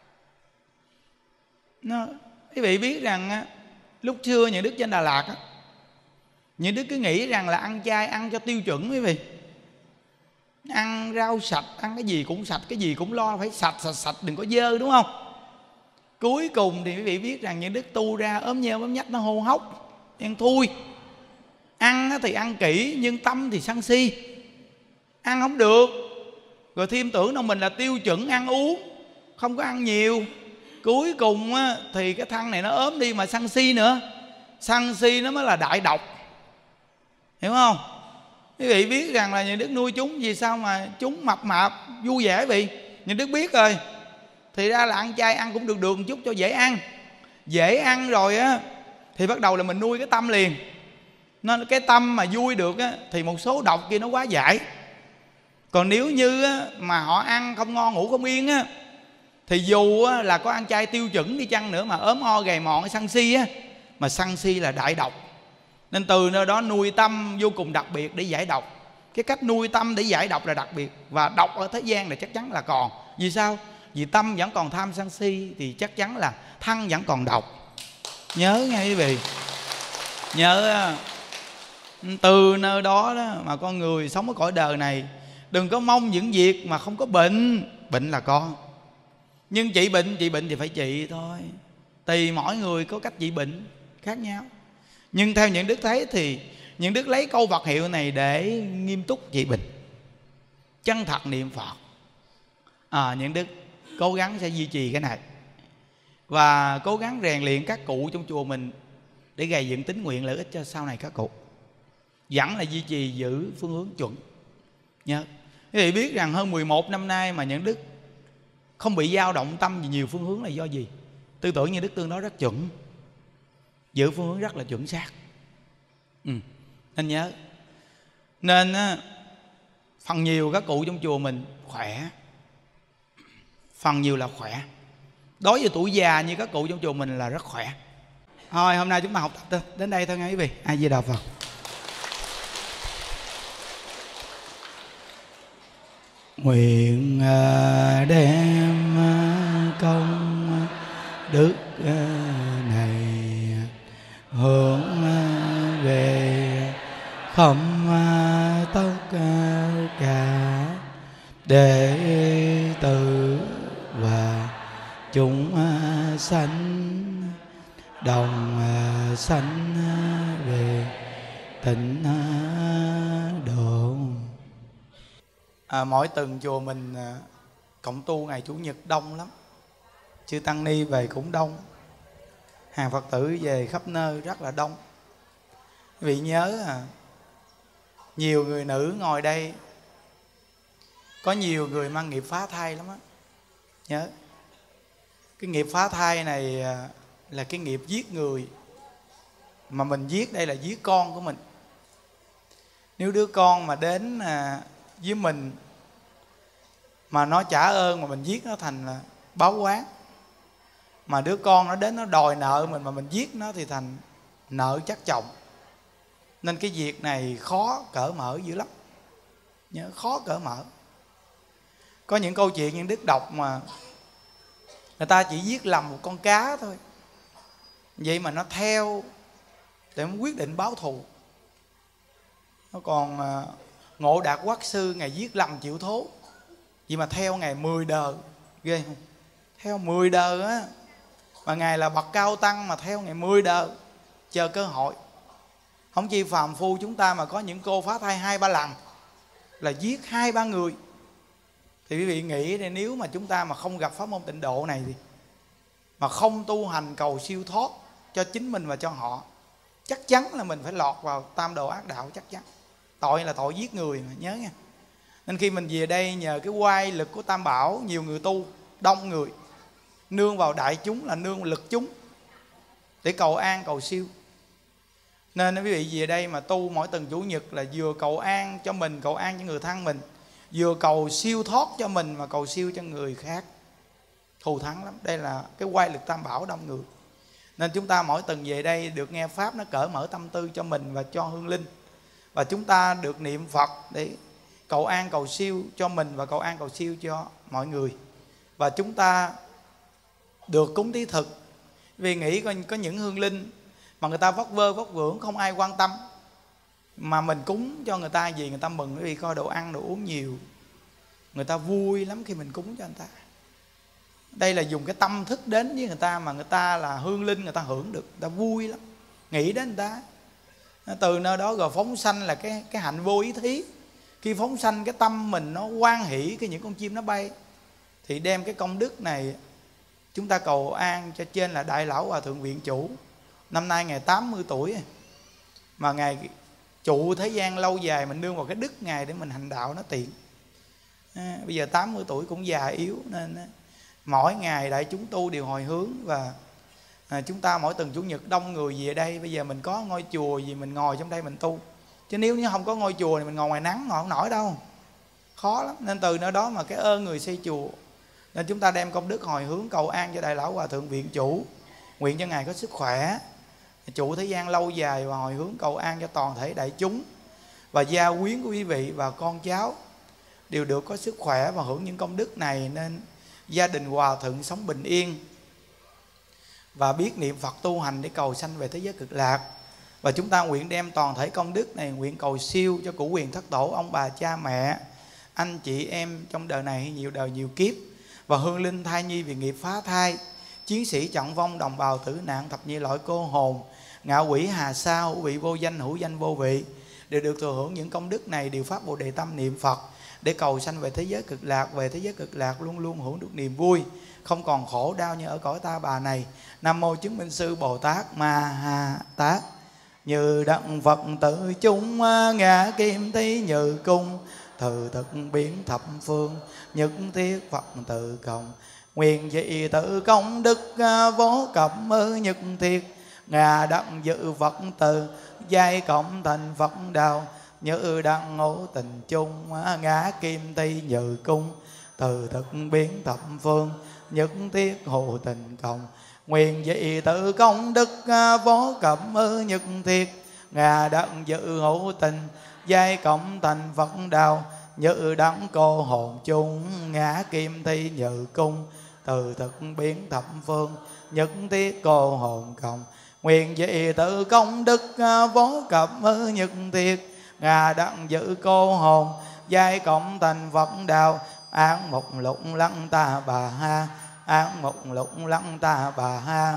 Speaker 1: Nó, quý vị biết rằng lúc xưa Những Đức trên Đà Lạt á, Những Đức cứ nghĩ rằng là ăn chay ăn cho tiêu chuẩn quý vị. Ăn rau sạch, ăn cái gì cũng sạch, cái gì cũng lo phải sạch sạch sạch, đừng có dơ, đúng không? Cuối cùng thì quý vị biết rằng Những Đức tu ra ốm nheo ốm nhách, nó hô hốc, ăn thui. Ăn thì ăn kỹ nhưng tâm thì sân si, ăn không được. Rồi thêm tưởng đâu mình là tiêu chuẩn ăn uống, không có ăn nhiều. Cuối cùng thì cái thân này nó ốm đi mà sân si nữa. sân si nó mới là đại độc, hiểu không? Quý vị biết rằng là Nhuận Đức nuôi chúng vì sao mà chúng mập mạp vui vẻ vị? Nhuận Đức biết rồi. Thì ra là ăn chay ăn cũng được được một chút cho dễ ăn. Dễ ăn rồi á thì bắt đầu là mình nuôi cái tâm liền. Nên cái tâm mà vui được á thì một số độc kia nó quá giải. Còn nếu như á, mà họ ăn không ngon ngủ không yên á, thì dù á, là có ăn chay tiêu chuẩn đi chăng nữa mà ốm o gầy mòn sân si á, mà sân si là đại độc. Nên từ nơi đó nuôi tâm vô cùng đặc biệt để giải độc. Cái cách nuôi tâm để giải độc là đặc biệt. Và độc ở thế gian là chắc chắn là còn. Vì sao? Vì tâm vẫn còn tham sân si thì chắc chắn là thân vẫn còn độc. Nhớ nghe quý vị. Nhớ từ nơi đó, đó mà con người sống ở cõi đời này, đừng có mong những việc mà không có bệnh. Bệnh là con, nhưng trị bệnh, trị bệnh thì phải trị thôi. Tùy mỗi người có cách trị bệnh khác nhau. Nhưng theo Nhuận Đức thấy thì Nhuận Đức lấy câu Phật hiệu này để nghiêm túc trị bệnh, chân thật niệm Phật. à, Nhuận Đức cố gắng sẽ duy trì cái này, và cố gắng rèn luyện các cụ trong chùa mình để gây dựng tín nguyện lợi ích cho sau này các cụ. Vẫn là duy trì giữ phương hướng chuẩn. Nhớ quý vị biết rằng hơn mười một năm nay mà Nhuận Đức không bị dao động tâm vì nhiều phương hướng là do gì? Tư tưởng Nhuận Đức tương đối rất chuẩn, giữ phương hướng rất là chuẩn xác. ừ. Nên nhớ. Nên phần nhiều các cụ trong chùa mình khỏe, phần nhiều là khỏe. Đối với tuổi già như các cụ trong chùa mình là rất khỏe. Thôi hôm nay chúng ta học tập đến đây thôi nha quý vị. A Di Đà Phật. Nguyện đem công đức này hướng về khắp tất cả đệ tử và chúng sanh đồng sanh về tịnh độ. À, mỗi tuần chùa mình à, cộng tu ngày Chủ nhật đông lắm. Chư tăng ni về cũng đông, hàng Phật tử về khắp nơi rất là đông. Quý vị nhớ à, nhiều người nữ ngồi đây, có nhiều người mang nghiệp phá thai lắm á. Nhớ cái nghiệp phá thai này à, là cái nghiệp giết người. Mà mình giết đây là giết con của mình. Nếu đứa con mà đến à, với mình mà nó trả ơn mà mình giết nó thành là báo oán. Mà đứa con nó đến nó đòi nợ mình mà mình giết nó thì thành nợ chắc chồng. Nên cái việc này khó cỡ mở dữ lắm. Nhớ khó cỡ mở. Có những câu chuyện những Đức đọc mà người ta chỉ giết lầm một con cá thôi, vậy mà nó theo để nó quyết định báo thù. Nó còn à, Ngộ Đạt Quắc Sư ngày giết lầm chịu thố, vậy mà theo ngày mười đời. Ghê không? Theo mười đời á. Mà ngài là bậc cao tăng mà theo ngày mười đời, chờ cơ hội. Không chi phàm phu chúng ta mà có những cô phá thai hai ba lần là giết hai ba người. Thì quý vị nghĩ đây, nếu mà chúng ta mà không gặp pháp môn tịnh độ này thì mà không tu hành cầu siêu thoát cho chính mình và cho họ, chắc chắn là mình phải lọt vào tam đồ ác đạo, chắc chắn. Tội là tội giết người mà, nhớ nha. Nên khi mình về đây nhờ cái oai lực của Tam Bảo, nhiều người tu, đông người, nương vào đại chúng là nương lực chúng để cầu an cầu siêu. Nên quý vị về đây mà tu mỗi tuần Chủ nhật là vừa cầu an cho mình, cầu an cho người thân mình, vừa cầu siêu thoát cho mình mà cầu siêu cho người khác. Thù thắng lắm. Đây là cái oai lực Tam Bảo đông người. Nên chúng ta mỗi tuần về đây được nghe Pháp, nó cởi mở tâm tư cho mình và cho hương linh. Và chúng ta được niệm Phật để cầu an cầu siêu cho mình và cầu an cầu siêu cho mọi người. Và chúng ta được cúng thí thực. Vì nghĩ có, có những hương linh mà người ta vất vơ vất vưởng không ai quan tâm, mà mình cúng cho người ta gì người ta mừng. Bởi vì coi đồ ăn đồ uống nhiều, người ta vui lắm khi mình cúng cho người ta. Đây là dùng cái tâm thức đến với người ta, mà người ta là hương linh, người ta hưởng được, người ta vui lắm, nghĩ đến người ta. Từ nơi đó rồi phóng sanh là cái, cái hạnh vô ý thí. Khi phóng sanh cái tâm mình nó hoan hỷ cái những con chim nó bay, thì đem cái công đức này chúng ta cầu an cho trên là Đại Lão Hòa Thượng Viện Chủ, Năm nay Ngài tám mươi tuổi mà Ngài trụ thế gian lâu dài, mình nương vào cái đức Ngài để mình hành đạo nó tiện. À, bây giờ tám mươi tuổi cũng già yếu, nên mỗi ngày đại chúng tu đều hồi hướng. Và à, chúng ta mỗi tuần Chủ nhật đông người về đây. Bây giờ mình có ngôi chùa gì mình ngồi trong đây mình tu, chứ nếu như không có ngôi chùa thì mình ngồi ngoài nắng ngồi không nổi đâu, khó lắm. Nên từ nơi đó mà cái ơn người xây chùa, nên chúng ta đem công đức hồi hướng cầu an cho Đại Lão Hòa Thượng Viện Chủ, nguyện cho Ngài có sức khỏe, trụ thế gian lâu dài, và hồi hướng cầu an cho toàn thể đại chúng và gia quyến của quý vị và con cháu đều được có sức khỏe và hưởng những công đức này. Nên gia đình Hòa Thượng sống bình yên và biết niệm Phật tu hành để cầu sanh về thế giới cực lạc. Và chúng ta nguyện đem toàn thể công đức này nguyện cầu siêu cho cửu quyền thất tổ, ông bà cha mẹ, anh chị em trong đời này hay nhiều đời nhiều kiếp, và hương linh thai nhi vì nghiệp phá thai, chiến sĩ trọng vong, đồng bào tử nạn, thập nhị loại cô hồn, ngạ quỷ hà sa, hữu vị vô danh, hữu danh vô vị, đều được thừa hưởng những công đức này, đều phát Bồ Đề tâm niệm Phật để cầu sanh về thế giới cực lạc. Về thế giới cực lạc luôn luôn hưởng được niềm vui, không còn khổ đau như ở cõi ta bà này. Nam mô chứng minh sư Bồ Tát Ma Ha Tát. Như đặng Phật tự chúng ngã kim thí như cung, từ thực biến thập phương, nhất thiết Phật tự cộng. Nguyện dị tự công đức vô cập mơ nhất thiết, ngà đặng dự Phật từ giai cộng thành Phật đạo. Như đặng ngộ tình chung ngã kim ti như cung, từ thực biến thập phương, nhất thiết hộ tình cộng. Nguyện dị tự công đức vô cập mơ nhất thiết, ngà đặng dự hộ tình giai cộng thành Phật đạo. Như đặng cô hồn chung ngã kim thi như cung, từ thực biến thập phương, nhất thiết cô hồn cộng. Nguyện dị tự công đức vô cập nhất thiết, ngà đặng giữ cô hồn giai cộng thành Phật đạo. Án một lục lăng ta bà ha, án một lục lăng ta bà ha,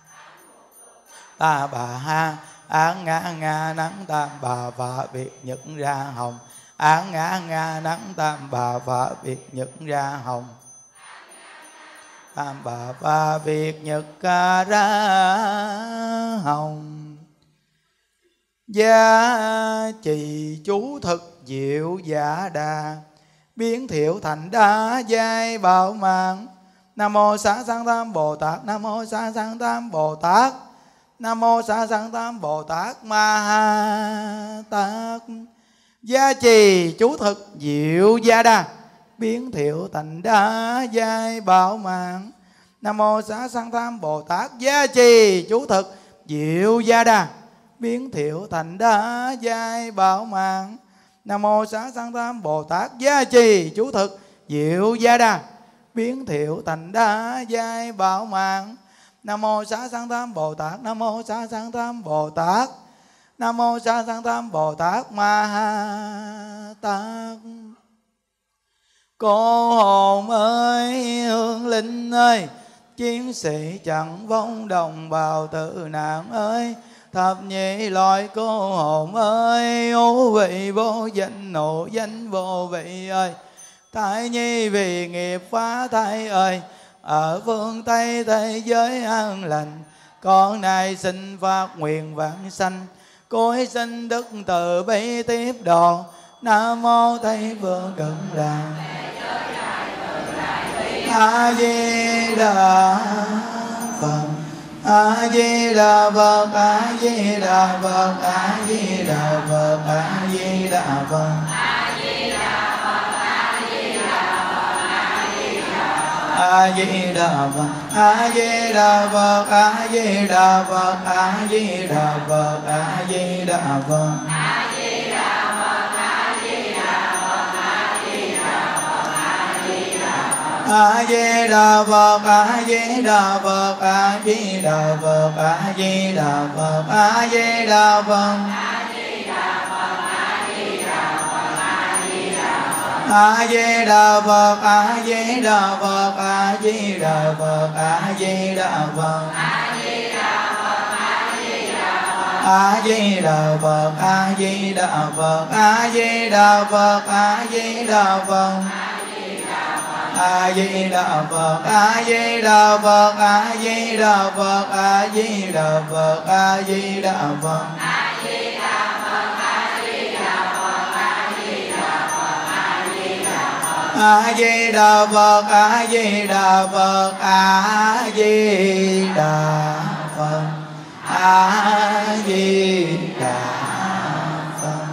Speaker 1: ta bà ha. Án ngã ngã nắng tam bà và việc nhật ra hồng, án ngã ngã nắng tam bà và việc nhật ra hồng, tam bà và việc nhật ra hồng. Gia trì chú thực diệu giả đà, biến thiệu thành đa giai bảo mạng. Nam mô Xá Sanh Tam Bồ Tát, Nam mô Xá Sanh Tam Bồ Tát, Nam mô Xá Sanh Tam Bồ Tát Ma Ha Tát. Gia trì chú thực diệu gia đà, biến thiệu thành đa giai bảo mạng. Nam mô Xá Sanh Tam Bồ Tát. Gia trì chú thực diệu gia đà, biến thiệu thành đa giai bảo mạng. Nam mô Xá Sanh Tam Bồ Tát. Gia trì chú thực diệu gia đà, biến thiệu thành đa giai bảo mạng. Nam mô Xá Sanh Tam Bồ Tát, Nam mô Xá Sanh Tam Bồ Tát, Nam mô Xá Sanh Tam Bồ Tát Ma Ha Tát. Cô hồn ơi, hương linh ơi, chiến sĩ chẳng vong, đồng bào tử nạn ơi, thập nhị loại cô hồn ơi, hữu vị vô danh, nộ danh vô vị ơi, thai nhi vì nghiệp phá thai ơi, ở phương Tây thế giới an lành, con nay xin phát nguyện vãng sanh, cối xin đức từ bi tiếp độ. Nam mô Tây Phương Cực Lạc A Di Đà Phật, A Di Đà Phật, A Di Đà Phật, A Di Đà Phật, A Di Đà Phật, A Di Đà Phật, A Di Đà Phật, A Di Đà Phật, A Di Đà Phật, A Di Đà Phật, A Di Đà Phật, A Di Đà Phật. A Di Đà Phật, A Di Đà Phật, A Di Đà Phật, A Di Đà Phật, A Di Đà Phật, A Di Đà Phật, A Di Đà Phật, A Di Đà Phật, A Di Đà Phật, A Di Đà Phật, A Di Đà Phật, A Di Đà Phật, A Di Đà Phật, A Di Đà Phật, A Di Đà Phật, A Di Đà Phật, A Di Đà Phật, A Di Đà Phật, A Di Đà Phật, A Di Đà Phật, A Di Đà Phật. A Di Đà Phật, A Di Đà Phật, A Di Đà Phật, A Di Đà Phật.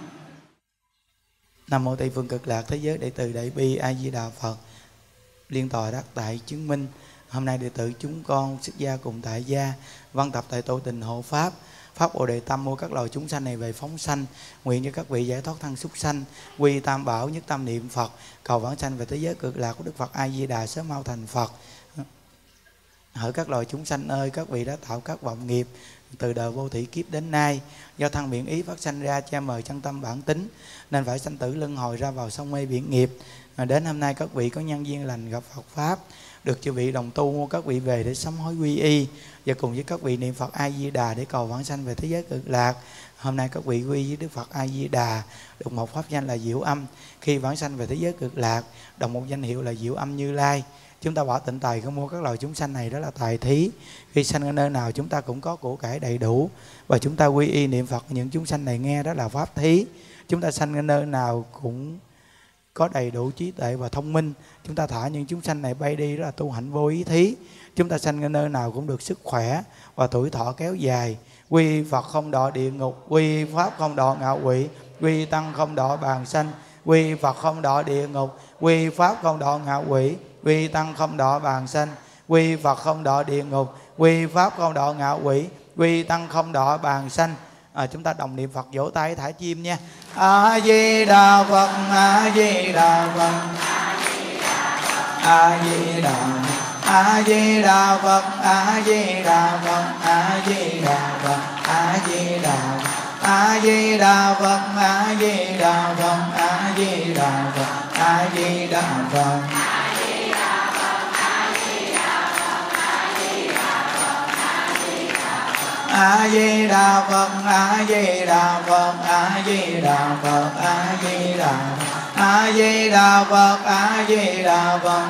Speaker 1: Nam mô Tây phương Cực Lạc Thế giới đệ tử Đại Bi A Di Đà Phật. Liên tòa đắc tại chứng minh. Hôm nay đệ tử chúng con xuất gia cùng tại gia văn tập tại tổ tình hộ pháp. Pháp Bồ Đề Tâm mua các loài chúng sanh này về phóng sanh, nguyện cho các vị giải thoát thân súc sanh, quy tam bảo nhất tâm niệm Phật, cầu vãng sanh về thế giới cực lạc của Đức Phật A Di Đà sớm mau thành Phật. Hỡi các loài chúng sanh ơi, các vị đã tạo các vọng nghiệp từ đời vô thủy kiếp đến nay, do thân miệng ý phát sanh ra che mờ chân tâm bản tính, nên phải sanh tử luân hồi ra vào sông mê biển nghiệp. Mà đến hôm nay các vị có nhân duyên lành gặp Phật pháp, được chư vị đồng tu mua các vị về để sám hối quy y, và cùng với các vị niệm Phật A Di Đà để cầu vãng sanh về thế giới cực lạc. Hôm nay các vị quy với Đức Phật A Di Đà được một pháp danh là Diệu Âm, khi vãng sanh về thế giới cực lạc đồng một danh hiệu là Diệu Âm Như Lai. Chúng ta bỏ tịnh tài không mua các loài chúng sanh này, đó là tài thí. Khi sanh ở nơi nào chúng ta cũng có của cải đầy đủ, và chúng ta quy y niệm Phật những chúng sanh này nghe, đó là pháp thí. Chúng ta sanh ở nơi nào cũng có đầy đủ trí tuệ và thông minh, chúng ta thả những chúng sanh này bay đi, đó là tu hạnh vô ý thí. Chúng ta sanh ở nơi nào cũng được sức khỏe và tuổi thọ kéo dài. Quy Phật không đọa địa ngục, quy Pháp không đọa ngạ quỷ, quy Tăng không đọa bàn sanh. Quy Phật không đọa địa ngục, quy Pháp không đọa ngạ quỷ, quy Tăng không đọa bàn sanh. Quy Phật không đọa địa ngục, quy Pháp không đọa ngạ quỷ, quy Tăng không đọa bàn sanh. À, chúng ta đồng niệm Phật, vỗ tay thả chim nha. A Di Đà Phật, A Di Đà Phật, A Di Đà Phật, A Di Đà Phật, A Di Đà Phật, A Di Đà Phật, A Di Đà Phật, A Di Đà Phật, A Di Đà Phật, A Di Đà Phật, A Di Đà Phật. A Di Đà Phật, A Di Đà Phật, A Di Đà Phật, A Di Đà Phật, A Di Đà Phật, A Di Đà Phật,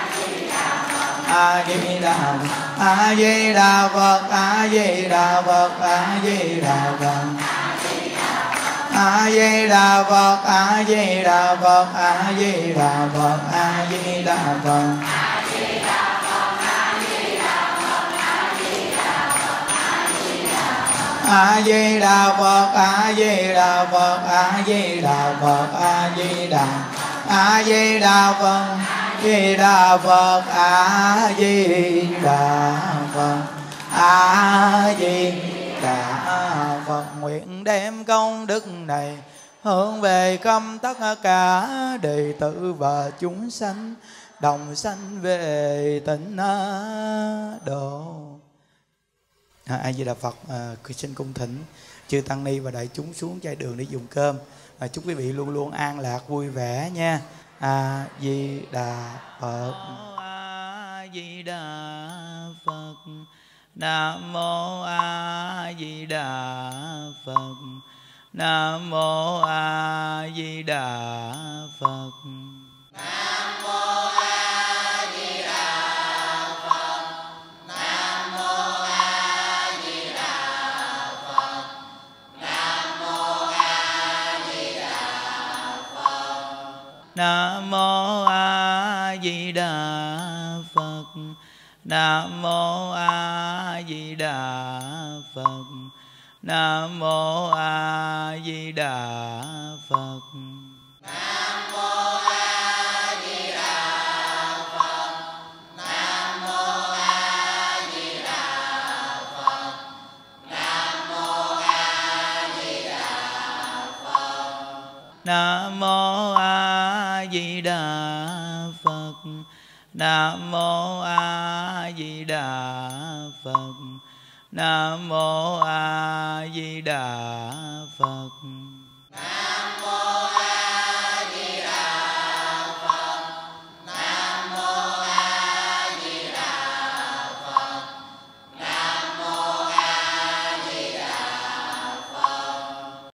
Speaker 1: A Di Đà Phật, A Di Đà Phật, A Di Đà Phật, A Di Đà Phật, A Di Đà Phật, A Di Đà Phật, A Di Đà Phật, A Di Đà Phật. A Di Đà Phật, A Di Đà Phật, A Di Đà Phật, A Di Đà, A Di Đà Phật, Di Đà Phật, A Di Đà Phật, A Di Đà Phật. Nguyện đem công đức này hướng về khắp tất cả đệ tử và chúng sanh, đồng sanh về tịnh độ. À, A Di Đà Phật. À, xin cung thỉnh chư tăng ni và đại chúng xuống chai đường để dùng cơm. À, chúc quý vị luôn luôn an lạc vui vẻ nha. A Di Đà Phật. A Di Đà Phật. Nam mô A Di Đà Phật. Nam mô A Di Đà Phật. Nam mô A Di Đà Phật. Nam mô A Di Đà Phật. Nam mô A Di Đà Phật. Nam mô A Di Đà Phật. Nam mô A Di Đà Phật. Nam mô A Di Đà Phật. Nam mô A Di Đà Phật. Nam mô A Di Đà Phật. Nam mô A Di Đà Phật. Nam mô A Di Đà Phật. Nam mô A Di Đà Phật. Nam mô A Di Đà Phật.